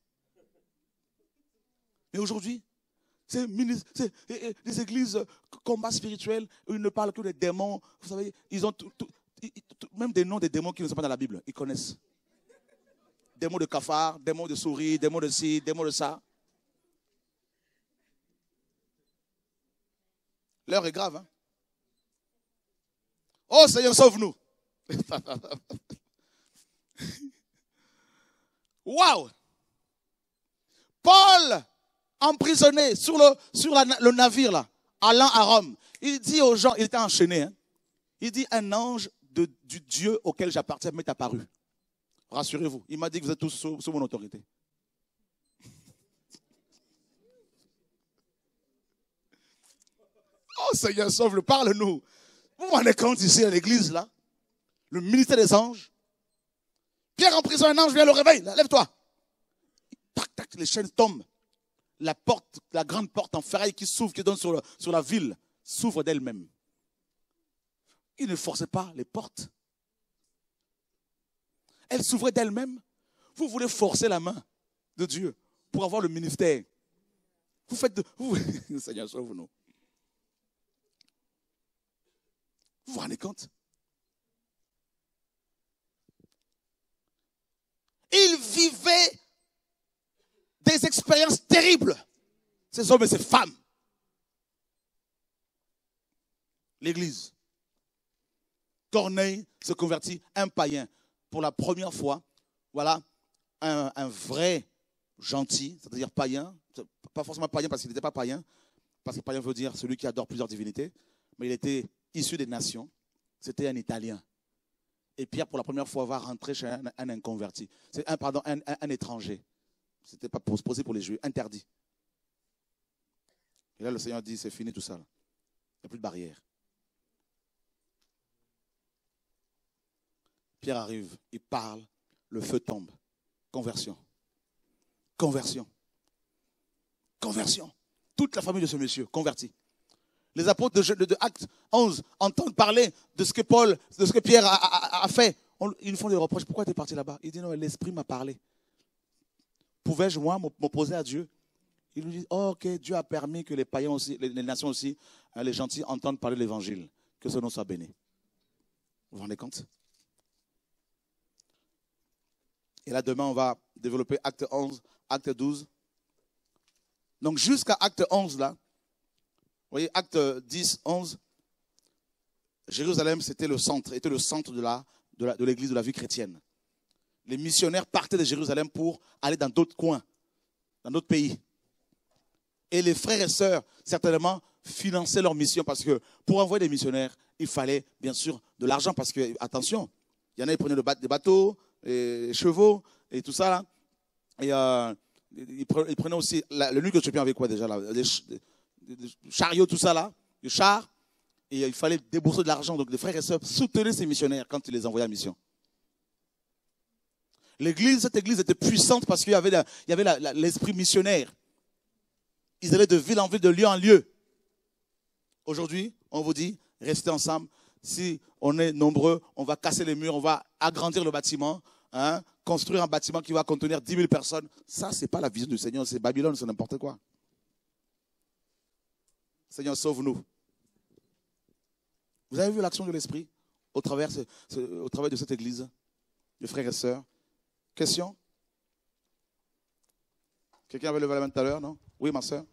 Mais aujourd'hui, c'est les églises combat spirituel où ils ne parlent que des démons. Vous savez, ils ont tout, tout, tout, même des noms des démons qui ne sont pas dans la Bible. Ils connaissent. Démons de cafard, démons de souris, démons de ci, démons de ça. L'heure est grave. Hein? Oh Seigneur, sauve-nous. Waouh! Paul, emprisonné sur le, sur la, le navire, là, allant à Rome, il dit aux gens, il était enchaîné, hein? Il dit, un ange de, du Dieu auquel j'appartiens m'est apparu. Rassurez-vous, il m'a dit que vous êtes tous sous, sous mon autorité. Oh Seigneur, sauve-le, parle-nous. Vous vous rendez compte ici à l'église, là, le ministère des anges. Pierre en prison, un ange vient le réveil, lève-toi. Tac, tac, les chaînes tombent. La porte, la grande porte en ferraille qui s'ouvre, qui donne sur, le, sur la ville, s'ouvrent d'elles-mêmes. Il ne forçait pas les portes. Elles s'ouvraient d'elles-mêmes. Vous voulez forcer la main de Dieu pour avoir le ministère. Vous faites de... Vous... Seigneur, sauve-nous. Vous vous rendez compte? Ils vivaient des expériences terribles, ces hommes et ces femmes. L'Église. Corneille se convertit, un païen. Pour la première fois, voilà, un, un vrai gentil, c'est-à-dire païen, pas forcément païen parce qu'il n'était pas païen, parce que païen veut dire celui qui adore plusieurs divinités, mais il était issu des nations, c'était un Italien. Et Pierre, pour la première fois, va rentrer chez un, un inconverti, c'est un, pardon, un, un, un étranger. Ce n'était pas posé pour les Juifs, interdit. Et là, le Seigneur dit, c'est fini tout ça. Là. Il n'y a plus de barrière. Pierre arrive, il parle, le feu tombe. Conversion. Conversion. Conversion. Toute la famille de ce monsieur, convertie. Les apôtres de, de, de Actes onze entendent parler de ce que Paul, de ce que Pierre a, a, a fait. On, ils lui font des reproches. Pourquoi tu es parti là-bas? Il dit non, l'Esprit m'a parlé. Pouvais-je, moi, m'opposer à Dieu? Il lui dit, oh, ok, Dieu a permis que les païens aussi, les, les nations aussi, hein, les gentils entendent parler de l'évangile. Que ce nom soit béni. Vous vous rendez compte? Et là, demain, on va développer acte onze, acte douze. Donc, jusqu'à acte onze, là, vous voyez, acte dix, onze, Jérusalem, c'était le centre, était le centre de la, de la, de l'église, de la vie chrétienne. Les missionnaires partaient de Jérusalem pour aller dans d'autres coins, dans d'autres pays. Et les frères et sœurs, certainement, finançaient leur mission parce que pour envoyer des missionnaires, il fallait bien sûr de l'argent parce que, attention, il y en a qui prenaient des bateaux, les chevaux et tout ça là. Et euh, ils prenaient aussi, la, le nuque éthiopien avec quoi déjà là, des, des, des chariots, tout ça là, des chars. Et il fallait débourser de l'argent. Donc les frères et sœurs soutenaient ces missionnaires quand ils les envoyaient en mission. L'église, cette église était puissante parce qu'il y avait, la, il y avait la, la, l'esprit missionnaire. Ils allaient de ville en ville, de lieu en lieu. Aujourd'hui, on vous dit, restez ensemble. Si on est nombreux, on va casser les murs, on va agrandir le bâtiment, hein, construire un bâtiment qui va contenir dix mille personnes. Ça, ce n'est pas la vision du Seigneur, c'est Babylone, c'est n'importe quoi. Seigneur, sauve-nous. Vous avez vu l'action de l'Esprit au travers, au travers de cette église, les frères et sœurs? Question? Quelqu'un avait levé la main tout à l'heure, non? Oui, ma sœur?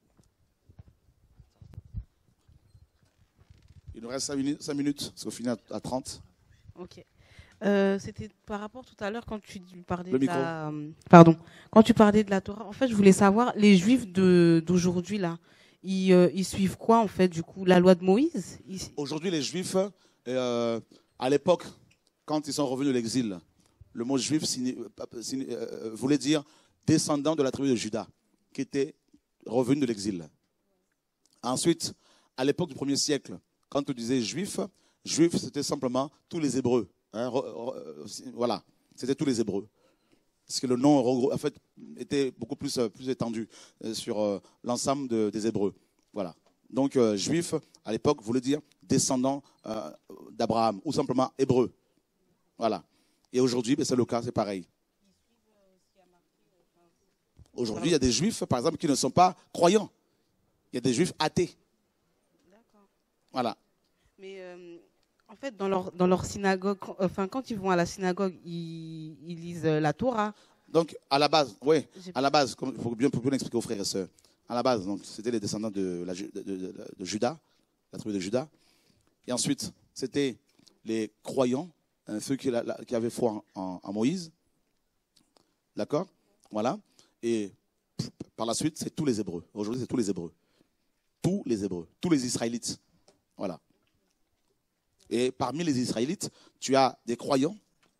Il nous reste cinq minutes, cinq minutes parce qu'on finit à trente. Ok. Euh, C'était par rapport tout à l'heure quand tu parlais Le de micro. la, pardon, quand tu parlais de la Torah. En fait, je voulais savoir, les Juifs de d'aujourd'hui là, ils, euh, ils suivent quoi en fait du coup, la loi de Moïse? Ils... Aujourd'hui, les Juifs, euh, à l'époque, quand ils sont revenus de l'exil, le mot juif signi, signi, euh, voulait dire descendant de la tribu de Juda, qui était revenu de l'exil. Ensuite, à l'époque du premier siècle, quand on disait juif, juif, c'était simplement tous les Hébreux. Hein, voilà, c'était tous les Hébreux. Parce que le nom, en fait, était beaucoup plus, plus étendu sur euh, l'ensemble de, des Hébreux. Voilà. Donc, euh, juif, à l'époque, voulait dire descendant euh, d'Abraham, ou simplement Hébreu. Voilà. Et aujourd'hui, ben, c'est le cas, c'est pareil. Aujourd'hui, il y a des juifs, par exemple, qui ne sont pas croyants. Il y a des juifs athées. D'accord. Voilà. Mais euh, en fait, dans leur, dans leur synagogue, enfin, quand ils vont à la synagogue, ils, ils lisent la Torah. Donc, à la base, oui, à la base, il faut bien, bien expliquer aux frères et sœurs. À la base, donc, c'était les descendants de, la, de, de, de, de Juda, la tribu de Juda. Et ensuite, c'était les croyants, hein, ceux qui, la, la, qui avaient foi en, en, en Moïse. D'accord? Voilà. Et par la suite, c'est tous les Hébreux. Aujourd'hui, c'est tous les Hébreux. Tous les Hébreux. Tous les Israélites. Voilà. Et parmi les Israélites, tu as des croyants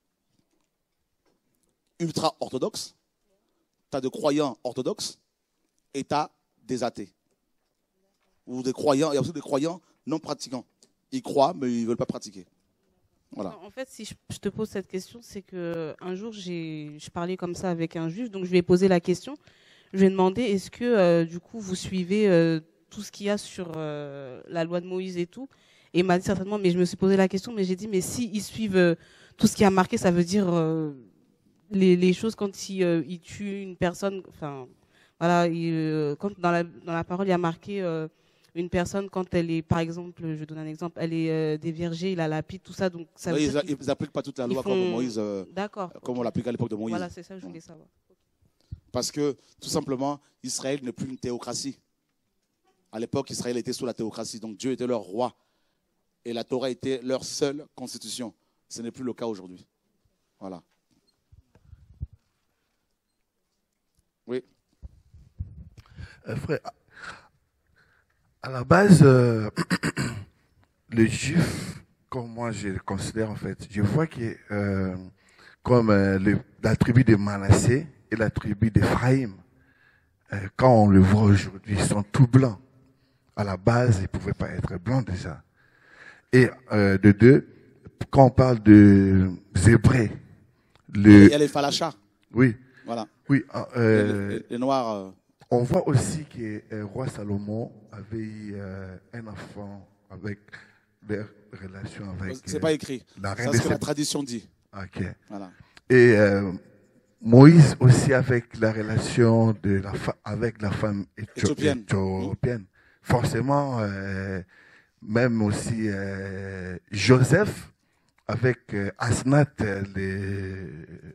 ultra-orthodoxes, tu as des croyants orthodoxes et tu as des athées. Ou des croyants, il y a aussi des croyants non pratiquants. Ils croient, mais ils ne veulent pas pratiquer. Voilà. En fait, si je te pose cette question, c'est qu'un jour, j'ai, je parlais comme ça avec un juif, donc je lui ai posé la question. Je lui ai demandé, est-ce que, euh, du coup, vous suivez euh, tout ce qu'il y a sur euh, la loi de Moïse et tout. Et il m'a dit certainement, mais je me suis posé la question, mais j'ai dit, mais si ils suivent euh, tout ce qui a marqué, ça veut dire euh, les, les choses quand ils, euh, ils tuent une personne, enfin, voilà, il, euh, quand dans la, dans la parole, il y a marqué euh, une personne quand elle est, par exemple, je donne un exemple, elle est euh, déviergée, il a la pite, tout ça, donc ça veut Oui, dire ils n'appliquent pas toute la loi font... comme Moïse, euh, D'accord. comme on l'applique à l'époque de Moïse. Voilà, c'est ça que je voulais savoir. Parce que, tout simplement, Israël n'est plus une théocratie. À l'époque, Israël était sous la théocratie, donc Dieu était leur roi. Et la Torah était leur seule constitution. Ce n'est plus le cas aujourd'hui. Voilà. Oui. Euh, frère, à la base, euh, les Juifs, comme moi je le considère en fait, je vois que euh, comme euh, le, la tribu de Manassé et la tribu d'Éphraïm, euh, quand on le voit aujourd'hui, ils sont tout blancs. À la base, ils ne pouvaient pas être blancs déjà. Et euh, de deux, quand on parle de Hébreux, le... Il y a les Falachas. Oui. Voilà. Oui. Euh, les, les, les Noirs. Euh... On voit aussi que le euh, roi Salomon avait eu euh, un enfant avec des relations avec. C'est euh, pas écrit. C'est ce que la tradition dit. Ok. Voilà. Et euh, Moïse aussi avec la relation de la fa... avec la femme éthiopienne. éthiopienne. Mmh. Forcément, euh, même aussi euh, Joseph avec euh, Asnath, les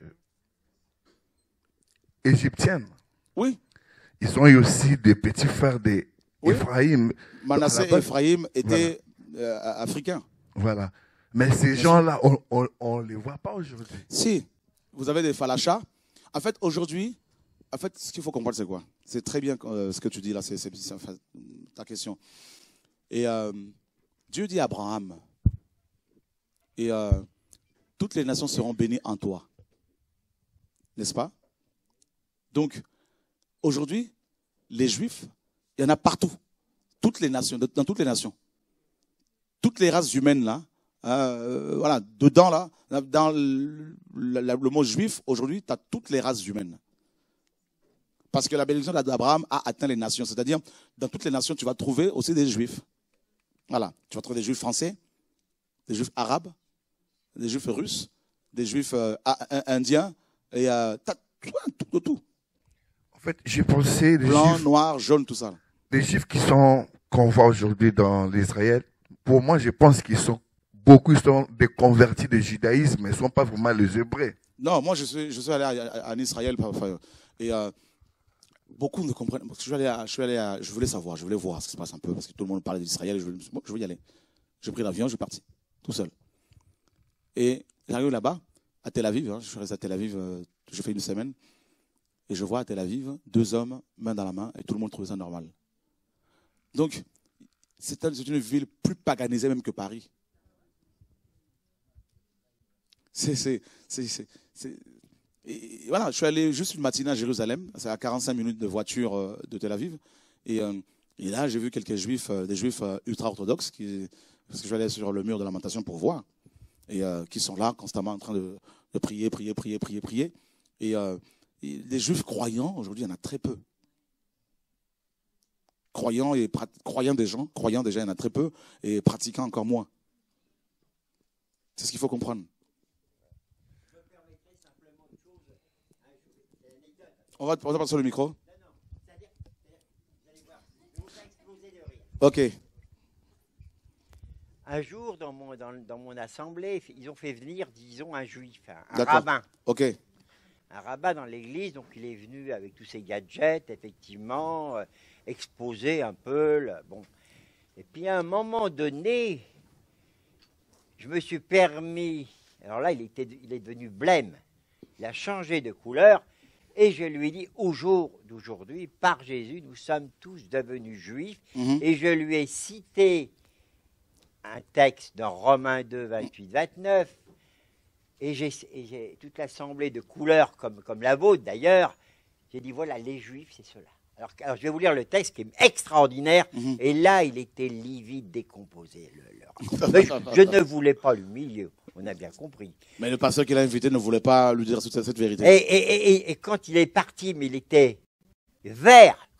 égyptiennes. Oui. Ils ont eu aussi des petits frères d'Éphraïm. Oui. Manassé et Éphraïm étaient voilà. euh, africains. Voilà. Mais ces gens-là, on ne les voit pas aujourd'hui. Si. Vous avez des falachas. En fait, aujourd'hui, en fait, ce qu'il faut comprendre, c'est quoi? C'est très bien euh, ce que tu dis là, c'est ta question. Et euh, Dieu dit à Abraham, et euh, toutes les nations seront bénies en toi. N'est-ce pas? Donc, aujourd'hui, les Juifs, il y en a partout. Toutes les nations, dans toutes les nations. Toutes les races humaines, là, euh, voilà, dedans, là, dans le, le, le mot juif, aujourd'hui, tu as toutes les races humaines. Parce que la bénédiction d'Abraham a atteint les nations. C'est-à-dire, dans toutes les nations, tu vas trouver aussi des Juifs. Voilà. Tu vas trouver des Juifs français, des Juifs arabes, des Juifs russes, des Juifs euh, indiens, et euh, tu as tout, tout, tout. En fait, j'ai pensé... Les Blanc, Juifs, noir, jaune, tout ça. Les Juifs qui sont, qu'on voit aujourd'hui dans l'Israël, pour moi, je pense qu'ils sont, beaucoup sont des convertis du judaïsme, mais ne sont pas vraiment les Hébreux. Non, moi, je suis, je suis allé en Israël, et... Euh, beaucoup ne comprennent. Je, suis allé à, je, suis allé à, je voulais savoir, je voulais voir ce qui se passe un peu, parce que tout le monde parlait d'Israël. Je, bon, je veux y aller. J'ai pris l'avion, je suis parti, tout seul. Et j'arrive là-bas, à Tel Aviv. Hein, je suis resté à Tel Aviv, euh, j'ai fait une semaine. Et je vois à Tel Aviv deux hommes, main dans la main, et tout le monde trouvait ça normal. Donc, c'est une ville plus paganisée même que Paris. C'est. c'est, c'est, c'est, c'est Et voilà, je suis allé juste une matinée à Jérusalem, c'est à quarante-cinq minutes de voiture euh, de Tel Aviv. Et, euh, et là, j'ai vu quelques juifs, euh, des juifs euh, ultra-orthodoxes, qui, parce que je suis allé sur le mur de lamentation pour voir, et euh, qui sont là constamment en train de, de prier, prier, prier, prier, prier. Et, euh, et les juifs croyants, aujourd'hui, il y en a très peu. Croyants et croyants des gens, croyants déjà, il y en a très peu, et pratiquants encore moins. C'est ce qu'il faut comprendre. On va, on va passer sur le micro. Non, non, c'est-à-dire, vous allez voir, je vais exploser de rire. Ok. Un jour, dans mon, dans, dans mon assemblée, ils ont fait venir, disons, un juif, un, un rabbin. Ok. Un rabbin dans l'église, donc il est venu avec tous ses gadgets, effectivement, euh, exposer un peu. Le, bon. Et puis à un moment donné, je me suis permis, alors là, il, était, il est devenu blême. Il a changé de couleur. Et je lui ai dit, au jour d'aujourd'hui, par Jésus, nous sommes tous devenus juifs. Mmh. Et je lui ai cité un texte dans Romains deux, vingt-huit, vingt-neuf. Et j'ai toute l'assemblée de couleurs, comme, comme la vôtre d'ailleurs. J'ai dit, voilà, les juifs, c'est cela. Alors, alors, je vais vous lire le texte qui est extraordinaire. Mmh. Et là, il était livide, décomposé. Le, le... Mais je, je ne voulais pas l'humilier. On a bien compris. Mais le pasteur qui l'a invité ne voulait pas lui dire toute cette vérité. Et, et, et, et quand il est parti, mais il était vert,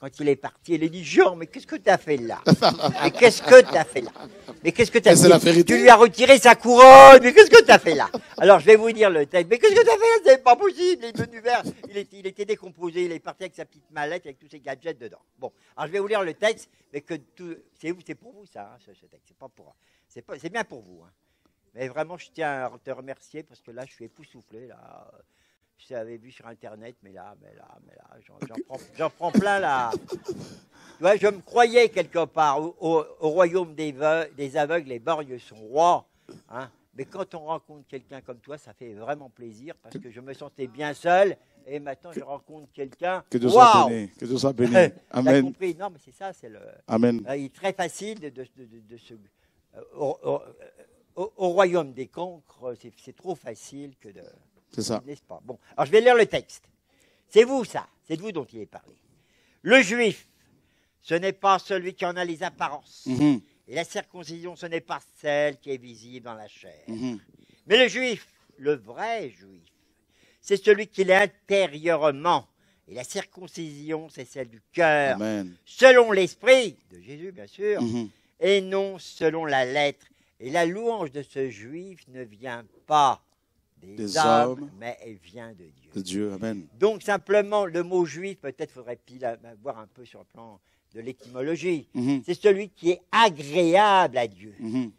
quand il est parti, il a dit, Jean, mais qu'est-ce que tu as fait là? Mais qu'est-ce que tu as fait là? Mais qu'est-ce que tu as c'est la fait? vérité. Tu lui as retiré sa couronne, mais qu'est-ce que tu as fait là? Alors, je vais vous dire le texte. Mais qu'est-ce que tu as fait là? C'est pas possible. Il est venu vers, il était, il était décomposé, il est parti avec sa petite mallette, avec tous ses gadgets dedans. Bon, alors je vais vous lire le texte, mais que tout, c'est, c'est pour vous ça, hein, ce, ce texte. C'est pas pour, c'est pas, c'est bien pour vous. Hein. Mais vraiment, je tiens à te remercier parce que là, je suis époustouflé là. Je l'avais vu sur Internet, mais là, mais là, mais là, j'en, j'en, prends, j'en prends plein là. Tu vois, je me croyais quelque part au, au, au royaume des, veu- des aveugles, les borgnes sont rois. Hein, mais quand on rencontre quelqu'un comme toi, ça fait vraiment plaisir parce que je me sentais bien seul et maintenant je rencontre quelqu'un. Que Dieu soit Waouh. béni. Que Dieu soit béni. T'as Amen. compris? Non, mais c'est ça, c'est le. Amen. Euh, il est très facile de, de, de, de, de se. Euh, au, au, au, au royaume des cancres, c'est, c'est trop facile que de. C'est ça. N'est-ce pas? Bon, alors je vais lire le texte. C'est vous, ça. C'est de vous dont il est parlé. Le juif, ce n'est pas celui qui en a les apparences. Mhm. Et la circoncision, ce n'est pas celle qui est visible dans la chair. Mhm. Mais le juif, le vrai juif, c'est celui qui l'est intérieurement. Et la circoncision, c'est celle du cœur. Amen. Selon l'esprit de Jésus, bien sûr, Mhm. et non selon la lettre. Et la louange de ce juif ne vient pas des, Des hommes, hommes. mais elle vient de Dieu. De Dieu. Amen. Donc simplement, le mot juif, peut-être faudrait-il voir un peu sur le plan de l'étymologie. Mhm. C'est celui qui est agréable à Dieu. Mhm.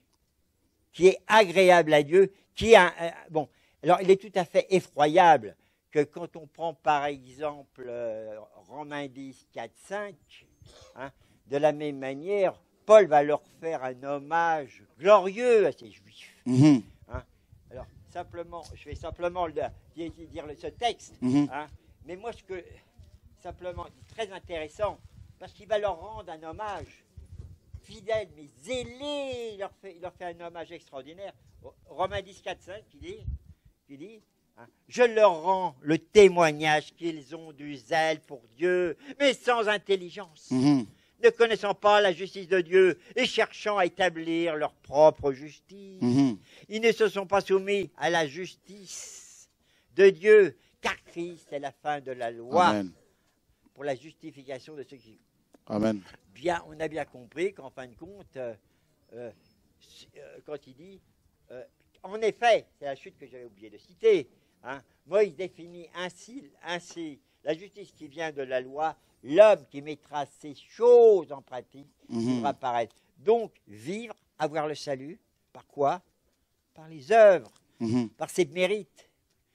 Qui est agréable à Dieu, qui a... un- bon, alors il est tout à fait effroyable que quand on prend par exemple euh, Romains dix, quatre, cinq, hein, de la même manière, Paul va leur faire un hommage glorieux à ces juifs. Mhm. Alors, simplement, je vais simplement le- dire, dire le- ce texte, Mhm. hein, mais moi, ce que, simplement, c'est très intéressant, parce qu'il va leur rendre un hommage fidèle, mais zélé, il leur fait, il leur fait un hommage extraordinaire. Romains dix, quatre, cinq, qui dit, qui dit hein, je leur rends le témoignage qu'ils ont du zèle pour Dieu, mais sans intelligence. Mhm. Ne connaissant pas la justice de Dieu et cherchant à établir leur propre justice. Mhm. Ils ne se sont pas soumis à la justice de Dieu, car Christ est la fin de la loi Amen. pour la justification de ceux qui... Amen. Bien, on a bien compris qu'en fin de compte, euh, euh, euh, quand il dit, euh, en effet, c'est la chute que j'avais oublié de citer, hein, Moïse définit ainsi, ainsi la justice qui vient de la loi, l'homme qui mettra ces choses en pratique, Mhm. devra paraître. Donc, vivre, avoir le salut, par quoi? Par les œuvres, Mhm. par ses mérites.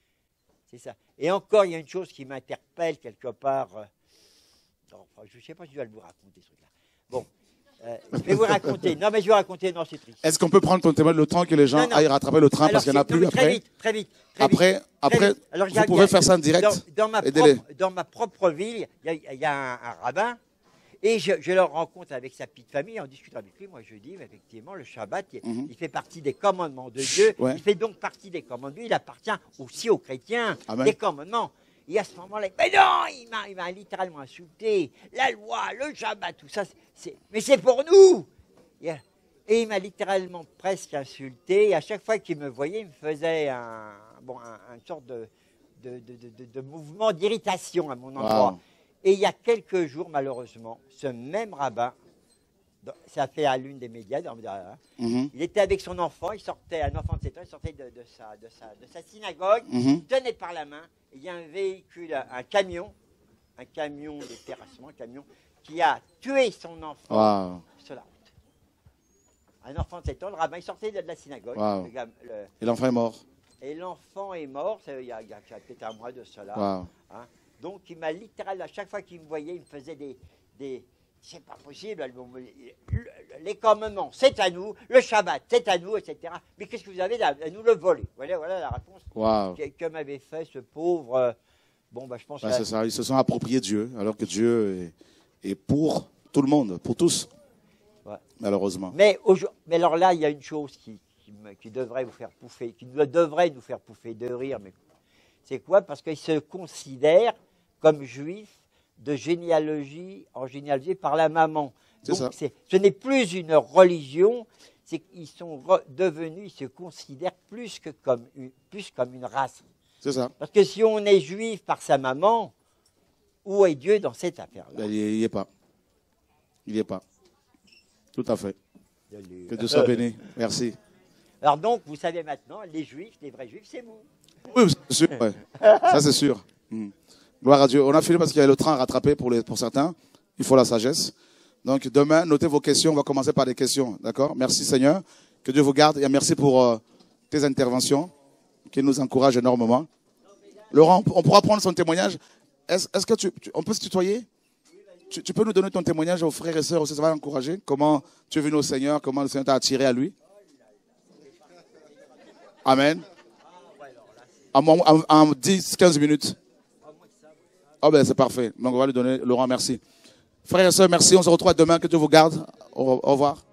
C'est ça. Et encore, il y a une chose qui m'interpelle quelque part. euh, non, enfin, je ne sais pas si je dois vous raconter ce truc-là. Bon, euh, je vais vous raconter. Non, mais je vais vous raconter. Non, c'est triste. Est-ce qu'on peut prendre ton témoin le temps que les gens Non, non. aillent rattraper le train Alors, parce qu'il n'y en a c'est- non, plus mais très après? vite, très vite. Très Après, vite, après, très vite. Alors, il y a- vous il y pouvez a- faire ça en direct. Dans, dans ma, Aidez-les. propre, dans ma propre ville, il y a, il y a un, un rabbin. Et je, je le rencontre avec sa petite famille, on discute avec lui. Moi, je dis, effectivement, le Shabbat, il, Mhm. il fait partie des commandements de Dieu. Ouais. Il fait donc partie des commandements. Il appartient aussi aux chrétiens, Amen. des commandements. Et à ce moment-là, mais non, il m'a, il m'a littéralement insulté. La loi, le Shabbat, tout ça, c'est, c'est- mais c'est pour nous. Et, et il m'a littéralement presque insulté. Et à chaque fois qu'il me voyait, il me faisait un, bon, un- une sorte de, de, de, de- de- de mouvement d'irritation à mon endroit. Wow. Et il y a quelques jours, malheureusement, ce même rabbin, dans- ça fait à l'une des médias, dans- dans- Mhm. il était avec son enfant, il sortait, un enfant de sept ans, il sortait de, de sa, de, sa, de sa synagogue, Mhm. il tenait par la main, et il y a un véhicule, un camion, un camion de terrassement, un camion, qui a tué son enfant Wow. sur la route. Un enfant de sept ans, le rabbin, il sortait de, de la synagogue, Wow. le gars- le- Et l'enfant est mort. et l'enfant est mort, ça, il y a, il y a- il y a peut-être un mois de cela. Wow. Hein. Donc, il m'a littéralement, à chaque fois qu'il me voyait, il me faisait des. des c'est pas possible, le- le- les commandements, c'est à nous, le Shabbat, c'est à nous, et cetera. Mais qu'est-ce que vous avez à, à nous le voler? Voilà, voilà la réponse Wow. que, que m'avait fait ce pauvre. euh, bon, bah, je pense Ouais, que. c'est ça. Ils se sont appropriés Dieu, alors que Dieu est, est pour tout le monde, pour tous. Ouais. Malheureusement. Mais, aujourd- mais alors là, il y a une chose qui, qui, me- qui devrait vous faire pouffer, qui doit- devrait nous faire pouffer de rire. Mais c'est quoi? Parce qu'ils se considèrent comme juifs de généalogie en généalogie par la maman. C'est Donc, ça. c'est- ce n'est plus une religion, c'est qu'ils sont re- devenus, ils se considèrent plus que comme une, plus comme une race. C'est ça. Parce que si on est juif par sa maman, Où est Dieu dans cette affaire-là? Il n'y est pas. Il n'y est pas. Tout à fait. Salut. Que Dieu soit béni. Merci. Alors donc, vous savez maintenant, les juifs, les vrais juifs, c'est vous. Oui, c'est sûr. Ouais. Ça, c'est sûr. Mm. Gloire à Dieu. On a fini parce qu'il y a le train à rattraper pour, les, pour certains. Il faut la sagesse. Donc, demain, notez vos questions. On va commencer par des questions. D'accord? Merci, Seigneur. Que Dieu vous garde. Et merci pour euh, tes interventions qui nous encouragent énormément. Laurent, on pourra prendre son témoignage. Est-ce est-ce que tu, tu, on peut se tutoyer? Tu, tu peux nous donner ton témoignage aux frères et sœurs aussi, ça va l'encourager. Comment tu es venu au Seigneur, comment le Seigneur t'a attiré à lui. Amen. En, en, en dix quinze minutes. Oh ben c'est parfait. Donc on va lui donner, Laurent, merci. Frères et sœurs, merci. On se retrouve demain. Que Dieu vous garde. Au, au revoir.